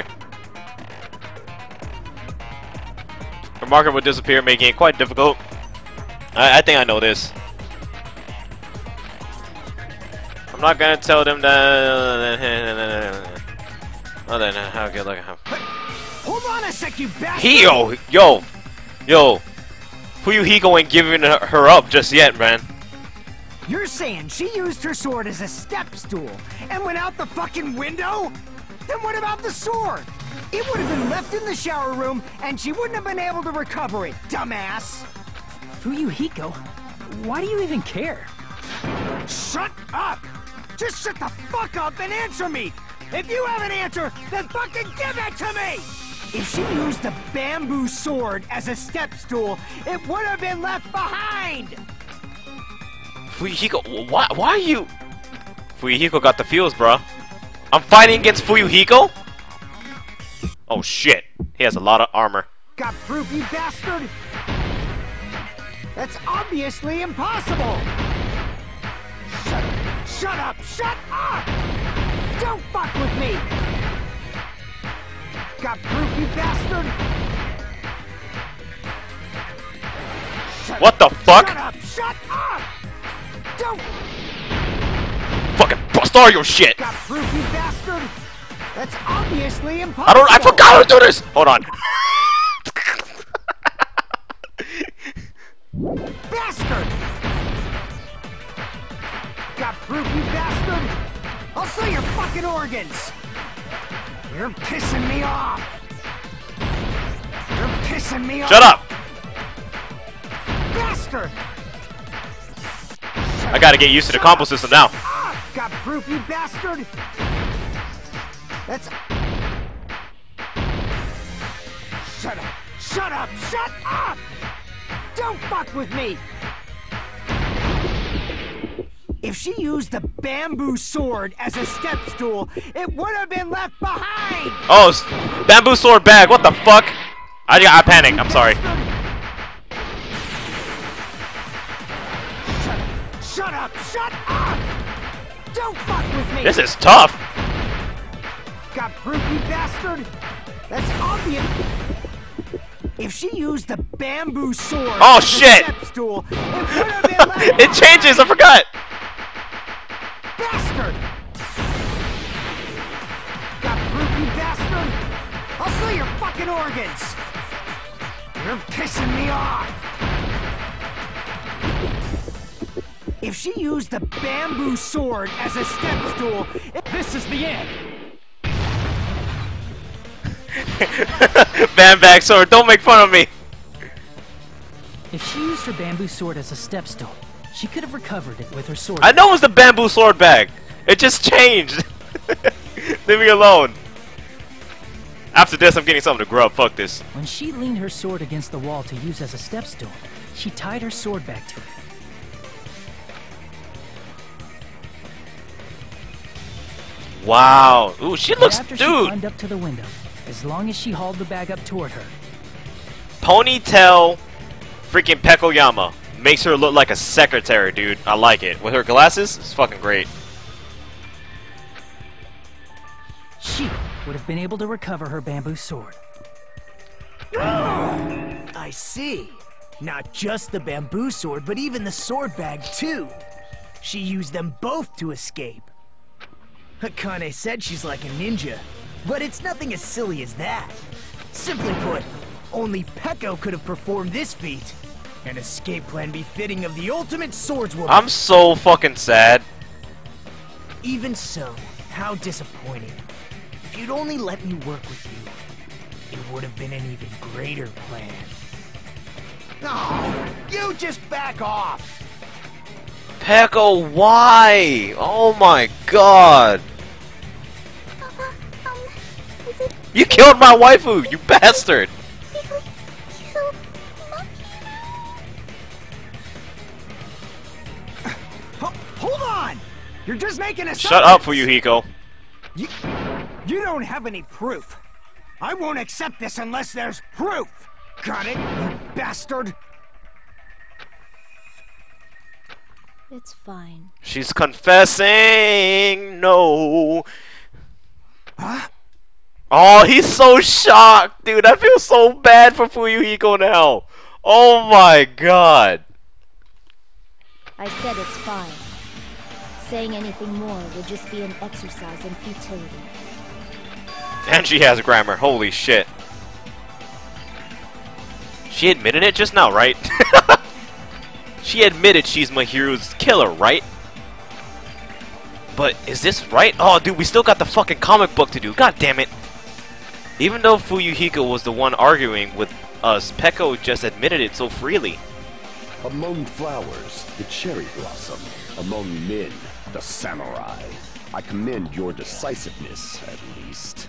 Her marker would disappear, making it quite difficult. I think I know this. I'm not gonna tell them that. Oh, then how good look. Hold on a sec, you bastard! Yo! Fuyuhiko ain't giving her up just yet, man. You're saying she used her sword as a step stool and went out the fucking window? Then what about the sword? It would have been left in the shower room and she wouldn't have been able to recover it, dumbass! Fuyuhiko? Why do you even care? Shut up! Just shut the fuck up and answer me! If you have an answer, then fucking give it to me! If she used the bamboo sword as a step stool, it would have been left behind! Fuyuhiko, why are you... Fuyuhiko got the feels, bruh. I'm fighting against Fuyuhiko? Oh shit, he has a lot of armor. Got proof, you bastard? That's obviously impossible! Shut up! Shut up! Shut up! Don't fuck with me! Got proof, you bastard? What the fuck? Shut up! Shut up! Don't... Fucking bust all your shit! Got proof, you bastard? That's obviously impossible! I forgot how to do this! Hold on. Bastard! Got proof, you bastard? I'll sell your fucking organs! You're pissing me off! You're pissing me off! Shut up! Bastard! I gotta get used to the combo system now. Got proof, you bastard? That's... Shut up! Shut up! Shut up! Don't fuck with me! If she used the bamboo sword as a step stool, it would have been left behind! Oh, bamboo sword bag, what the fuck? I panicked, I'm sorry. Shut up! Shut up! Don't fuck with me! This is tough! Got proof, you bastard? That's obvious. If she used the bamboo sword oh, as shit. a step stool, it would have been left it changes, I forgot! Bastard! Got proof, you bastard? I'll sell your fucking organs! You're pissing me off! If she used the bamboo sword as a step stool, this is the end! Bam bag sword, don't make fun of me! If she used her bamboo sword as a step stool, she could have recovered it with her sword. I know it was the bamboo sword bag! It just changed! Leave me alone! After this, I'm getting something to grub, fuck this. When she leaned her sword against the wall to use as a step stool, she tied her sword back to it. Wow. Ooh, she looks... After dude! she climbed up to the window, as long as she hauled the bag up toward her. Ponytail freaking Pekoyama. Makes her look like a secretary, dude. I like it. With her glasses, it's fucking great. She would have been able to recover her bamboo sword. I see. Not just the bamboo sword, but even the sword bag, too. She used them both to escape. Akane said she's like a ninja, but it's nothing as silly as that. Simply put, only Peko could have performed this feat. An escape plan befitting of the ultimate swordswoman. I'm so fucking sad. Even so, how disappointing. If you'd only let me work with you, it would have been an even greater plan. No, you just back off. Peko, why? Oh my god. You killed my waifu, you bastard. Hold on! You're just making a Shut up, Fuyuhiko. You don't have any proof. I won't accept this unless there's proof. Got it, you bastard? It's fine. She's confessing. No. Huh? Oh, he's so shocked, dude. I feel so bad for Fuyuhiko now. Oh my god. I said it's fine. Saying anything more would just be an exercise in futility. And she has grammar. Holy shit. She admitted it just now, right? She admitted she's Mahiru's killer, right? But is this right? Oh, dude, we still got the fucking comic book to do. God damn it. Even though Fuyuhiko was the one arguing with us, Peko just admitted it so freely. Among flowers, the cherry blossom. Among men, the samurai. I commend your decisiveness, at least.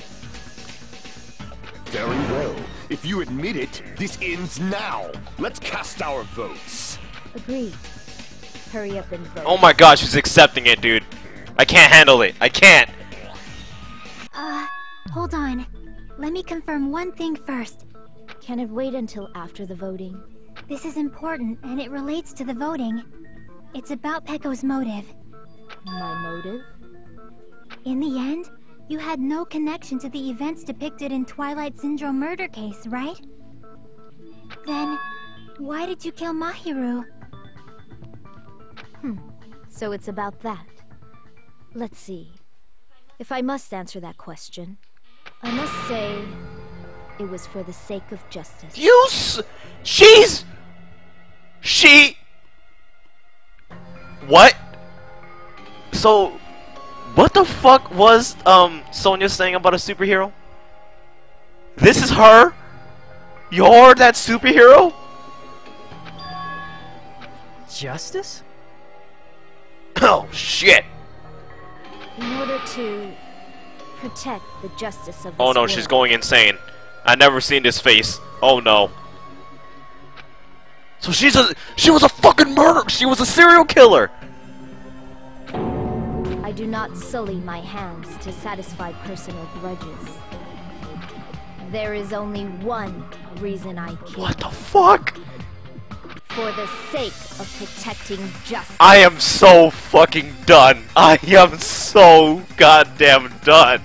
Very well. If you admit it, this ends now. Let's cast our votes. Agreed. Hurry up and vote. Oh my god, she's accepting it, dude. I can't handle it. I can't. Hold on. Let me confirm one thing first. Can it wait until after the voting? This is important, and it relates to the voting. It's about Pecco's motive. My motive? In the end, you had no connection to the events depicted in Twilight Syndrome murder case, right? Then, why did you kill Mahiru? So it's about that. Let's see. If I must answer that question, I must say it was for the sake of justice. What? So, what the fuck was Sonya saying about a superhero? This is her? You're that superhero? Justice? Oh shit! In order to protect the justice of this Oh no, world. she's going insane. I've never seen this face. Oh no. So she was a fucking murderer. She was a serial killer. I do not sully my hands to satisfy personal grudges. There is only one reason I kill. What the fuck? For the sake of protecting justice. I am so fucking done. I am so goddamn done.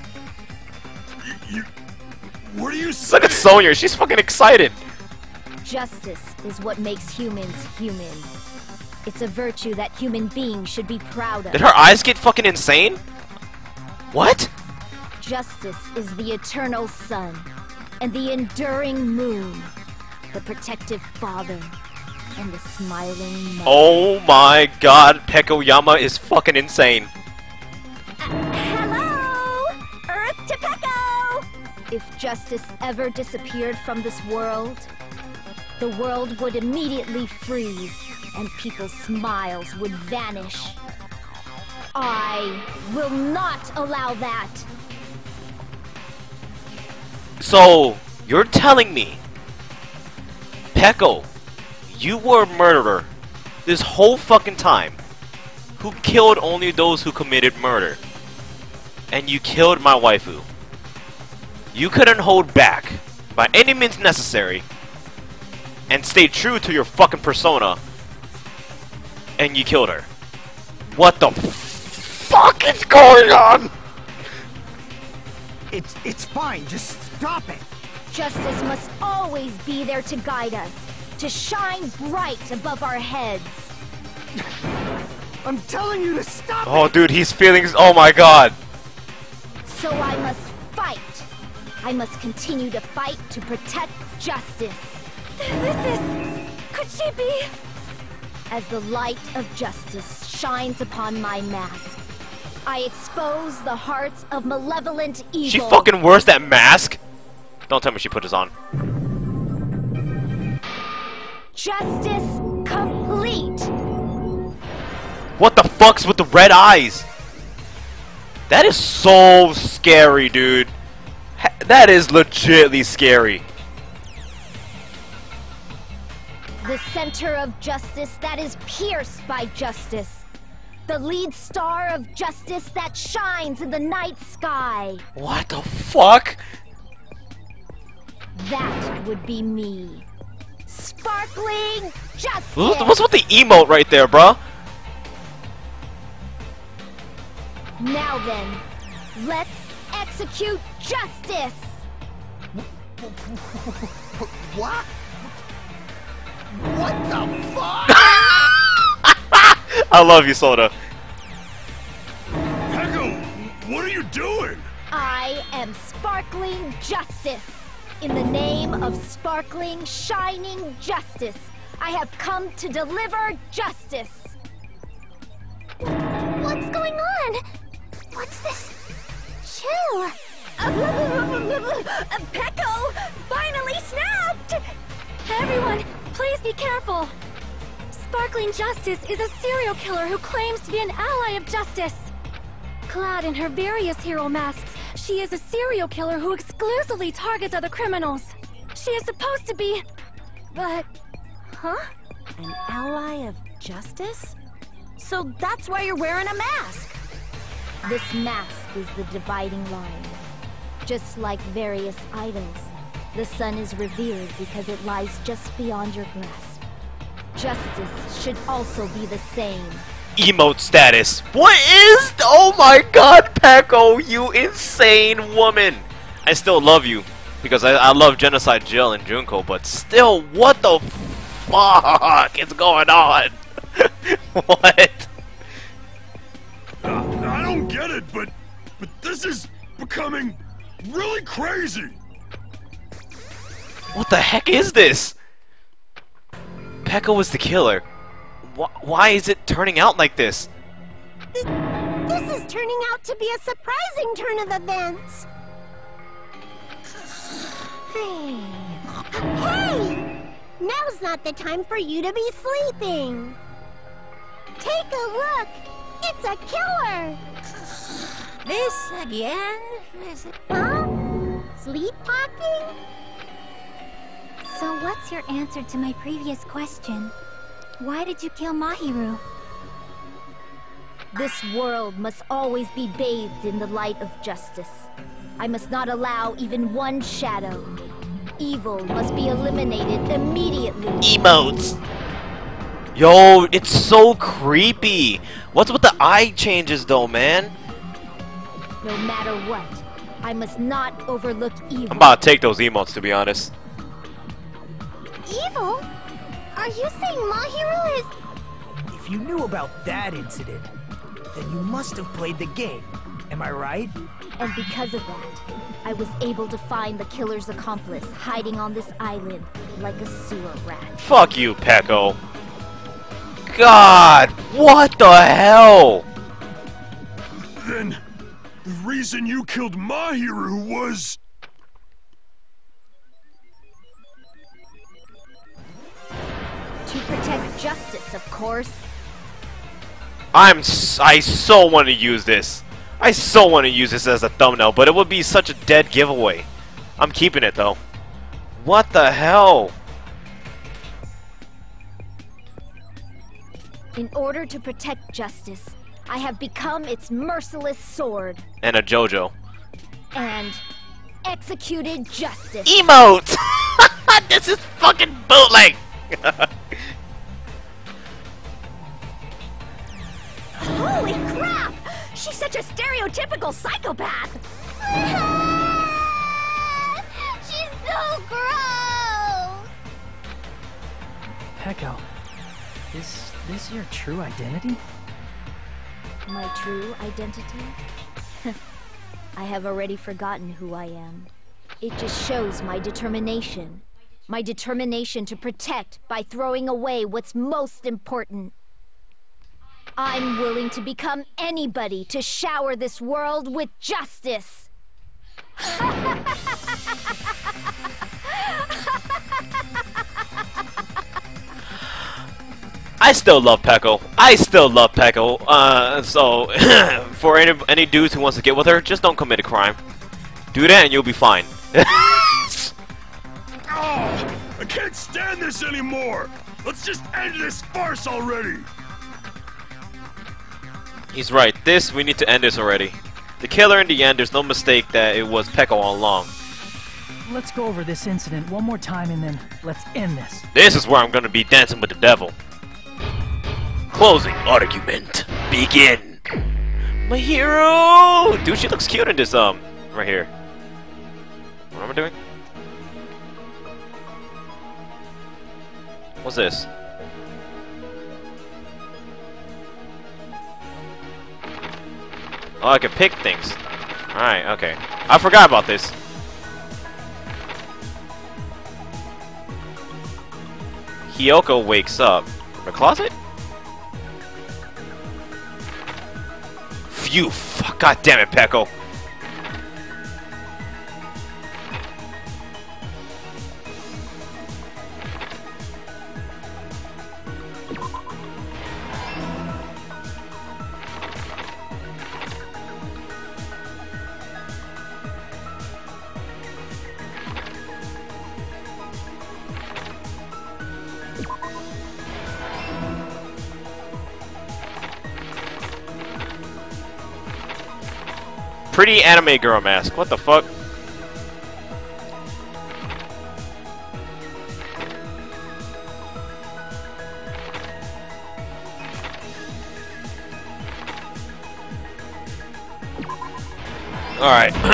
What are you saying? Look at Sonya. She's fucking excited. Justice is what makes humans human. It's a virtue that human beings should be proud of. Did her eyes get fucking insane? What? Justice is the eternal sun and the enduring moon, the protective father and the smiling mother. Oh my god, Pecco-yama is fucking insane. Hello! Earth to Pecco! If justice ever disappeared from this world, the world would immediately freeze and people's smiles would vanish. I will not allow that. So, you're telling me, Pecco, you were a murderer this whole fucking time, who killed only those who committed murder, and you killed my waifu. You couldn't hold back by any means necessary and stay true to your fucking persona, and you killed her. What the fuck is going on? It's fine, just stop it. Justice must always be there to guide us, to shine bright above our heads. I'm telling you to stop Oh it. dude, he's feeling, oh my god. So I must fight. I must continue to fight to protect justice. Could she be? As the light of justice shines upon my mask, I expose the hearts of malevolent evil. She fucking wears that mask? Don't tell me she put this on. Justice complete. What the fuck's with the red eyes? That is so scary, dude. That is legitly scary. The center of justice that is pierced by justice. The lead star of justice that shines in the night sky. What the fuck? That would be me. Sparkling justice! What's with the emote right there, bruh? Now then, let's execute justice! What? What the fuck? I love you, Soda. Pecco, what are you doing? I am sparkling justice. In the name of sparkling, shining justice, I have come to deliver justice. What's going on? What's this? Chill. Pecco finally snapped! Everyone, please be careful. Sparkling Justice is a serial killer who claims to be an ally of justice. Clad in her various hero masks, she is a serial killer who exclusively targets other criminals. She is supposed to be... but... Huh? An ally of justice? So that's why you're wearing a mask. This mask is the dividing line. Just like various idols, the sun is revered because it lies just beyond your grasp. Justice should also be the same. Emote status. What is? Oh my god, Peko, you insane woman. I still love you because I love Genocide Jill and Junko, but still, what the fuck is going on? What? I don't get it, but this is becoming really crazy. What the heck is this? Peko was the killer. Why is it turning out like this? This is turning out to be a surprising turn of events. Hey! Now's not the time for you to be sleeping. Take a look. It's a killer. This again? Huh? Sleepwalking? So what's your answer to my previous question? Why did you kill Mahiru? This world must always be bathed in the light of justice. I must not allow even one shadow. Evil must be eliminated immediately. Emotes. Yo, it's so creepy. What's with the eye changes though, man? No matter what, I must not overlook evil. I'm about to take those emotes, to be honest. Evil? Are you saying Mahiru is... If you knew about that incident, then you must have played the game. Am I right? And because of that, I was able to find the killer's accomplice hiding on this island like a sewer rat. Fuck you, Peko. God, what the hell? Then the reason you killed Mahiru was... To protect justice, of course. I so want to use this. I so want to use this as a thumbnail, but it would be such a dead giveaway. I'm keeping it though. What the hell? In order to protect justice, I have become its merciless sword. And a JoJo. And executed justice. Emote! This is fucking bootleg! Holy crap! She's such a stereotypical psychopath! She's so gross! Peko, is this your true identity? My true identity? I have already forgotten who I am. It just shows my determination. My determination to protect by throwing away what's most important. I'm willing to become anybody to shower this world with justice. I still love Peko. I still love Peko. So for any dudes who wants to get with her, just don't commit a crime. Do that and you'll be fine. Oh, I can't stand this anymore. Let's just end this farce already. He's right. We need to end this already. The killer in the end, there's no mistake that it was Peko all along. Let's go over this incident one more time and then let's end this. This is where I'm gonna be dancing with the devil. Closing argument. Begin. My hero! Dude, she looks cute in this, right here. What am I doing? What's this? Oh, I can pick things. Alright, okay. I forgot about this. Hiyoko wakes up. From the closet? Phew! God damn it, Peko! Pretty anime girl mask. What the fuck? Alright.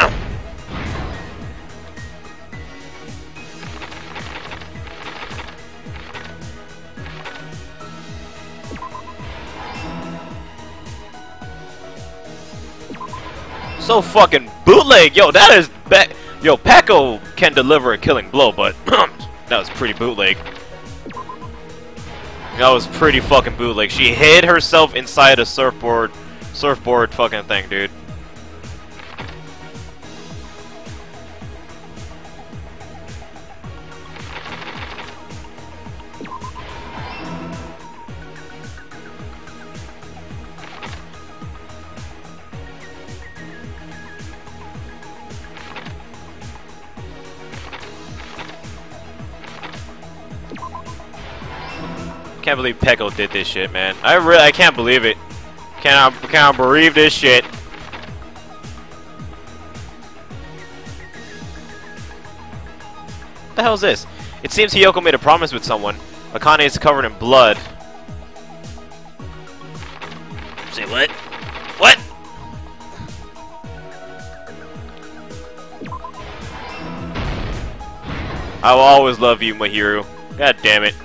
So fucking bootleg. Yo, that is yo, Peko can deliver a killing blow, but that was pretty bootleg. That was pretty fucking bootleg. She hid herself inside a surfboard fucking thing, dude. Can't believe Peko did this shit, man. I can't believe it. Cannot believe this shit. What the hell is this? It seems Hiyoko made a promise with someone. Akane is covered in blood. Say what? What? I will always love you, Mahiru. God damn it.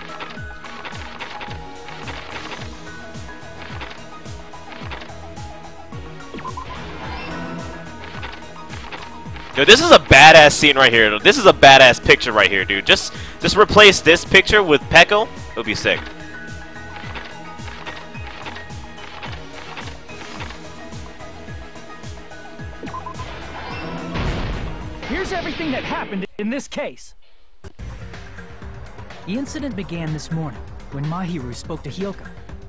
Yo, this is a badass scene right here. This is a badass picture right here, dude. Just replace this picture with Peko. It'll be sick. Here's everything that happened in this case. The incident began this morning when Mahiru spoke to Hiyoko.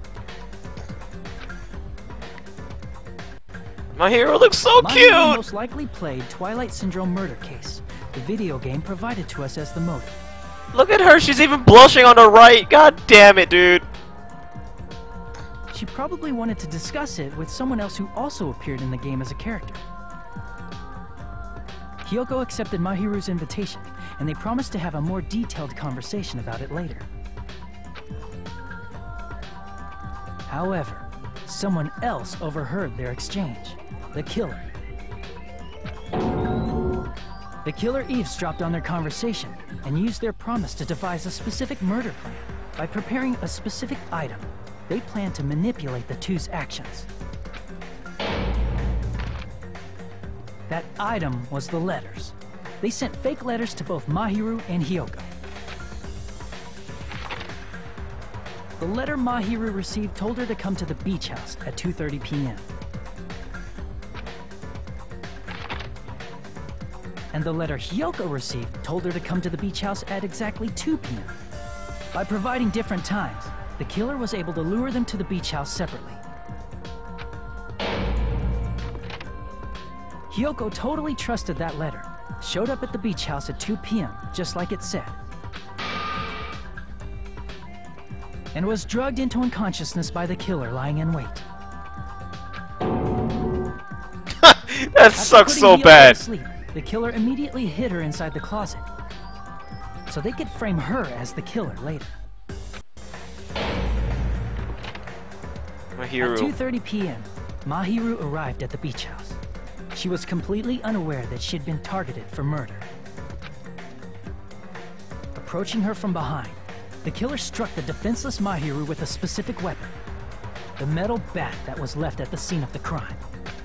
Mahiru looks so cute! Mahiru most likely played Twilight Syndrome Murder Case, the video game provided to us as the motive. Look at her, she's even blushing on the right. God damn it, dude. She probably wanted to discuss it with someone else who also appeared in the game as a character. Hiyoko accepted Mahiru's invitation, and they promised to have a more detailed conversation about it later. However, someone else overheard their exchange. The killer. The killer eavesdropped on their conversation and used their promise to devise a specific murder plan. By preparing a specific item, they planned to manipulate the two's actions. That item was the letters. They sent fake letters to both Mahiru and Hiyoko. The letter Mahiru received told her to come to the beach house at 2:30 p.m. And the letter Hiyoko received told her to come to the beach house at exactly 2 p.m. By providing different times, the killer was able to lure them to the beach house separately. Hiyoko totally trusted that letter, showed up at the beach house at 2 p.m., just like it said, and was drugged into unconsciousness by the killer lying in wait. That sucks so bad. Asleep, the killer immediately hid her inside the closet, so they could frame her as the killer later. Mahiru. At 2:30 p.m., Mahiru arrived at the beach house. She was completely unaware that she'd been targeted for murder. Approaching her from behind, the killer struck the defenseless Mahiru with a specific weapon, the metal bat that was left at the scene of the crime.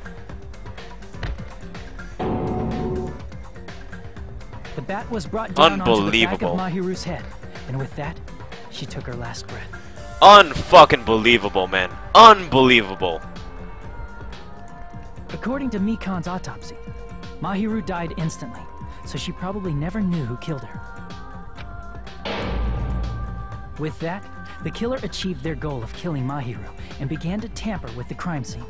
The bat was brought down onto the back of Mahiru's head, and with that, she took her last breath. Unfucking believable, man. Unbelievable. According to Mikan's autopsy, Mahiru died instantly, so she probably never knew who killed her. With that, the killer achieved their goal of killing Mahiru and began to tamper with the crime scene.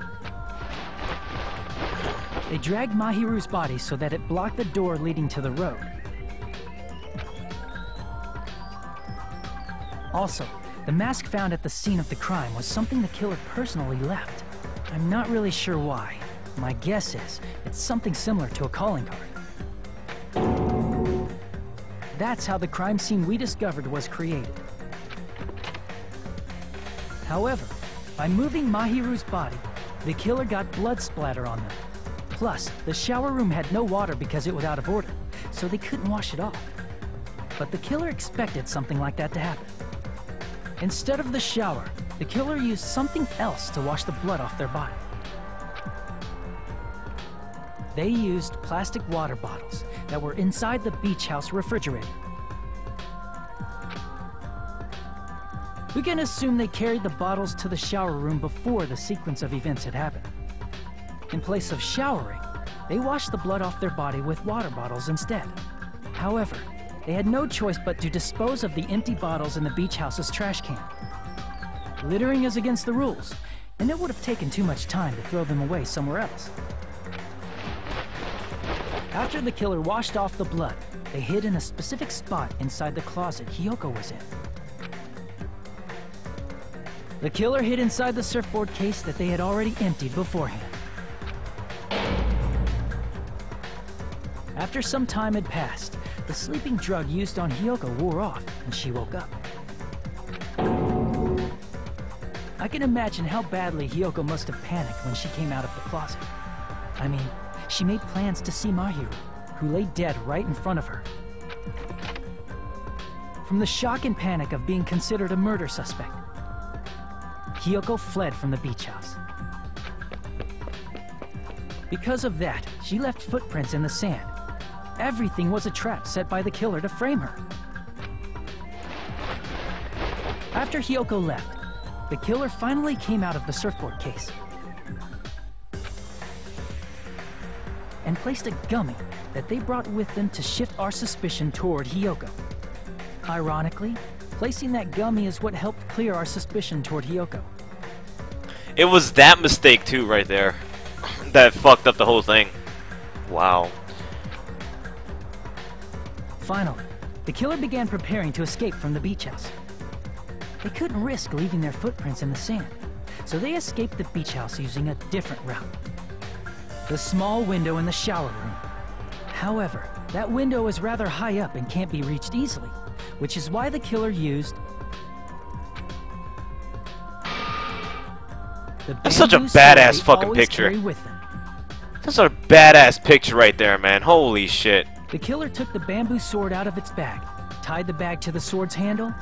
They dragged Mahiru's body so that it blocked the door leading to the road. Also, the mask found at the scene of the crime was something the killer personally left. I'm not really sure why. My guess is it's something similar to a calling card. That's how the crime scene we discovered was created. However, by moving Mahiru's body, the killer got blood splatter on them. Plus, the shower room had no water because it was out of order, so they couldn't wash it off. But the killer expected something like that to happen. Instead of the shower, the killer used something else to wash the blood off their body. They used plastic water bottles that were inside the beach house refrigerator. We can assume they carried the bottles to the shower room before the sequence of events had happened. In place of showering, they washed the blood off their body with water bottles instead. However, they had no choice but to dispose of the empty bottles in the beach house's trash can. Littering is against the rules, and it would have taken too much time to throw them away somewhere else. After the killer washed off the blood, they hid in a specific spot inside the closet Hiyoko was in. The killer hid inside the surfboard case that they had already emptied beforehand. After some time had passed, the sleeping drug used on Hiyoko wore off, and she woke up. I can imagine how badly Hiyoko must have panicked when she came out of the closet. I mean, she made plans to see Mahiru, who lay dead right in front of her. From the shock and panic of being considered a murder suspect, Hiyoko fled from the beach house. Because of that, she left footprints in the sand. Everything was a trap set by the killer to frame her. After Hiyoko left, the killer finally came out of the surfboard case and placed a gummy that they brought with them to shift our suspicion toward Hiyoko. Ironically, placing that gummy is what helped clear our suspicion toward Hiyoko. It was that mistake too right there that fucked up the whole thing. Wow. Finally, the killer began preparing to escape from the beach house. They couldn't risk leaving their footprints in the sand, so they escaped the beach house using a different route. The small window in the shower room. However, that window is rather high up and can't be reached easily, which is why the killer used the That's such a bamboo sword badass they fucking always picture. carry with them. That's a badass picture right there, man. Holy shit. The killer took the bamboo sword out of its bag, tied the bag to the sword's handle,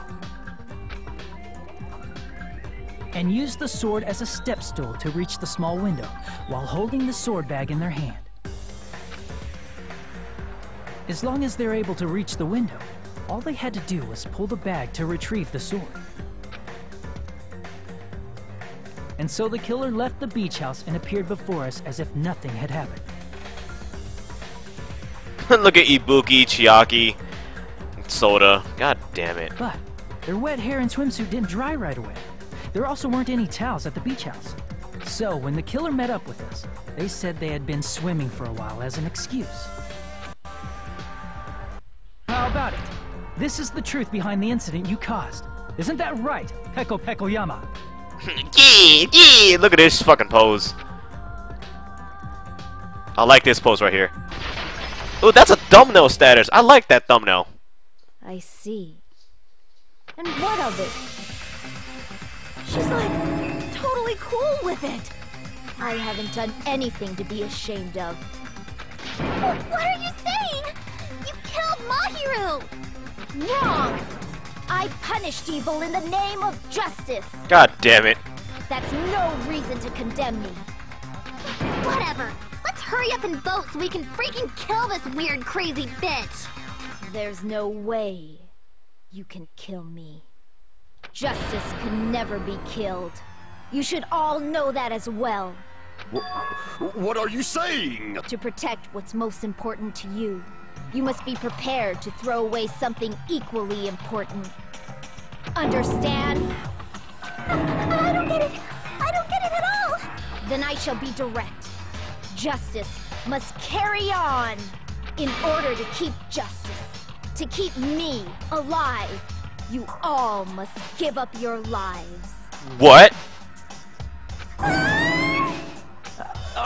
and used the sword as a step stool to reach the small window while holding the sword bag in their hand. As long as they're able to reach the window, all they had to do was pull the bag to retrieve the sword. And so the killer left the beach house and appeared before us as if nothing had happened. Look at Ibuki, Chiaki, Soda. God damn it. But their wet hair and swimsuit didn't dry right away. There also weren't any towels at the beach house. So when the killer met up with us, they said they had been swimming for a while as an excuse. How about it? This is the truth behind the incident you caused. Isn't that right, Peko Pekoyama? Yeah, look at this fucking pose. I like this pose right here. Ooh, that's a thumbnail status. I like that thumbnail. I see. And what of it? She's like totally cool with it. I haven't done anything to be ashamed of. What are you saying? You killed Mahiru! Wrong! I punished evil in the name of justice. God damn it. That's no reason to condemn me. Whatever. Let's hurry up and vote so we can freaking kill this weird, crazy bitch. There's no way you can kill me. Justice can never be killed. You should all know that as well. What are you saying? To protect what's most important to you, you must be prepared to throw away something equally important. Understand? I don't get it. I don't get it at all. Then I shall be direct. Justice must carry on. In order to keep justice, to keep me alive, you all must give up your lives. What? Are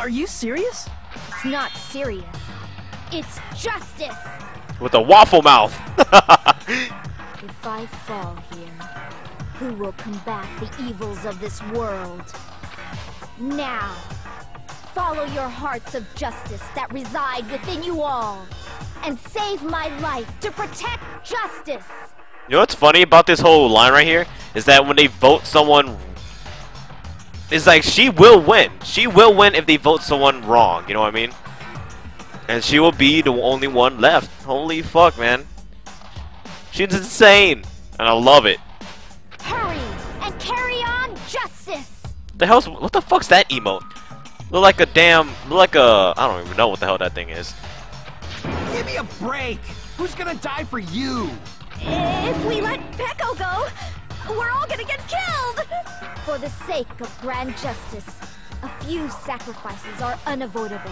Are you serious? It's not serious. It's justice! With a waffle mouth. If I fall here, who will combat the evils of this world? Now, follow your hearts of justice that reside within you all, and save my life to protect justice! You know what's funny about this whole line right here? Is that when they vote someone... It's like, she will win. She will win if they vote someone wrong, you know what I mean? And she will be the only one left. Holy fuck, man. She's insane. And I love it. Hurry and carry on justice! The hell's... What the fuck's that emote? Look like a damn... Look like a... I don't even know what the hell that thing is. Give me a break! Who's gonna die for you? If we let Peko go, we're all gonna get killed! For the sake of grand justice, a few sacrifices are unavoidable.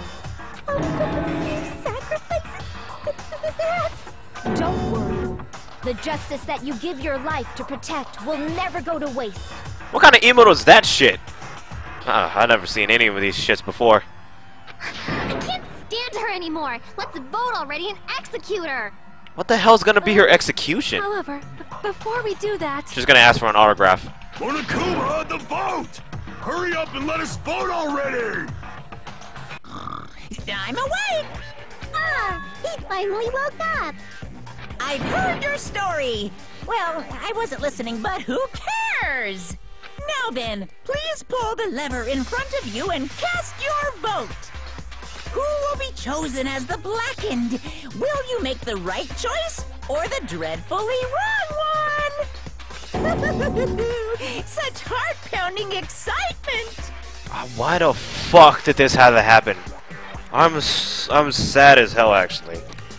Sacrifices? Don't worry. The justice that you give your life to protect will never go to waste. What kind of emote was that shit? I've never seen any of these shits before. I can't stand her anymore. Let's vote already and execute her. What the hell's gonna be her execution? However, before we do that... She's gonna ask for an autograph. Monokuma, the vote! Hurry up and let us vote already! I'm awake! He finally woke up. I've heard your story. Well, I wasn't listening, but who cares? Now then, please pull the lever in front of you and cast your vote. Who will be chosen as the Blackened? Will you make the right choice or the dreadfully wrong one? Such heart-pounding excitement! Why the fuck did this have to happen? I'm sad as hell, actually.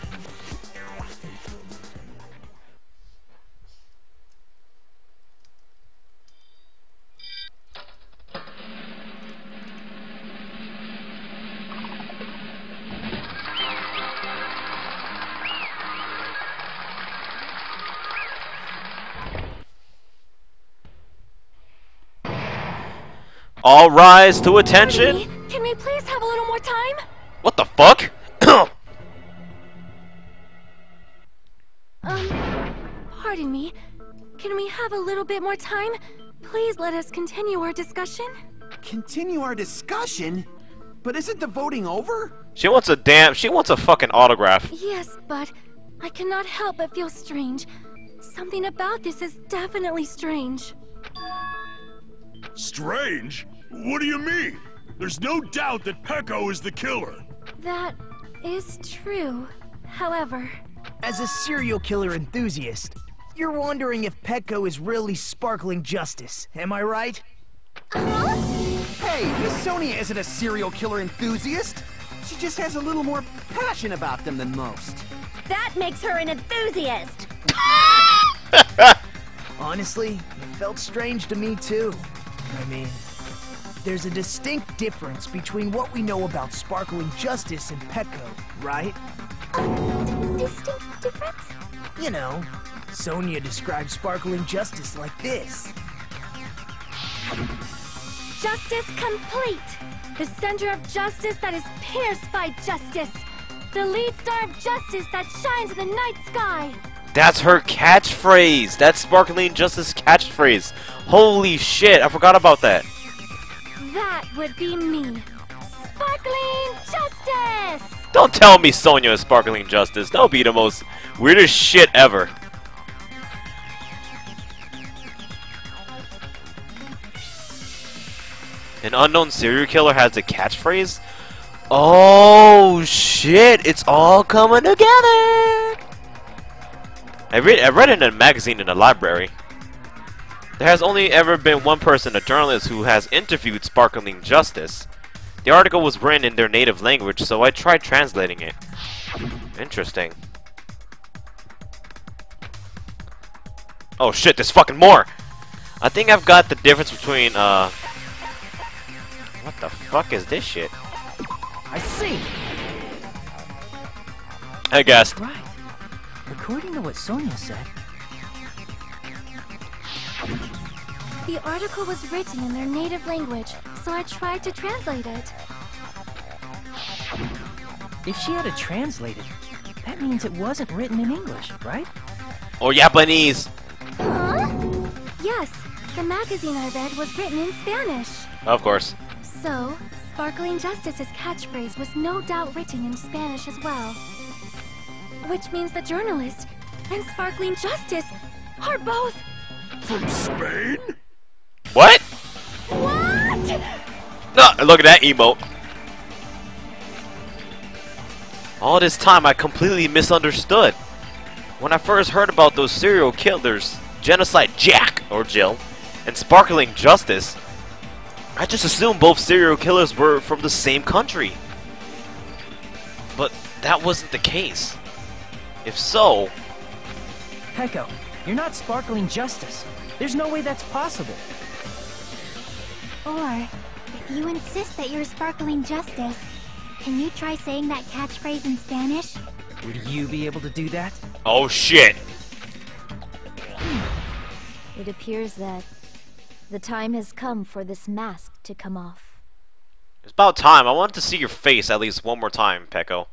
All rise to attention. Can we please have a little more time? What the fuck? Pardon me. Can we have a little bit more time? Please let us continue our discussion. Continue our discussion? But isn't the voting over? She wants a fucking autograph. Yes, but I cannot help but feel strange. Something about this is definitely strange. Strange? What do you mean? There's no doubt that Peko is the killer. That is true. However... As a serial killer enthusiast, you're wondering if Peko is really sparkling justice, am I right? Hey, Miss Sonia isn't a serial killer enthusiast. She just has a little more passion about them than most. That makes her an enthusiast! Honestly, it felt strange to me too. I mean, there's a distinct difference between what we know about sparkling justice and Peko, right? Distinct difference? You know, Sonia describes sparkling justice like this. Justice complete! The center of justice that is pierced by justice! The lead star of justice that shines in the night sky! That's her catchphrase! That's Sparkling Justice catchphrase! Holy shit, I forgot about that! That would be me! Sparkling Justice! Don't tell me Sonia is Sparkling Justice. That would be the most weirdest shit ever. An unknown serial killer has a catchphrase? Oh shit, it's all coming together! I read it in a magazine in the library. There has only ever been one person, a journalist, who has interviewed Sparkling Justice. The article was written in their native language, so I tried translating it. Interesting. Oh shit, there's fucking more! I think I've got the difference between, what the fuck is this shit? I see! I guessed. Right. According to what Sonia said... The article was written in their native language, so I tried to translate it. If she had it translated, that means it wasn't written in English, right? Or Japanese. Huh? Yes, the magazine I read was written in Spanish. Of course. So, Sparkling Justice's catchphrase was no doubt written in Spanish as well. Which means the journalist and Sparkling Justice are both... From Spain? What? What? No, look at that emote. All this time I completely misunderstood. When I first heard about those serial killers, Genocide Jack, or Jill, and Sparkling Justice, I just assumed both serial killers were from the same country. But that wasn't the case. If so... Peko, you're not Sparkling Justice. There's no way that's possible. Or, if you insist that you're Sparkling Justice, can you try saying that catchphrase in Spanish? Would you be able to do that? Oh shit! It appears that the time has come for this mask to come off. It's about time. I wanted to see your face at least one more time, Peko.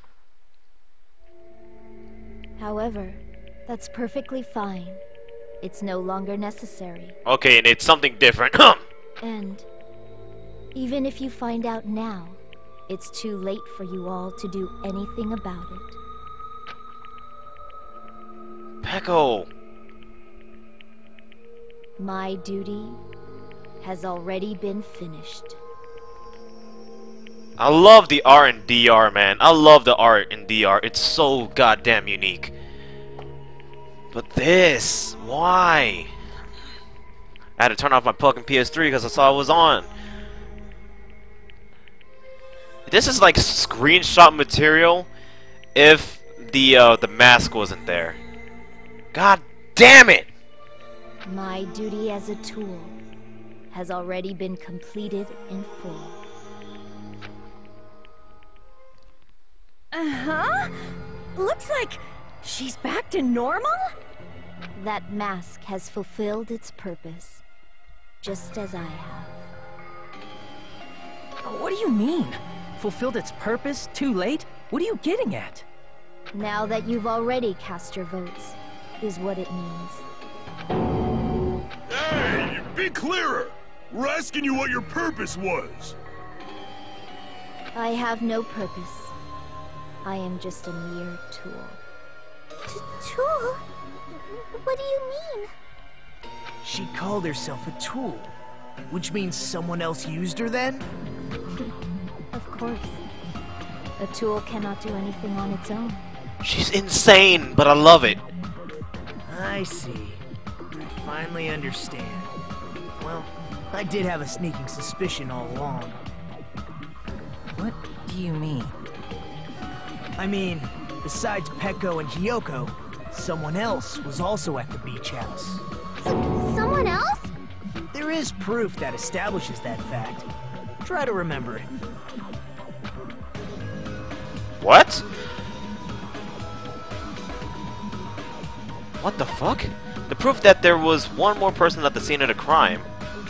However, that's perfectly fine. It's no longer necessary. Okay, and it's something different. And even if you find out now, it's too late for you all to do anything about it. Peko! My duty has already been finished. I love the art in DR, man. I love the art in DR. It's so goddamn unique. But this, why? I had to turn off my fucking PS3 because I saw it was on. This is like screenshot material if the mask wasn't there. God damn it! My duty as a tool has already been completed in full. Uh-huh? Looks like she's back to normal? That mask has fulfilled its purpose, just as I have. What do you mean? Fulfilled its purpose? Too late? What are you getting at? Now that you've already cast your votes, is what it means. Hey, be clearer! We're asking you what your purpose was. I have no purpose. I am just a mere tool. Tool? What do you mean? She called herself a tool, which means someone else used her then? Of course. A tool cannot do anything on its own. She's insane, but I love it. I see. I finally understand. Well, I did have a sneaking suspicion all along. What do you mean? I mean, besides Peko and Hiyoko, someone else was also at the beach house. Someone else? There is proof that establishes that fact. Try to remember it. What? What the fuck? The proof that there was one more person at the scene of the crime.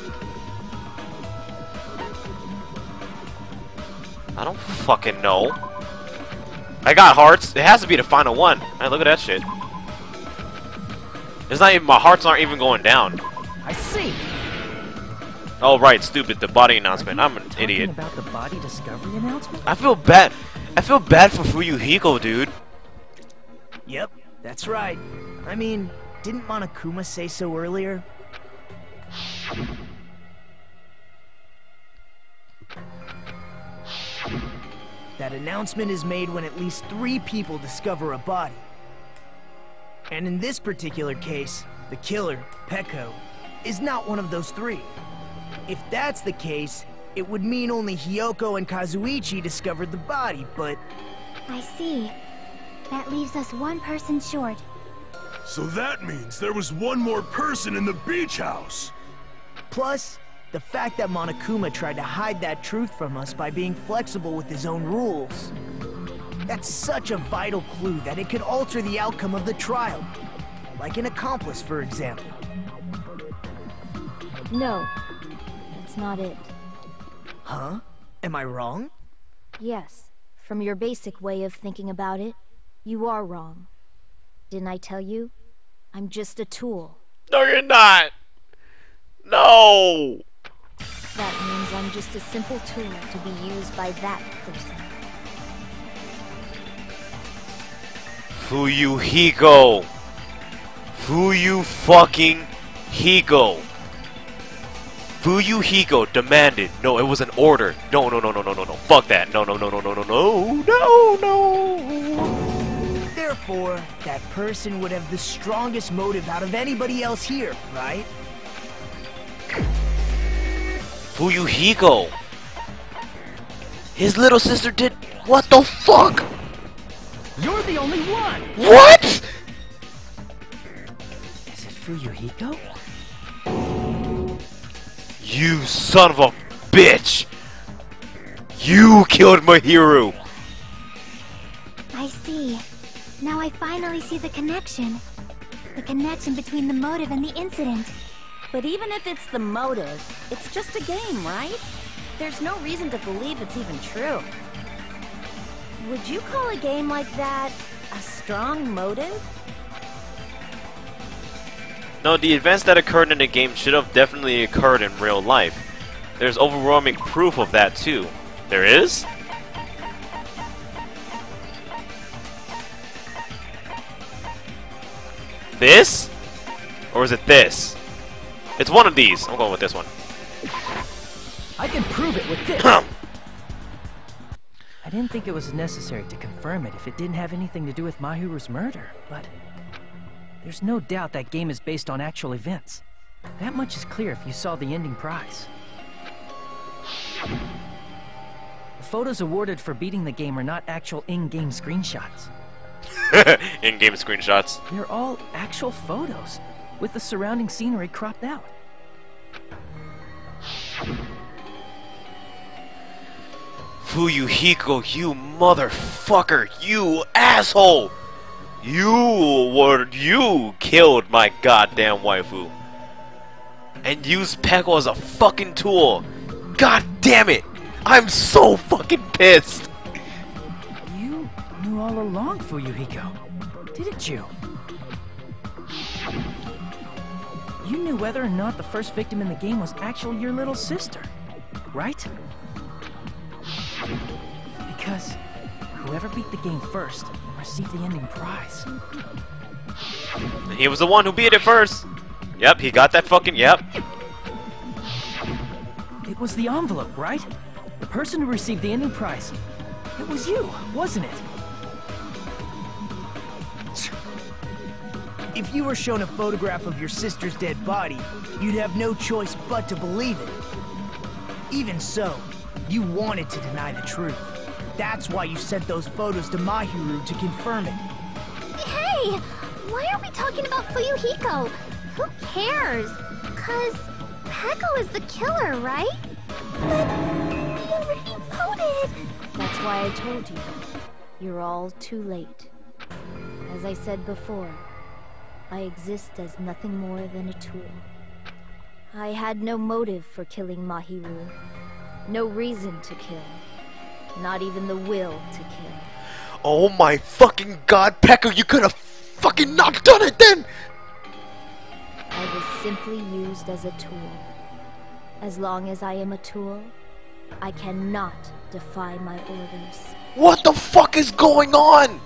I don't fucking know. I got hearts. It has to be the final one. Hey, look at that shit. It's not even, my hearts aren't even going down. I see. Oh right, stupid. The body announcement. I'm an idiot. About the body discovery announcement? I feel bad. I feel bad for Fuyuhiko, dude. Yep, that's right. I mean, didn't Monokuma say so earlier? That announcement is made when at least 3 people discover a body. And in this particular case, the killer, Peko, is not one of those 3. If that's the case, it would mean only Hiyoko and Kazuichi discovered the body, but... I see. That leaves us one person short. So that means there was one more person in the beach house. Plus, the fact that Monokuma tried to hide that truth from us by being flexible with his own rules. That's such a vital clue that it could alter the outcome of the trial. Like an accomplice, for example. No, that's not it. Huh? Am I wrong? Yes, From your basic way of thinking about it, you are wrong. Didn't I tell you? I'm just a tool. No, you're not. No. That means I'm just a simple tool to be used by that person. Fuyuhiko. Fuyu fucking Hiko. Fuyuhiko demanded. No, it was an order. No. Fuck that. No. Therefore, that person would have the strongest motive out of anybody else here, right? Fuyuhiko. His little sister did. What the fuck? You're the only one! What? Is it Fuyuhiko? You son of a bitch! You killed Mahiru! I see. Now I finally see the connection. The connection between the motive and the incident. But even if it's the motive, it's just a game, right? There's no reason to believe it's even true. Would you call a game like that a strong motive? No, the events that occurred in the game should have definitely occurred in real life. There's overwhelming proof of that too. There is? This? Or is it this? It's one of these. I'm going with this one. I can prove it with this. I didn't think it was necessary to confirm it if it didn't have anything to do with Mahiru's murder, but there's no doubt that game is based on actual events. That much is clear if you saw the ending prize. The photos awarded for beating the game are not actual in-game screenshots. In-game screenshots. They're all actual photos, with the surrounding scenery cropped out. Fuyuhiko, you motherfucker, you asshole! You killed my goddamn waifu. And used Peko as a fucking tool. God damn it! I'm so fucking pissed! You knew all along, Fuyuhiko, didn't you? You knew whether or not the first victim in the game was actually your little sister, right? Because whoever beat the game first received the ending prize. He was the one who beat it first. Yep, he got that fucking, yep. It was the envelope, right? The person who received the ending prize. It was you, wasn't it? If you were shown a photograph of your sister's dead body, you'd have no choice but to believe it. Even so, you wanted to deny the truth. That's why you sent those photos to Mahiru to confirm it. Hey! Why are we talking about Fuyuhiko? Who cares? 'Cause Peko is the killer, right? But we already voted! That's why I told you. You're all too late. As I said before, I exist as nothing more than a tool. I had no motive for killing Mahiru. No reason to kill. Not even the will to kill. Oh my fucking god, Peko, you could have fucking not done it then! I was simply used as a tool. As long as I am a tool, I cannot defy my orders. What the fuck is going on?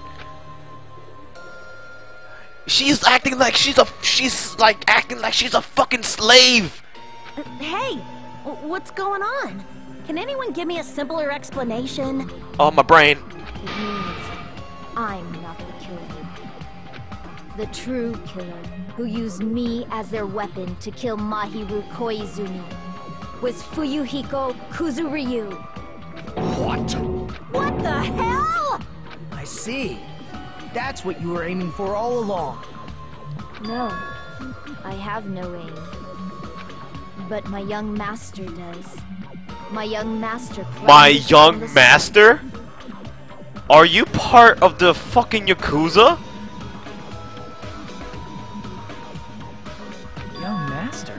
She's acting like she's acting like she's a fucking slave. Hey, what's going on? Can anyone give me a simpler explanation? Oh, my brain. It means I'm not the killer. The true killer, who used me as their weapon to kill Mahiru Koizumi, was Fuyuhiko Kuzuryu. What? What the hell? I see. That's what you were aiming for all along. No, I have no aim. But my young master does. My young master. My young master? Are you part of the fucking Yakuza? Young master?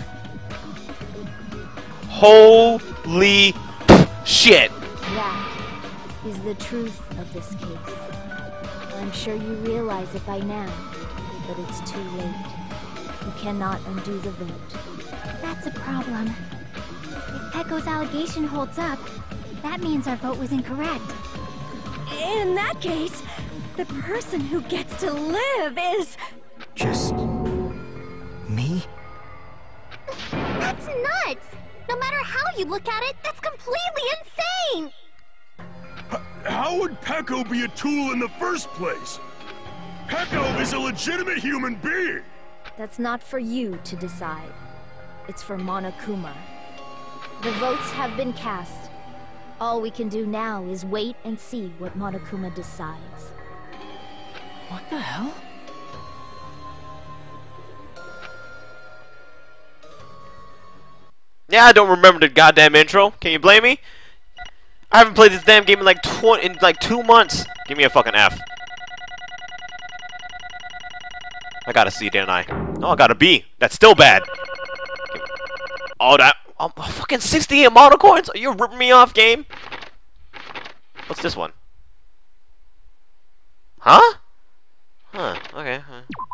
Holy shit! That is the truth of this case. I'm sure you realize it by now, but it's too late. You cannot undo the vote. That's a problem. If Pecco's allegation holds up, that means our vote was incorrect. In that case, the person who gets to live is... Just... me? That's nuts! No matter how you look at it, that's completely insane! How would Pecco be a tool in the first place? Pecco is a legitimate human being! That's not for you to decide. It's for Monokuma. The votes have been cast. All we can do now is wait and see what Monokuma decides. What the hell? Yeah, I don't remember the goddamn intro. Can you blame me? I haven't played this damn game in like 2 months. Give me a fucking F. I got a C, didn't I? No, I got a B. That's still bad. Oh, that... Oh, fucking 68 model coins? Are you ripping me off, game? What's this one? Huh? Huh, okay.